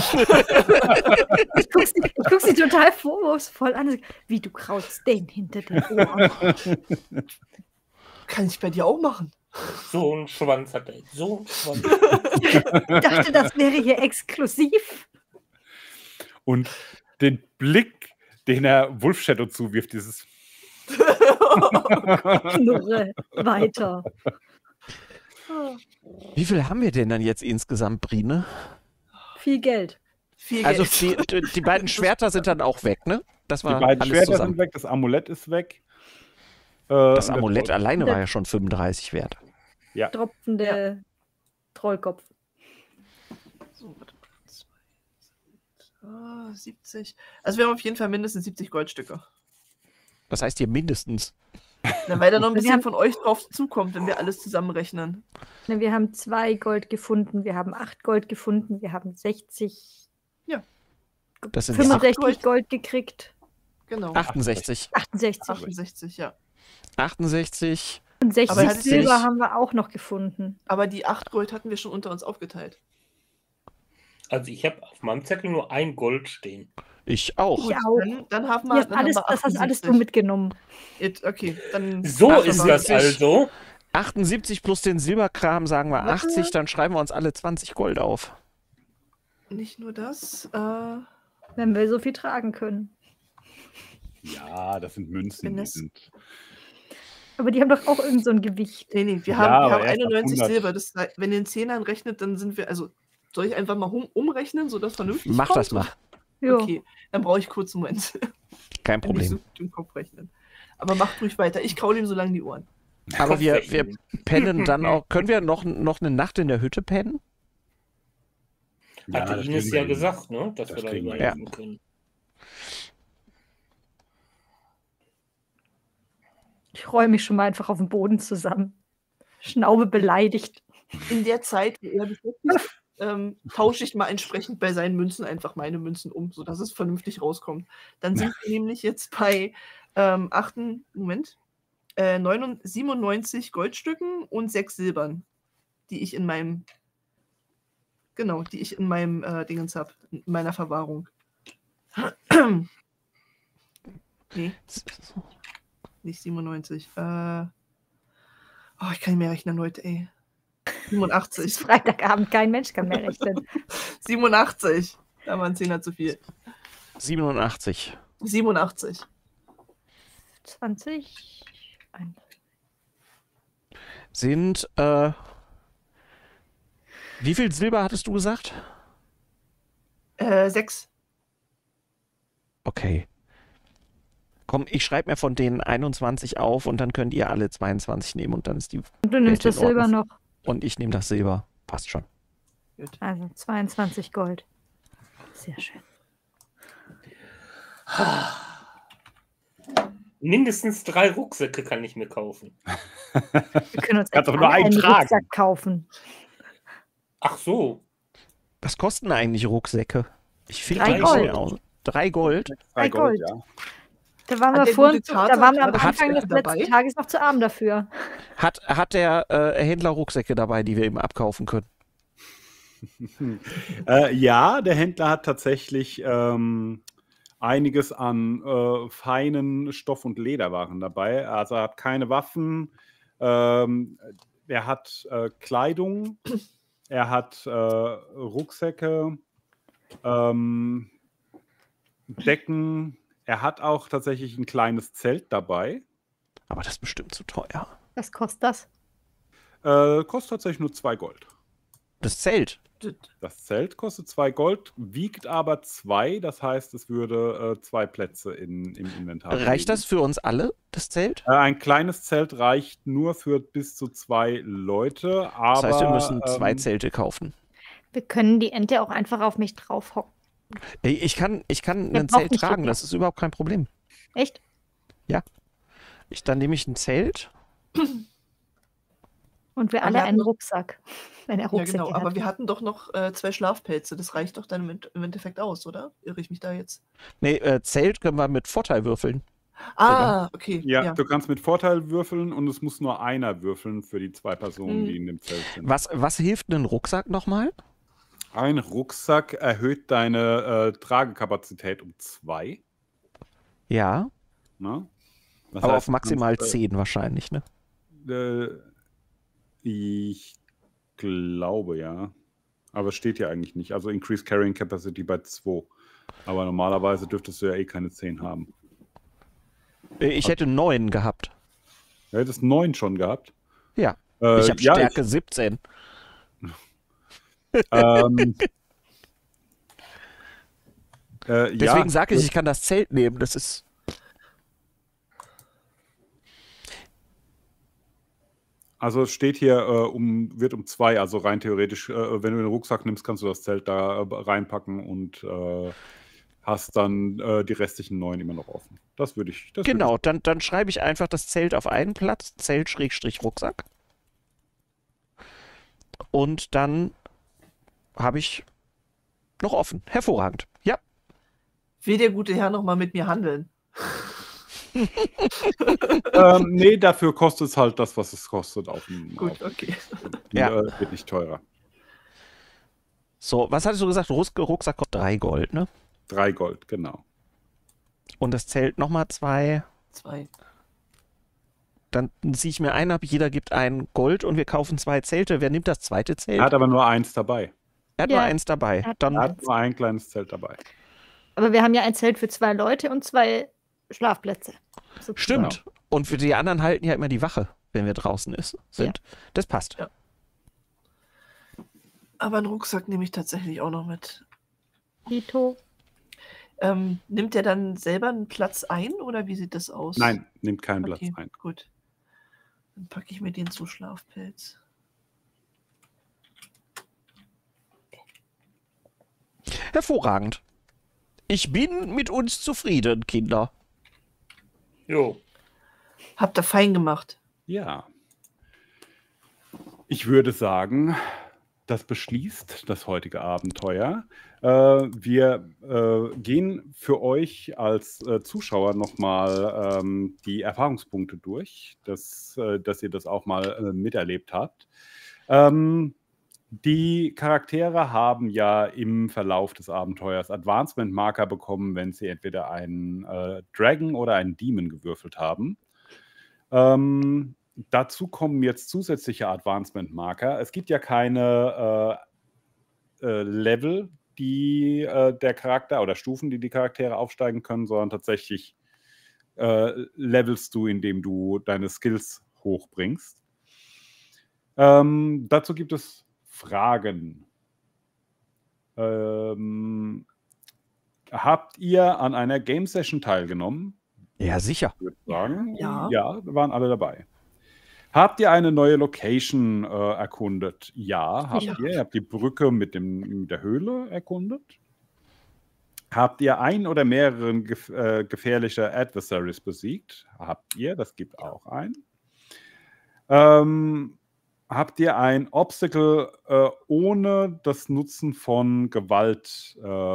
Ich guck sie total vorwurfsvoll an. Wie, du kraulst den hinter den Ohren? Kann ich bei dir auch machen. So ein Schwanz hat er. So ein Schwanz. Ich dachte, das wäre hier exklusiv. Und den Blick, den er Wolf Shadow zuwirft, dieses Knurre weiter. Wie viel haben wir denn dann jetzt insgesamt, Brine? Viel Geld. Viel Also Geld. die beiden Schwerter sind dann auch weg, ne? Das die war beiden alles Schwerter zusammen. sind weg, das Amulett ist weg. Das und Amulett Troll. alleine war ja schon 35 wert. Tropfende Trollkopf. So, warte mal. 70. Also wir haben auf jeden Fall mindestens 70 Goldstücke. Das heißt hier mindestens. Na, weil da noch ein Wir bisschen haben- von euch drauf zukommt, wenn wir alles zusammenrechnen. Ne, wir haben 2 Gold gefunden, wir haben 8 Gold gefunden, wir haben 60, Das sind 65 Gold gekriegt. Genau. 68. 68. 68, ja. 68. Und 60 Aber hattet ihr Silber nicht- haben wir auch noch gefunden. Aber die 8 Gold hatten wir schon unter uns aufgeteilt. Also ich habe auf meinem Zettel nur ein Gold stehen. Ich auch. Ich auch. Dann haben Ja, wir, dann alles, haben wir das hast alles du 78. mitgenommen. Okay, dann. So Ach, ist aber das 70. also. 78 plus den Silberkram sagen wir Warte. 80, dann schreiben wir uns alle 20 Gold auf. Nicht nur das. Wenn wir so viel tragen können. Ja, das sind Münzen. Wenn Die das- sind, Aber die haben doch auch irgend so ein Gewicht. Nee, wir Ja, haben, aber wir haben erst ab 91 100. Silber. Das, wenn ihr in Zehnern rechnet, dann sind wir. Also, soll ich einfach mal umrechnen, sodass vernünftig Mach kommt? das mal. Ja. Okay, dann brauche ich kurz einen Moment. Kein Kann nicht so Problem. gut im Kopf rechnen. Aber macht ruhig weiter. Ich kraule ihm so lange die Ohren. Aber wir Kopfrechnen. pennen dann auch. Können wir noch eine Nacht in der Hütte pennen? Hatte das Ines kriegen wir ja hin. gesagt, ne? Dass Das wir da kriegen wir übernachten können. Ich räume mich schon mal einfach auf den Boden zusammen. Schnaube beleidigt. In der Zeit, wo er beschäftigt, tausche ich mal entsprechend bei seinen Münzen einfach meine Münzen um, sodass es vernünftig rauskommt. Dann sind wir nämlich jetzt bei 97 Goldstücken und 6 Silbern, die ich in meinem Dingens habe, in meiner Verwahrung. Nee, nicht 97. Ich kann nicht mehr rechnen heute, ey. Es ist 87. Freitagabend, kein Mensch kann mehr rechnen. 87. Da waren 10er zu viel. 87. 87. 20. Sind, wie viel Silber hattest du gesagt? 6. Okay. Komm, ich schreibe mir von denen 21 auf und dann könnt ihr alle 22 nehmen und dann ist die. Und du nimmst in das Silber Ordnung. noch. Und ich nehme das Silber. Passt schon. Also 22 Gold. Sehr schön. Mindestens 3 Rucksäcke kann ich mir kaufen. Wir können uns Kannst einfach doch nur alle einen tragen. Rucksack kaufen. Ach so. Was kosten eigentlich Rucksäcke? Ich finde 3 die nicht Gold. mehr aus. 3 Gold? 3 Gold. ja. Da waren Hat wir der vorhin, gute Kater da waren wir am gerade Anfang des Rucksäcke dabei? letzten Tages noch zu arm dafür. Hat der Händler Rucksäcke dabei, die wir ihm abkaufen können? Ja, der Händler hat tatsächlich einiges an feinen Stoff- und Lederwaren dabei. Also er hat keine Waffen, er hat Kleidung, er hat Rucksäcke, Decken. Er hat auch tatsächlich ein kleines Zelt dabei. Aber das ist bestimmt zu teuer. Was kostet das? Kostet tatsächlich nur 2 Gold. Das Zelt. Das Zelt kostet 2 Gold, wiegt aber 2. Das heißt, es würde 2 Plätze im Inventar Reicht belegen. das für uns alle, das Zelt? Ein kleines Zelt reicht nur für bis zu 2 Leute. Aber, Das heißt, wir müssen 2 Zelte kaufen. Wir können die Ente auch einfach auf mich draufhocken. Ey, ich kann ein brauchen Zelt nicht tragen, so das ist überhaupt kein Problem. Echt? Dann nehme ich ein Zelt. Und wir Aber alle wir einen hatten- Rucksack. Wenn er Ja, Rucksäcke genau. Aber hat. wir hatten doch noch 2 Schlafpelze. Das reicht doch dann im Endeffekt aus, oder? Irre ich mich da jetzt? Nee, Zelt können wir mit Vorteil würfeln. Ah, okay. ja, du kannst mit Vorteil würfeln und es muss nur einer würfeln für die 2 Personen, die in dem Zelt sind. Was hilft ein Rucksack nochmal? Ein Rucksack erhöht deine Tragekapazität um 2. Ja, Ne? Das aber heißt, auf maximal du kannst, 10 wahrscheinlich, ne? Ich glaube, ja. Aber es steht ja eigentlich nicht. Also Increase Carrying Capacity bei 2. Aber normalerweise dürftest du ja eh keine 10 haben. Ich hätte 9 gehabt. Du hättest 9 schon gehabt. Ja. Ich habe ja, Stärke 17. Ähm, Deswegen ja, sage ich kann das Zelt nehmen. Das ist. also es steht hier, wird um 2, also rein theoretisch, wenn du den Rucksack nimmst, kannst du das Zelt da reinpacken und hast dann die restlichen 9 immer noch offen. Das würde ich. Genau, dann schreibe ich einfach das Zelt auf einen Platz. Zelt-Rucksack. Und dann habe ich noch offen. Hervorragend. Ja. Will der gute Herr noch mal mit mir handeln? Nee, dafür kostet es halt das, was es kostet. Gut, okay. Ja. Wird nicht teurer. So, was hattest du gesagt? Rucksack kostet 3 Gold, ne? 3 Gold, genau. Und das Zelt nochmal 2. 2. Dann ziehe ich mir ein ab, jeder gibt 1 Gold und wir kaufen 2 Zelte. Wer nimmt das zweite Zelt? Er hat aber nur 1 dabei. Er hat Ja. nur 1 dabei. Er hat Dann Er hat nur ein kleines Zelt dabei. Aber wir haben ja ein Zelt für 2 Leute und 2 Schlafplätze. So- stimmt. Und für die anderen halten ja immer die Wache, wenn wir draußen sind. Das passt. Ja. Aber einen Rucksack nehme ich tatsächlich auch noch mit. Dito. Nimmt der dann selber einen Platz ein oder wie sieht das aus? Nein, nimmt keinen Platz Okay, ein. gut. Dann packe ich mir den zu Schlafpelz. Hervorragend. Ich bin mit uns zufrieden, Kinder. Jo. Habt ihr fein gemacht. Ja. Ich würde sagen, das beschließt das heutige Abenteuer. Wir gehen für euch als Zuschauer nochmal die Erfahrungspunkte durch, dass ihr das auch mal miterlebt habt. Die Charaktere haben ja im Verlauf des Abenteuers Advancement-Marker bekommen, wenn sie entweder einen Dragon oder einen Demon gewürfelt haben. Dazu kommen jetzt zusätzliche Advancement-Marker. Es gibt ja keine Level, die der Charakter oder Stufen, die Charaktere aufsteigen können, sondern tatsächlich levelst du, indem du deine Skills hochbringst. Dazu gibt es Fragen. Habt ihr an einer Game Session teilgenommen? Ja, sicher. Ich würde sagen, Ja. ja, waren alle dabei. Habt ihr eine neue Location erkundet? Ja, habt Ja. ihr. Ihr habt die Brücke mit der Höhle erkundet. Habt ihr ein oder mehrere gefährliche Adversaries besiegt? Habt ihr, das gibt auch ein. Habt ihr ein Obstacle ohne das Nutzen von Gewalt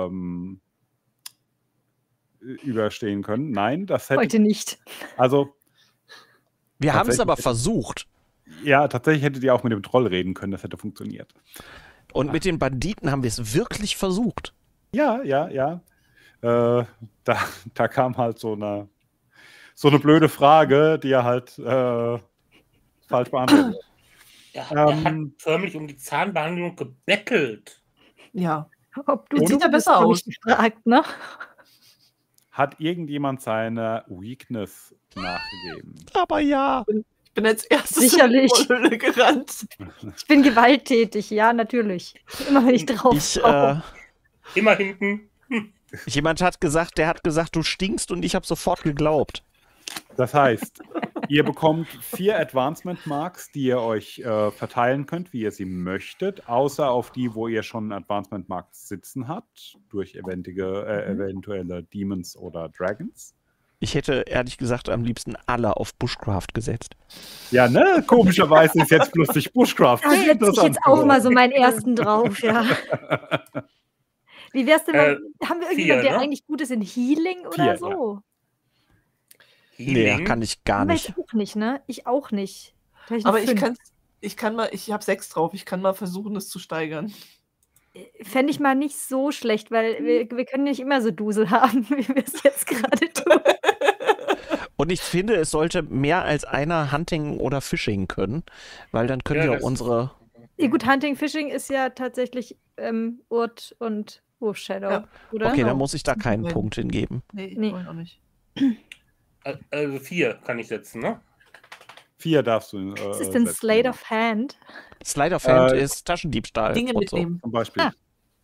überstehen können? Nein, das hätte. Heute nicht. Also, Wir haben es Tatsächlich. aber versucht. ja, tatsächlich hättet ihr auch mit dem Troll reden können, das hätte funktioniert. Und mit den Banditen haben wir es wirklich versucht. Ja. da kam halt so eine blöde Frage, die er halt falsch beantwortet hat. Er hat förmlich um die Zahnbehandlung gebettelt. Ja. Ob du Jetzt sieht so er bist, besser hab aus. ich gefragt, ne? Hat irgendjemand seine Weakness nachgegeben? Aber ja. Ich bin als erstes Sicherlich. in die Höhle gerannt. Ich bin gewalttätig, ja, natürlich. Immer wenn ich drauf Ich, schaue. Immer hinten. jemand hat gesagt, du stinkst und ich habe sofort geglaubt. Das heißt, ihr bekommt 4 Advancement Marks, die ihr euch verteilen könnt, wie ihr sie möchtet, außer auf die, wo ihr schon Advancement Marks sitzen habt, durch eventuelle Demons oder Dragons. Ich hätte ehrlich gesagt am liebsten alle auf Bushcraft gesetzt. Ja, ne? Komischerweise ist jetzt plötzlich Bushcraft. Da setze ich jetzt auch mal so meinen ersten drauf, ja. Wie wär's denn, haben wir 4, irgendjemanden, der ne? eigentlich gut ist in Healing oder 4, so? Nee, Healing. kann ich gar Haben wir nicht. jetzt auch nicht, ne? Ich auch nicht. Da hab eine Aber ich 5. ich habe 6 drauf. Ich kann mal versuchen, es zu steigern. Fände ich mal nicht so schlecht, weil wir können nicht immer so Dusel haben, wie wir es jetzt gerade tun. Und ich finde, es sollte mehr als einer Hunting oder Fishing können, weil dann können Ja, wir das- unsere... Ja, gut, Hunting, Fishing ist ja tatsächlich Urt und Wolf Shadow, Ja. oder? Okay, Genau. dann muss ich da Sind keinen die Punkt hingeben. Nee, ich Nee. wollte auch nicht. Also 4 kann ich setzen, ne? 4 darfst du Was ist denn setzen, Slate ja. of Hand? Slide of Hand Äh, ist Taschendiebstahl Dinge und so. mitnehmen. Zum Beispiel. Ah.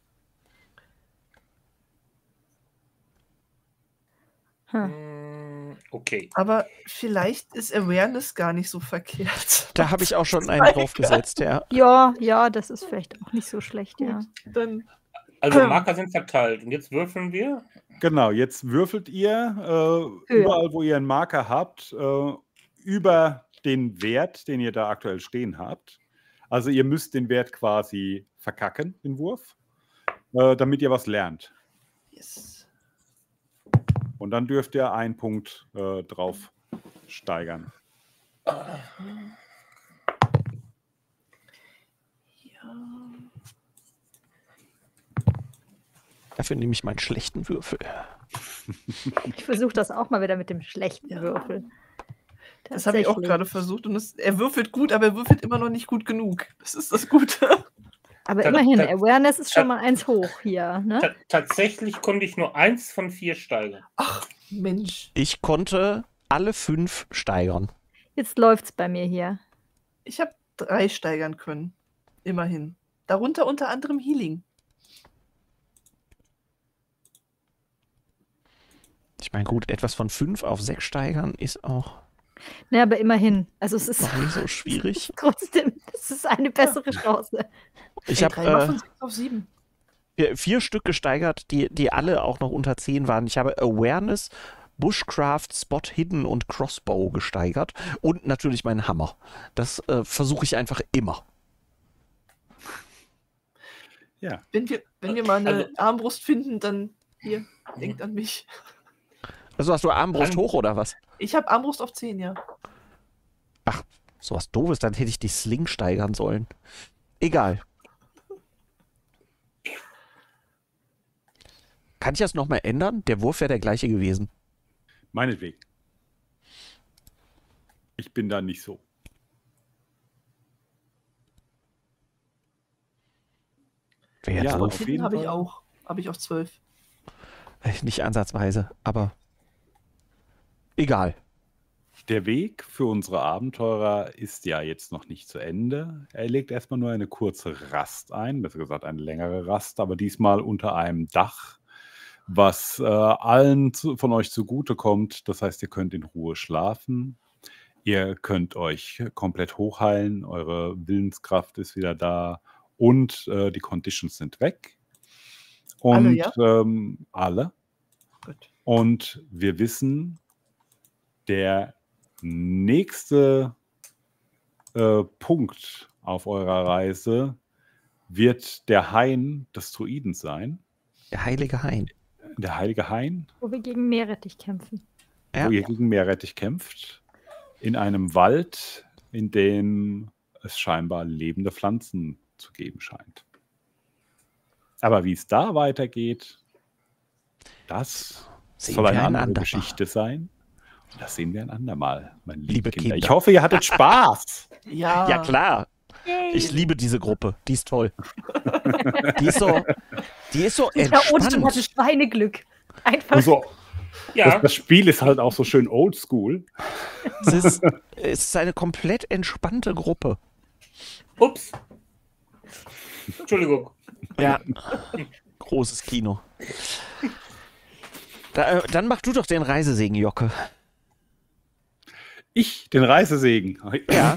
Okay. Aber vielleicht ist Awareness gar nicht so verkehrt. Da habe ich auch schon einen draufgesetzt, ja. Ja, das ist vielleicht auch nicht so schlecht, ja. Dann Also Marker sind verteilt. Und jetzt würfeln wir. Genau, jetzt würfelt ihr überall, wo ihr einen Marker habt, über den Wert, den ihr da aktuell stehen habt. Also ihr müsst den Wert quasi verkacken, den Wurf, damit ihr was lernt. yes. Und dann dürft ihr einen Punkt drauf steigern. Dafür nehme ich meinen schlechten Würfel. Ich versuche das auch mal wieder mit dem schlechten Ja. Würfel. Das habe ich auch Tatsächlich. gerade versucht. Und er würfelt gut, aber er würfelt immer noch nicht gut genug. Das ist das Gute. Aber Ta- immerhin, ta- Awareness ist schon mal 1 hoch hier, ne? Tatsächlich konnte ich nur 1 von 4 steigern. Ach, Mensch. Ich konnte alle 5 steigern. Jetzt läuft's bei mir hier. Ich habe 3 steigern können. Immerhin. Darunter unter anderem Healing. Ich meine, gut, etwas von 5 auf 6 steigern ist auch Ne, aber immerhin. Also es ist noch nicht so schwierig. trotzdem, es ist eine bessere Chance. Ich Ey, 3 mal habe von 6 auf 7. 4 Stück gesteigert, die alle auch noch unter 10 waren. Ich habe Awareness, Bushcraft, Spot Hidden und Crossbow gesteigert. Und natürlich meinen Hammer. Das versuche ich einfach immer. Ja, Wenn wir mal eine Also- Armbrust finden, dann hier, denkt an mich. Also hast du Armbrust hoch oder was? Ich habe Armbrust auf 10, ja. Ach, sowas Doofes, dann hätte ich die Sling steigern sollen. Egal. Kann ich das nochmal ändern? Der Wurf wäre der gleiche gewesen. meinetwegen. Ich bin da nicht so. Wäre Ja, jetzt auf doof. jeden Habe ich Fall. auch. Habe ich auf 12. Nicht ansatzweise, aber egal. Der Weg für unsere Abenteurer ist ja jetzt noch nicht zu Ende. Er legt erstmal nur eine kurze Rast ein, besser gesagt eine längere Rast, aber diesmal unter einem Dach, was allen von euch zugutekommt. Das heißt, ihr könnt in Ruhe schlafen. Ihr könnt euch komplett hochheilen. Eure Willenskraft ist wieder da und die Conditions sind weg. Und Alle, ja? alle. Gut. Und wir wissen, der nächste Punkt auf eurer Reise wird der Hain des Druiden sein. Der heilige Hain. Der heilige Hain, Wo wir gegen Meerrettich kämpfen. Ja. wo ihr gegen Meerrettich kämpft. In einem Wald, in dem es scheinbar lebende Pflanzen zu geben scheint. Aber wie es da weitergeht, Das Sehen soll wir eine ein andere andermal. Geschichte sein. Und das sehen wir ein andermal, meine Liebe lieben Kinder. Kinder. Ich hoffe, ihr hattet Spaß. Ja. Ja, klar. Yay. Ich liebe diese Gruppe. Die ist toll. Die ist so Ich war unten und hatte entspannt. Schweineglück. Einfach. Und so, Ja, das Spiel ist halt auch so schön oldschool. Es ist eine komplett entspannte Gruppe. ups. Entschuldigung. Ja. Großes Kino. Dann mach du doch den Reisesegen, Jocke. Ich, den Reisesegen. Ja.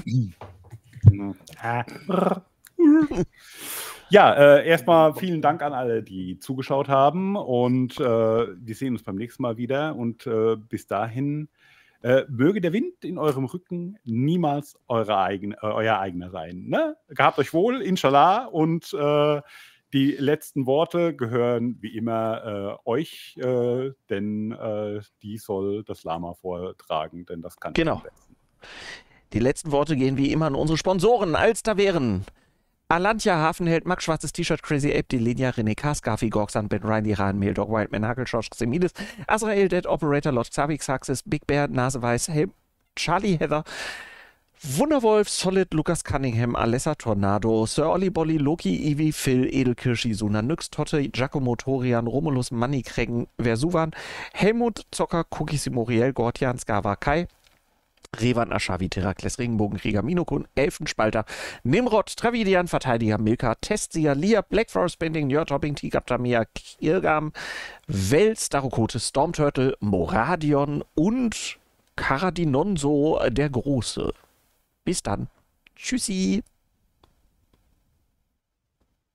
Ja, erstmal vielen Dank an alle, die zugeschaut haben und wir sehen uns beim nächsten Mal wieder und bis dahin möge der Wind in eurem Rücken niemals euer eigener sein. Ne? Gehabt euch wohl, inshallah, und die letzten Worte gehören wie immer euch, denn die soll das Lama vortragen, denn das kann ich Genau. am besten. Die letzten Worte gehen wie immer an unsere Sponsoren. Alster wären Alantia, Hafenheld, Max Schwarzes T-Shirt, Crazy Ape, Delenia, René K, Scarfi, Gorgsan, Ben Ryan, Iran, Meldog, Wildman, Hagelschorsch, Xemilis, Azrael, Dead Operator, Lord Xavik, Saxis, Big Bear, Naseweiß, Helm, Charlie Heather, Wunderwolf, Solid, Lukas Cunningham, Alessa Tornado, Sir Olli Bolli, Loki, Ivi, Phil, Edelkirsch, Isuna, Nyx, Totte, Giacomo, Torian, Romulus, Manni, Kregen, Versuvan, Helmut, Zocker, Cookies, Moriel, Gortian, Skava, Kai, Revan, Ashavi, Terakles, Regenbogenkrieger, Minokun, Elfenspalter, Nimrod, Travidian, Verteidiger, Milka, Testsieger, Lia, Black Forest Bending, Njörtopping, Tigaptamia, Kirgam, Wels, Darukote, Stormturtle, Moradion und Karadinonso der Große. Bis dann. Tschüssi.